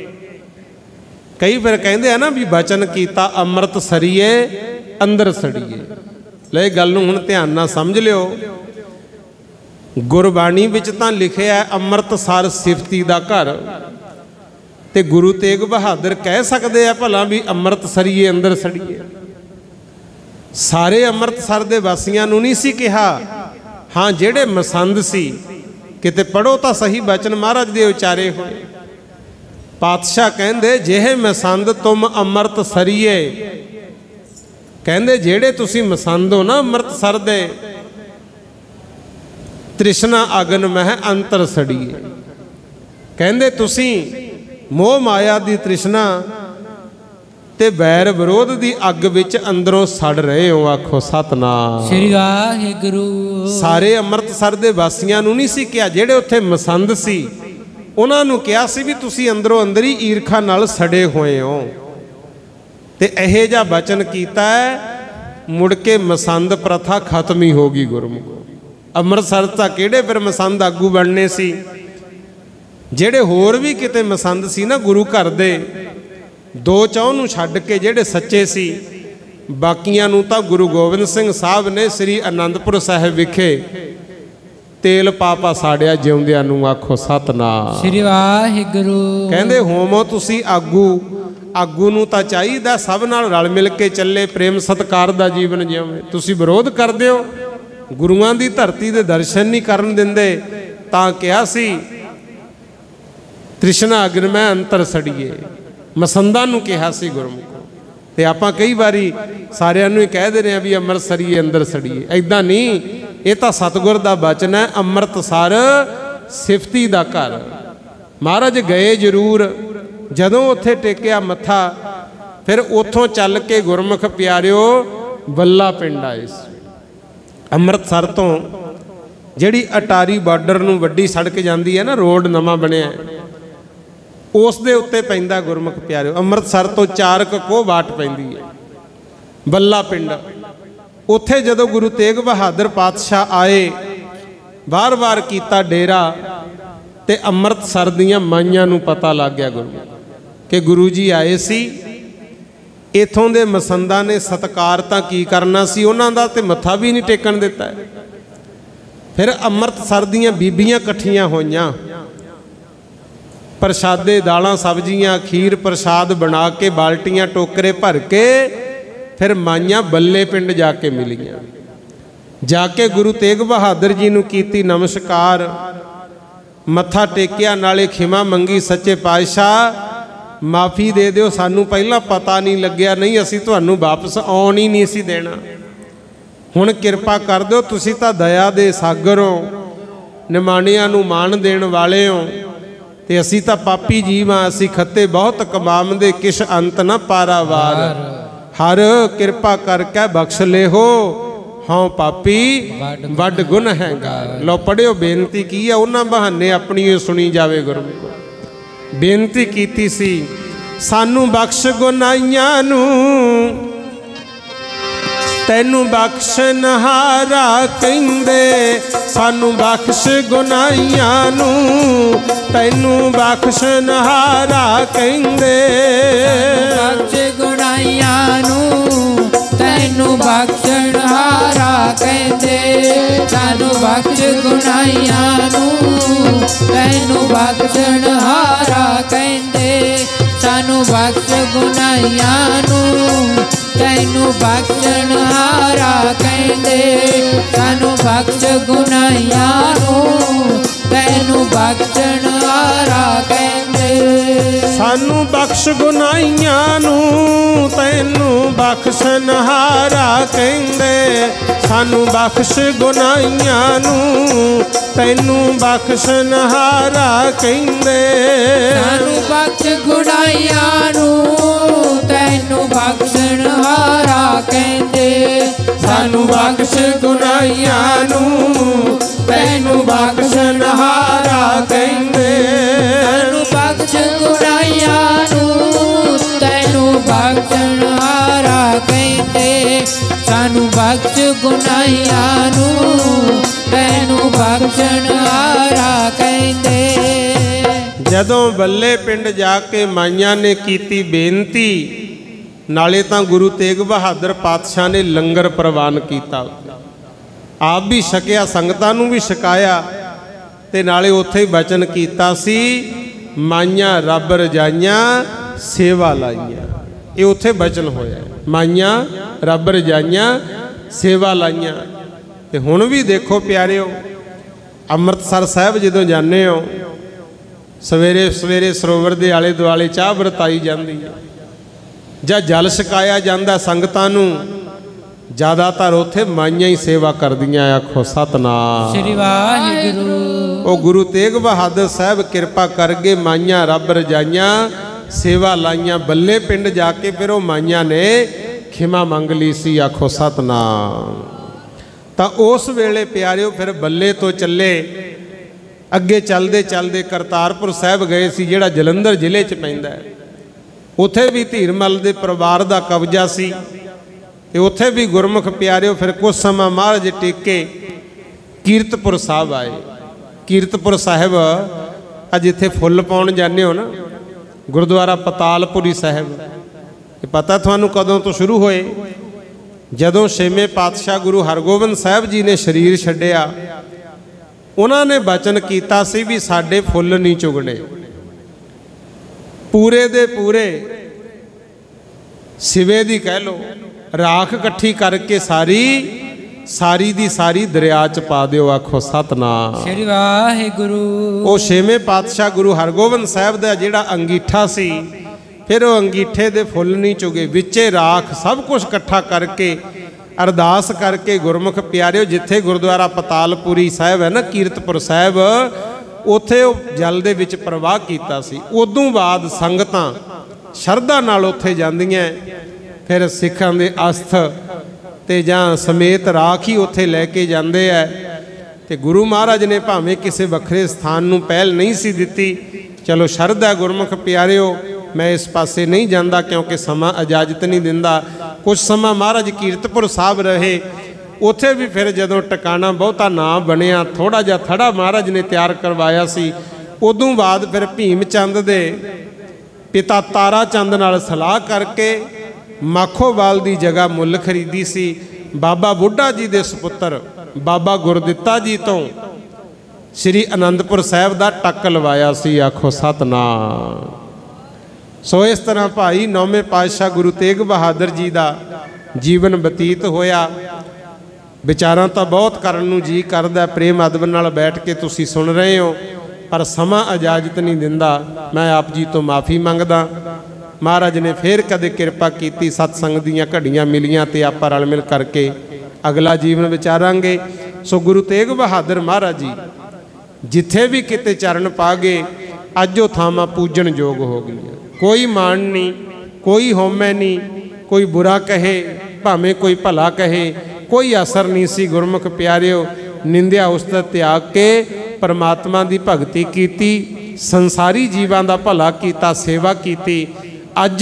कई फिर कहंदे आ ना भी बचन कीता अमृत सरीए अंदर सड़ीए। ले गल नूं हुण ध्यान नाल समझ लिओ। गुरबाणी विच तां लिखिआ अमृतसर सिफती दा घर, ते गुरु तेग बहादुर कह सकदे आ भला भी अमृत सरीए अंदर सड़ीए? सारे अमृतसर दे वासियां नूं नहीं सी कहा, हाँ जेड़े मसंद सी, किते पढ़ो तां सही बचन महाराज दे उचारे होए। पातशाह कहंदे जेहे मसंद तुम अमृत सरीए, कहंदे जेड़े तुसी मसंद हो ना अमृतसर दे, तृष्णा अगन मह अंतर सड़ीए। कहंदे तुसी मोह माया दी तृष्णा ਤੇ ਵੈਰ ਵਿਰੋਧ ਦੀ ਅੱਗ ਵਿੱਚ ਅੰਦਰੋਂ ਸੜ ਰਹੇ ਹੋ। ਆਖੋ ਸਤਨਾਮ ਸ੍ਰੀ ਵਾਹਿਗੁਰੂ। ਸਾਰੇ ਅੰਮ੍ਰਿਤਸਰ ਦੇ ਵਾਸੀਆਂ ਨੂੰ ਨਹੀਂ ਸੀ ਕਿਹਾ, ਜਿਹੜੇ ਉੱਥੇ ਮਸੰਦ ਸੀ ਉਹਨਾਂ ਨੂੰ ਕਿਹਾ ਸੀ ਵੀ ਤੁਸੀਂ ਅੰਦਰੋਂ ਅੰਦਰ ਹੀ ਈਰਖਾ ਨਾਲ ਸੜੇ ਹੋਏ ਹੋ। ਤੇ ਇਹੋ ਜਿਹਾ ਬਚਨ ਕੀਤਾ ਮੁੜ ਕੇ ਮਸੰਦ ਪ੍ਰਥਾ ਖਤਮ ਹੀ ਹੋ ਗਈ ਗੁਰਮੁਖੋ। ਅੰਮ੍ਰਿਤਸਰ ਤਾਂ ਕਿਹੜੇ ਫਿਰ ਮਸੰਦ ਆਗੂ ਬਣਨੇ ਸੀ, ਜਿਹੜੇ ਹੋਰ ਵੀ ਕਿਤੇ ਮਸੰਦ ਸੀ ਨਾ ਗੁਰੂ ਘਰ ਦੇ, ਦੋ ਚੌਂ ਨੂੰ ਛੱਡ ਕੇ ਜਿਹੜੇ ਸੱਚੇ ਸੀ, ਬਾਕੀਆਂ ਨੂੰ ਤਾਂ ਗੁਰੂ ਗੋਬਿੰਦ ਸਿੰਘ ਸਾਹਿਬ ਨੇ ਸ੍ਰੀ ਅਨੰਦਪੁਰ ਸਾਹਿਬ ਵਿਖੇ ਤੇਲ ਪਾਪਾ ਸਾੜਿਆ ਜਿਉਂਦਿਆਂ ਨੂੰ। ਆਖੋ ਸਤਨਾਮ ਸ੍ਰੀ ਵਾਹਿਗੁਰੂ। ਕਹਿੰਦੇ ਹੋਮੋ ਤੁਸੀਂ ਆਗੂ, ਆਗੂ ਨੂੰ ਤਾਂ ਚਾਹੀਦਾ ਸਭ ਨਾਲ ਰਲ ਮਿਲ ਕੇ ਚੱਲੇ, ਪ੍ਰੇਮ ਸਤਿਕਾਰ ਦਾ ਜੀਵਨ ਜਿਵੇਂ। ਤੁਸੀਂ ਵਿਰੋਧ ਕਰਦੇ ਹੋ, ਗੁਰੂਆਂ ਦੀ ਧਰਤੀ ਦੇ ਦਰਸ਼ਨ ਨਹੀਂ ਕਰਨ ਦਿੰਦੇ, ਤਾਂ ਕਿਹਾ ਸੀ ਤ੍ਰਿਸ਼ਨਾ ਅਗਨ ਮੈਂ ਅੰਤਰ ਸੜੀਏ, ਮਸੰਦਾਂ ਨੂੰ ਕਿਹਾ ਸੀ ਗੁਰਮੁਖੋ। ਤੇ ਆਪਾਂ ਕਈ ਵਾਰੀ ਸਾਰਿਆਂ ਨੂੰ ਹੀ ਕਹਿ ਦੇ ਰਹੇ ਹਾਂ ਵੀ ਅੰਮ੍ਰਿਤਸਰੀਏ ਅੰਦਰ ਸੜੀਏ, ਐਦਾਂ ਨਹੀਂ। ਇਹ ਤਾਂ ਸਤਿਗੁਰ ਦਾ ਬਚਨ ਹੈ, ਅੰਮ੍ਰਿਤਸਰ ਸਿਫਤੀ ਦਾ ਘਰ। ਮਹਾਰਾਜ ਗਏ ਜ਼ਰੂਰ, ਜਦੋਂ ਉੱਥੇ ਟੇਕਿਆ ਮੱਥਾ, ਫਿਰ ਉੱਥੋਂ ਚੱਲ ਕੇ ਗੁਰਮੁਖ ਪਿਆਰਿਓ ਬੱਲਾ ਪਿੰਡ ਆਏ ਸੀ। ਅੰਮ੍ਰਿਤਸਰ ਤੋਂ ਜਿਹੜੀ ਅਟਾਰੀ ਬਾਰਡਰ ਨੂੰ ਵੱਡੀ ਸੜਕ ਜਾਂਦੀ ਹੈ ਨਾ, ਰੋਡ ਨਵਾਂ ਬਣਿਆ, ਉਸ ਦੇ ਉੱਤੇ ਪੈਂਦਾ ਗੁਰਮੁਖ ਪਿਆਰਿਓ। ਅੰਮ੍ਰਿਤਸਰ ਤੋਂ ਚਾਰ ਕੋਹ ਵਾਟ ਪੈਂਦੀ ਹੈ ਬੱਲਾ ਪਿੰਡ। ਉੱਥੇ ਜਦੋਂ ਗੁਰੂ ਤੇਗ ਬਹਾਦਰ ਪਾਤਸ਼ਾਹ ਆਏ, ਵਾਰ-ਵਾਰ ਕੀਤਾ ਡੇਰਾ, ਤੇ ਅੰਮ੍ਰਿਤਸਰ ਦੀਆਂ ਮਾਈਆਂ ਨੂੰ ਪਤਾ ਲੱਗ ਗਿਆ ਗੁਰੂ ਕਿ ਗੁਰੂ ਜੀ ਆਏ ਸੀ। ਇਥੋਂ ਦੇ ਮਸੰਦਾਂ ਨੇ ਸਤਿਕਾਰ ਤਾਂ ਕੀ ਕਰਨਾ ਸੀ ਉਹਨਾਂ ਦਾ, ਤੇ ਮੱਥਾ ਵੀ ਨਹੀਂ ਟੇਕਣ ਦਿੱਤਾ। ਫਿਰ ਅੰਮ੍ਰਿਤਸਰ ਦੀਆਂ ਬੀਬੀਆਂ ਇਕੱਠੀਆਂ ਹੋਈਆਂ, ਪ੍ਰਸ਼ਾਦੇ ਦਾਲਾਂ ਸਬਜ਼ੀਆਂ ਖੀਰ ਪ੍ਰਸ਼ਾਦ ਬਣਾ ਕੇ ਬਾਲਟੀਆਂ ਟੋਕਰੇ ਭਰ ਕੇ ਫਿਰ ਮਾਈਆਂ ਬੱਲੇ ਪਿੰਡ ਜਾ ਕੇ ਮਿਲੀਆਂ। ਜਾ ਕੇ ਗੁਰੂ ਤੇਗ ਬਹਾਦਰ ਜੀ ਨੂੰ ਕੀਤੀ ਨਮਸਕਾਰ, ਮੱਥਾ ਟੇਕਿਆ, ਨਾਲੇ ਖਿਮਾ ਮੰਗੀ, ਸੱਚੇ ਪਾਤਸ਼ਾਹ ਮਾਫੀ ਦੇ ਦਿਓ, ਸਾਨੂੰ ਪਹਿਲਾਂ ਪਤਾ ਨਹੀਂ ਲੱਗਿਆ, ਨਹੀਂ ਅਸੀਂ ਤੁਹਾਨੂੰ ਵਾਪਸ ਆਉਣ ਹੀ ਨਹੀਂ ਸੀ ਦੇਣਾ, ਹੁਣ ਕਿਰਪਾ ਕਰ ਦਿਓ, ਤੁਸੀਂ ਤਾਂ ਦਇਆ ਦੇ ਸਾਗਰ ਹੋ, ਨਿਮਾਣਿਆਂ ਨੂੰ ਮਾਣ ਦੇਣ ਵਾਲੇ ਹੋ, ਤੇ ਅਸੀਂ ਤਾਂ ਪਾਪੀ ਜੀਵ ਹਾਂ, ਅਸੀਂ ਖੱਤੇ ਬਹੁਤ ਕਮਾਉਂਦੇ, ਕਿਛ ਅੰਤ ਨਾ ਪਾਰਾਵਾਰ, ਹਰ ਕਿਰਪਾ ਕਰਕੇ ਬਖਸ਼ ਲਿਓ, ਹਾਂ ਪਾਪੀ ਵੱਡ ਗੁਣ ਹੈਗਾ। ਲਓ ਪੜਿਓ, ਬੇਨਤੀ ਕੀ ਹੈ, ਉਹਨਾਂ ਬਹਾਨੇ ਆਪਣੀ ਸੁਣੀ ਜਾਵੇ। ਗੁਰਮੁਖੋ ਬੇਨਤੀ ਕੀਤੀ ਸੀ, ਸਾਨੂੰ ਬਖਸ਼ ਗੁਨਾਹੀਆਂ ਨੂੰ, ਤੈਨੂੰ ਬਖਸ਼ਨਹਾਰਾ ਕਹਿੰਦੇ, ਸਾਨੂੰ ਬਖਸ਼ ਗੁਨਾਹੀਆਂ ਨੂੰ, ਤੈਨੂੰ ਬਖਸ਼ਨਹਾਰਾ ਕਹਿੰਦੇ, ਬਖਸ਼ ਗੁਨਾਹੀਆਂ ਨੂੰ, ਤੈਨੂੰ ਬਖਸ਼ਨਹਾਰਾ ਕਹਿੰਦੇ, ਸਾਨੂੰ ਬਖਸ਼ ਗੁਨਾਹੀਆਂ ਨੂੰ, ਤੈਨੂੰ ਬਖਸ਼ਨਹਾਰਾ ਕਹਿੰਦੇ, ਸਾਨੂੰ ਬਖਸ਼ ਗੁਨਾਹੀਆਂ ਨੂੰ, ਤੈਨੂੰ ਬਖਸ਼ਨਹਾਰਾ ਕਹਿੰਦੇ, ਸਾਨੂੰ ਬਖਸ਼ ਗੁਨਾਹੀਆਂ ਨੂੰ, ਤੈਨੂੰ ਬਖਸ਼ਨਹਾਰਾ ਕਹਿੰਦੇ, ਸਾਨੂੰ ਬਖਸ਼ ਗੁਨਾਹੀਆਂ ਨੂੰ, ਤੈਨੂੰ ਬਖਸ਼ਨਹਾਰਾ ਕਹਿੰਦੇ, ਸਾਨੂੰ ਬਖਸ਼ ਗੁਨਾਹੀਆਂ ਨੂੰ, ਤੈਨੂੰ ਬਖਸ਼ਨਹਾਰਾ ਕਹਿੰਦੇ, ਸਾਨੂੰ ਬਖਸ਼ ਗੁਨਾਹੀਆਂ ਨੂੰ, ਤੈਨੂੰ ਬਖਸ਼ਨਹਾਰਾ ਕਹਿੰਦੇ, ਸਾਨੂੰ ਬਖਸ਼ ਗੁਨਾਹੀਆਂ ਨੂੰ, ਤੈਨੂੰ ਬਖਸ਼ਨਹਾਰਾ ਕਹਿੰਦੇ, ਸਾਨੂੰ ਬਖਸ਼ ਗੁਨਾਹੀਆਂ ਨੂੰ, ਤੈਨੂੰ ਬਖਸ਼ਨਹਾਰਾ ਕਹਿੰਦੇ, ਸਾਨੂੰ ਬਖਸ਼ ਗੁਨਾਹੀਆਂ ਨੂੰ, ਤੈਨੂੰ ਬਖਸ਼ਨਹਾਰਾ ਕਹਿੰਦੇ। ਜਦੋਂ ਬੱਲੇ ਪਿੰਡ ਜਾ ਕੇ ਮਾਈਆਂ ਨੇ ਕੀਤੀ ਬੇਨਤੀ, ਨਾਲੇ ਤਾਂ ਗੁਰੂ ਤੇਗ ਬਹਾਦਰ ਪਾਤਸ਼ਾਹ ਨੇ ਲੰਗਰ ਪ੍ਰਵਾਨ ਕੀਤਾ, ਆਪ ਵੀ ਛਕਿਆ, ਸੰਗਤਾਂ ਨੂੰ ਵੀ ਛਕਾਇਆ, ਤੇ ਨਾਲੇ ਉੱਥੇ ਹੀ ਬਚਨ ਕੀਤਾ ਸੀ, ਮਾਈਆਂ ਰੱਬ ਰਜਾਈਆਂ ਸੇਵਾ ਲਾਈਆਂ। ਇਹ ਉੱਥੇ ਬਚਨ ਹੋਇਆ, ਮਾਈਆਂ ਰੱਬ ਰਜਾਈਆਂ ਸੇਵਾ ਲਾਈਆਂ। ਤੇ ਹੁਣ ਵੀ ਦੇਖੋ ਪਿਆਰਿਓ, ਅੰਮ੍ਰਿਤਸਰ ਸਾਹਿਬ ਜਦੋਂ ਜਾਂਦੇ ਹੋ, ਸਵੇਰੇ ਸਵੇਰੇ ਸਰੋਵਰ ਦੇ ਆਲੇ ਦੁਆਲੇ ਚਾਹ ਵਰਤਾਈ ਜਾਂਦੀ ਹੈ, ਜਾਂ ਜਲ ਛਕਾਇਆ ਜਾਂਦਾ ਸੰਗਤਾਂ ਨੂੰ, ਜ਼ਿਆਦਾਤਰ ਉੱਥੇ ਮਾਈਆਂ ਹੀ ਸੇਵਾ ਕਰਦੀਆਂ। ਆਖੋ ਸਤਨਾਮ ਸ੍ਰੀ ਵਾਹਿਗੁਰੂ। ਉਹ ਗੁਰੂ ਤੇਗ ਬਹਾਦਰ ਸਾਹਿਬ ਕਿਰਪਾ ਕਰਕੇ ਮਾਈਆਂ ਰੱਬ ਰਜਾਈਆਂ सेवा लाइयां बल्ले पिंड जाके फिर वो माइयां ने खिमा मंग ली सी, आखो सतनाम। तो उस वेले प्यारिओ फिर बल्ले तो चले, अगे चलते चलते करतारपुर साहब गए सी, जिहड़ा जलंधर जिले च पैंदा है। उत्थे भी धीरमल दे परिवार दा कब्जा सी, ते उत्थे भी गुरमुख प्यारिओ फिर कुछ समा महाराज टेके कीरतपुर साहब आए। कीरतपुर साहब अज इत्थे फुੱਲ पाउण जाने हो ना, गुरुद्वारा पतालपुरी साहब, ये पता थानू कदों तो शुरू होए? जदों छेवें पातशाह गुरु हरगोबिंद साहब जी ने शरीर छड्डिया, उन्होंने बचन किया सी भी साडे फुੱਲ नहीं चुगने, पूरे दे पूरे सिवे दी कह लो राख इकट्ठी करके सारी सारी दी सारी दरिया च पा दिओ, आखो सतनाम श्री वाहिगुरु। वो छेवें पातशाह गुरु हरगोबिंद साहब का जिहड़ा अंगीठा सी, फिर वो अंगीठे दे फुੱਲ नहीं चुगे, विचे राख सब कुछ इकट्ठा करके अरदास करके गुरमुख प्यारिओ जिथे गुरुद्वारा पतालपुरी साहब है ना, कीरतपुर साहब, उत्थे जल दे विच प्रवाह कीता सी। उदों बाद संगतां शरधा नाल उत्थे जांदियां, फिर सिखां दे अस्थ ते जां समेत राख ही उत्थे लैके जांदे है। ते गुरु महाराज ने भावें किसी वखरे स्थान नूं पहल नहीं सी दित्ती, चलो शरधा गुरमुख प्यारिओ मैं इस पासे नहीं जाता क्योंकि समा इजाजत नहीं दिंदा। कुछ समा महाराज कीरतपुर साहब रहे, उत्थे भी फिर जदों टिकाणा बहुता ना बनिया, थोड़ा जिहा थड़ा महाराज ने तैयार करवाया सी। उदों बाद फिर भीम चंद दे पिता तारा चंद नाल सलाह करके माखोवाल की जगह मुल खरीदी सी। बाबा बुढ़ा जी दे सपुत्र बाबा गुरदित्ता जी तो श्री आनंदपुर साहब का टक लवाया सी, आखो सतनाम। सो इस तरह भाई नौवें पातशाह गुरु तेग बहादुर जी का जीवन बतीत होया। विचारां तो बहुत करन नूं जी करदा, प्रेम अदब नाल बैठ के तुसीं सुन रहे हो, पर समा इजाजत नहीं दिंदा। मैं आप जी तो माफ़ी मंगदा। महाराज ने फिर कदे किरपा की, सतसंग दीयां घड़ियां मिलियां ते आपां रल मिल करके अगला जीवन विचारांगे। सो गुरु तेग बहादुर महाराज जी जिथे भी किते चरण पा गए, अज वो थावां पूजन योग हो गई। कोई मान नहीं, कोई होमै नहीं, कोई बुरा कहे भावें कोई भला कहे, कोई असर नहीं सी। गुरमुख प्यारिओ निंदिया उस्तत त्याग के परमात्मा की भगती कीती, संसारी जीवां दा भला कीता, सेवा कीती। अज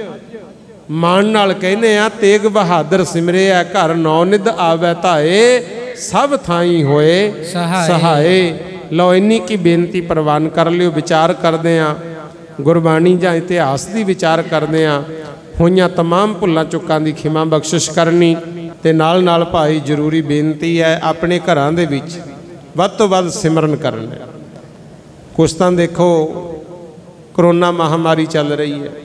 मान नाल कहने आ तेग बहादुर सिमरे है, घर नौ निध आवे धाए, सब थाई होए सहाय। लो इन्नी की बेनती प्रवान कर लियो। विचार करदे आ गुरबाणी जां इतिहास की विचार करदे आ, होइयां तमाम भुल्लां चुक्कां दी खिमा बख्शिश करनी ते नाल नाल भाई जरूरी बेनती है अपने घरां दे विच वध तों वध सिमरन करना। कुछ तां देखो करोना महामारी चल रही है,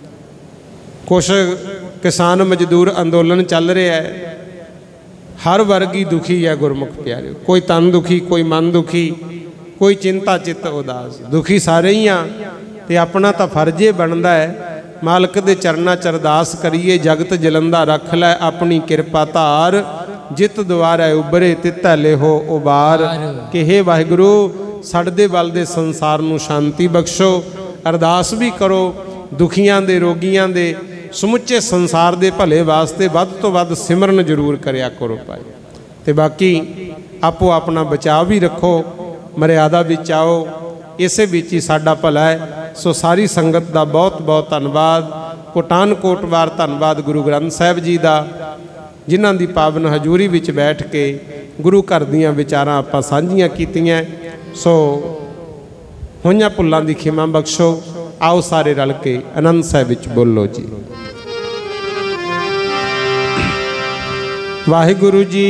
कुछ किसान मजदूर अंदोलन चल रहा है, हर वर्ग ही दुखी है। गुरमुख प्यारे, कोई तन दुखी, कोई मन दुखी, कोई चिंता चित्त उदास, दुखी सारे ही हाँ। तो अपना तो फर्ज ही बनता है मालक दे चरना च अरदास करिए, जगत जलंदा रख लै अपनी किरपा धार, जित द्वारा उबरे तिता ले हो उबार। कि हे वाहिगुरू सड़दे बलदे संसार नूं शांति बख्शो। अरदास भी करो दुखियां दे रोगियां दे समुचे संसार दे भले वास्ते वध तो वध सिमरन जरूर करया करो भाई। ते बाकी आपो अपना बचाव भी रखो, मर्यादा विच आओ, इसे विच ही साडा भला है। सो सारी संगत का बहुत बहुत धन्नवाद, कोटान कोटवार धन्नवाद गुरु ग्रंथ साहिब जी का, जिन्हां दी पावन हजूरी विच बैठ के गुरु घर दीयां विचारां आपां सांझियां कीतियां। सो होइयां भुल्लां दी खिमा बख्शो। आओ सारे रल के आनंद साहिब विच बोलो जी। वाहिगुरु जी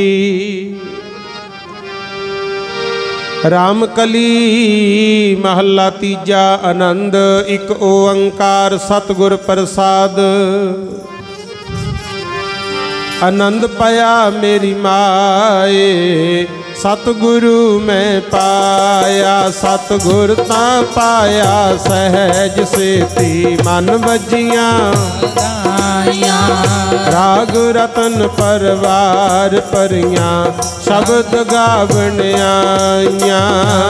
राम कली महला तीजा आनंद, एक ओंकार सतगुर प्रसाद। आनंद पाया मेरी माए सतगुरु मैं पाया, सतगुर ता पाया सहज सेती मन बजियां राग रतन परवार परियां शब्द गावन आइयां।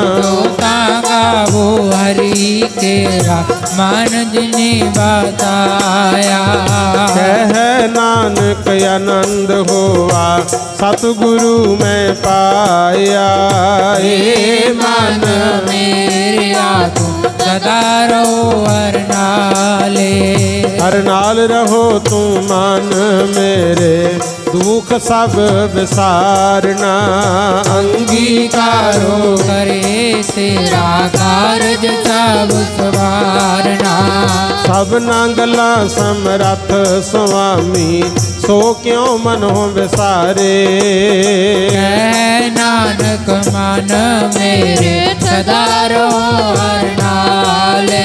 गावो हरि केरा मन जिने बताया, कह नानक आनंद होवा सतगुरु मैं पाया। ए मन मेरे तुम सदा रहो हर नाले, हर नाल रहो तुम मन मेरे दुख सब विसारना। अंगीकारो करे तेरा कारज सब सवारना, सबना गला समरथ स्वामी सो क्यों मनो विसारे। कह नानक मन मेरे सदा रहो हर नाले,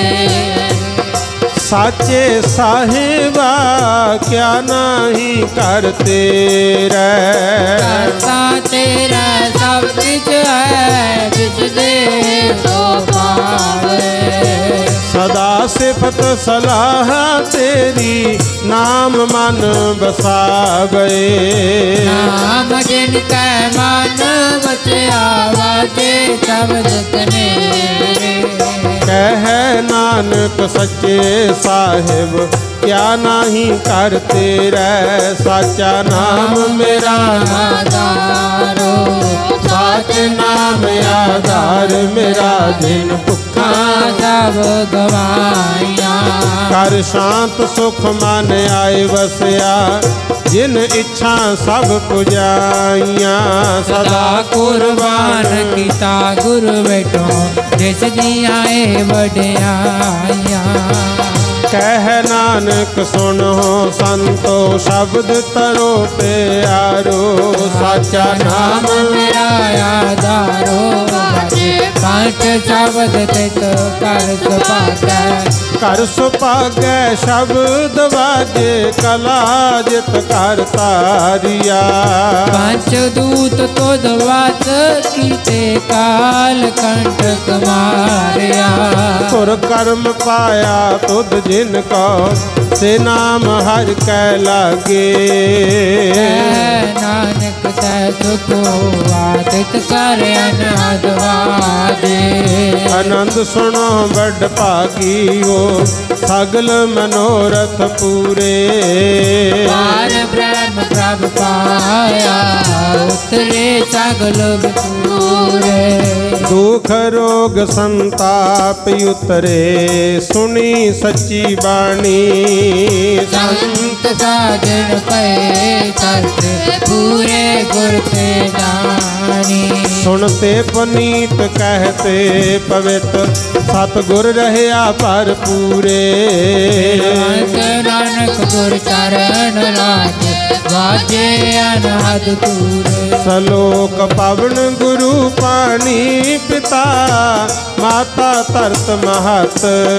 साचे साहिबा क्या नहीं कर तेरा, करता तेरा सब कुछ है जिस दे तो पावे। सदा सिफत सलाह तेरी नाम मन बसावे। नाम जिनका मन बचया वाजे शब्द कनेरे, कह नानक सच्चे साहिब क्या नहीं कर तेरा। साचा नाम मेरा आधारो, साच नाम आधार मेरा दिन भुखा सब गवाइया। कर शांत सुख मन आए बसया जिन इच्छा सब पुजाइया। सदा कुर्बान किता गुरु बेटो जिस दी आए वड्याइया। कह नानक सुनो संतो शब्द तरो प्यारो। साचा नाम मेरा आधारो, पांच शब्द तित कर सुपागै, कर सुपागै शब्द वाजे कला जित कर तारिया। पांच दूत तुद वात कीते काल कंटक मारिया। तुर कर्म पाया तुद जिनको से नाम हर कै लागे। नानक तै सुख आदित कर अनाद वाजे। आनंद सुनो बड़ भागी हो सगल मनोरथ पूरे। पार ब्रह्म प्रभ पाया उतरे सगल पूरे। दुख रोग संताप उतरे सुनी सच्ची बाणी। संत साजन पे करते पूरे गुर ते जानी। सुनते पुनीत कहते पवित्र सतगुर रहया पर पूरे। नानक गुर चरण राज वाजे अनाद पूरे। सलोक पवन गुरु पानी पिता माता तरत महत।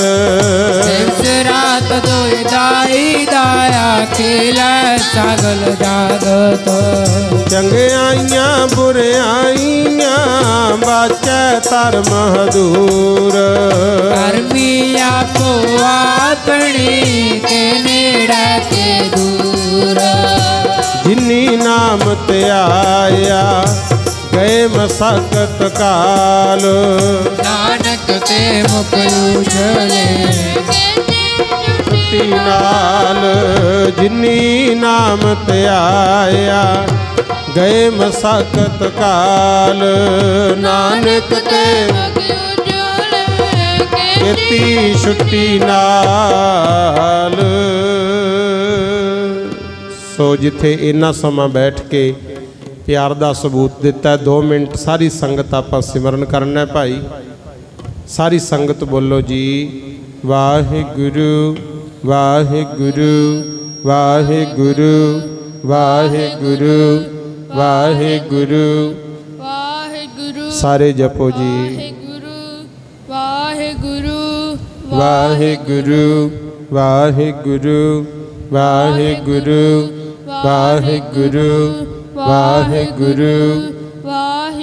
रात दो दाई दाया खेला सगल जागत। चंगियाइयां बुरियाइयां बाचै तर महदूर। करमी आपो अपनी के नेड़ा के दूर। जिनी नाम ते आया गए मसकत काल। नानक ते मुख उजले छुट्टी नाल। जिनी नाम ते आया गए मसकत काल। नानक ते केती छुट्टी नाल। सो जिथे इन्ना समा बैठ के प्यार का सबूत दिता। दो मिनट सारी संगत आप सिमरन करना भाई। सारी संगत बोलो जी वाहिगुरु वाहिगुरु वाहिगुरु वाहिगुरु वाहिगुरु वाहिगुरु। सारे जपो जी वाहिगुरु वाहिगुरु वाहिगुरु वाहिगुरु वाहिगुरु वाहिगुरु वाहिगुरु वाहिगुरु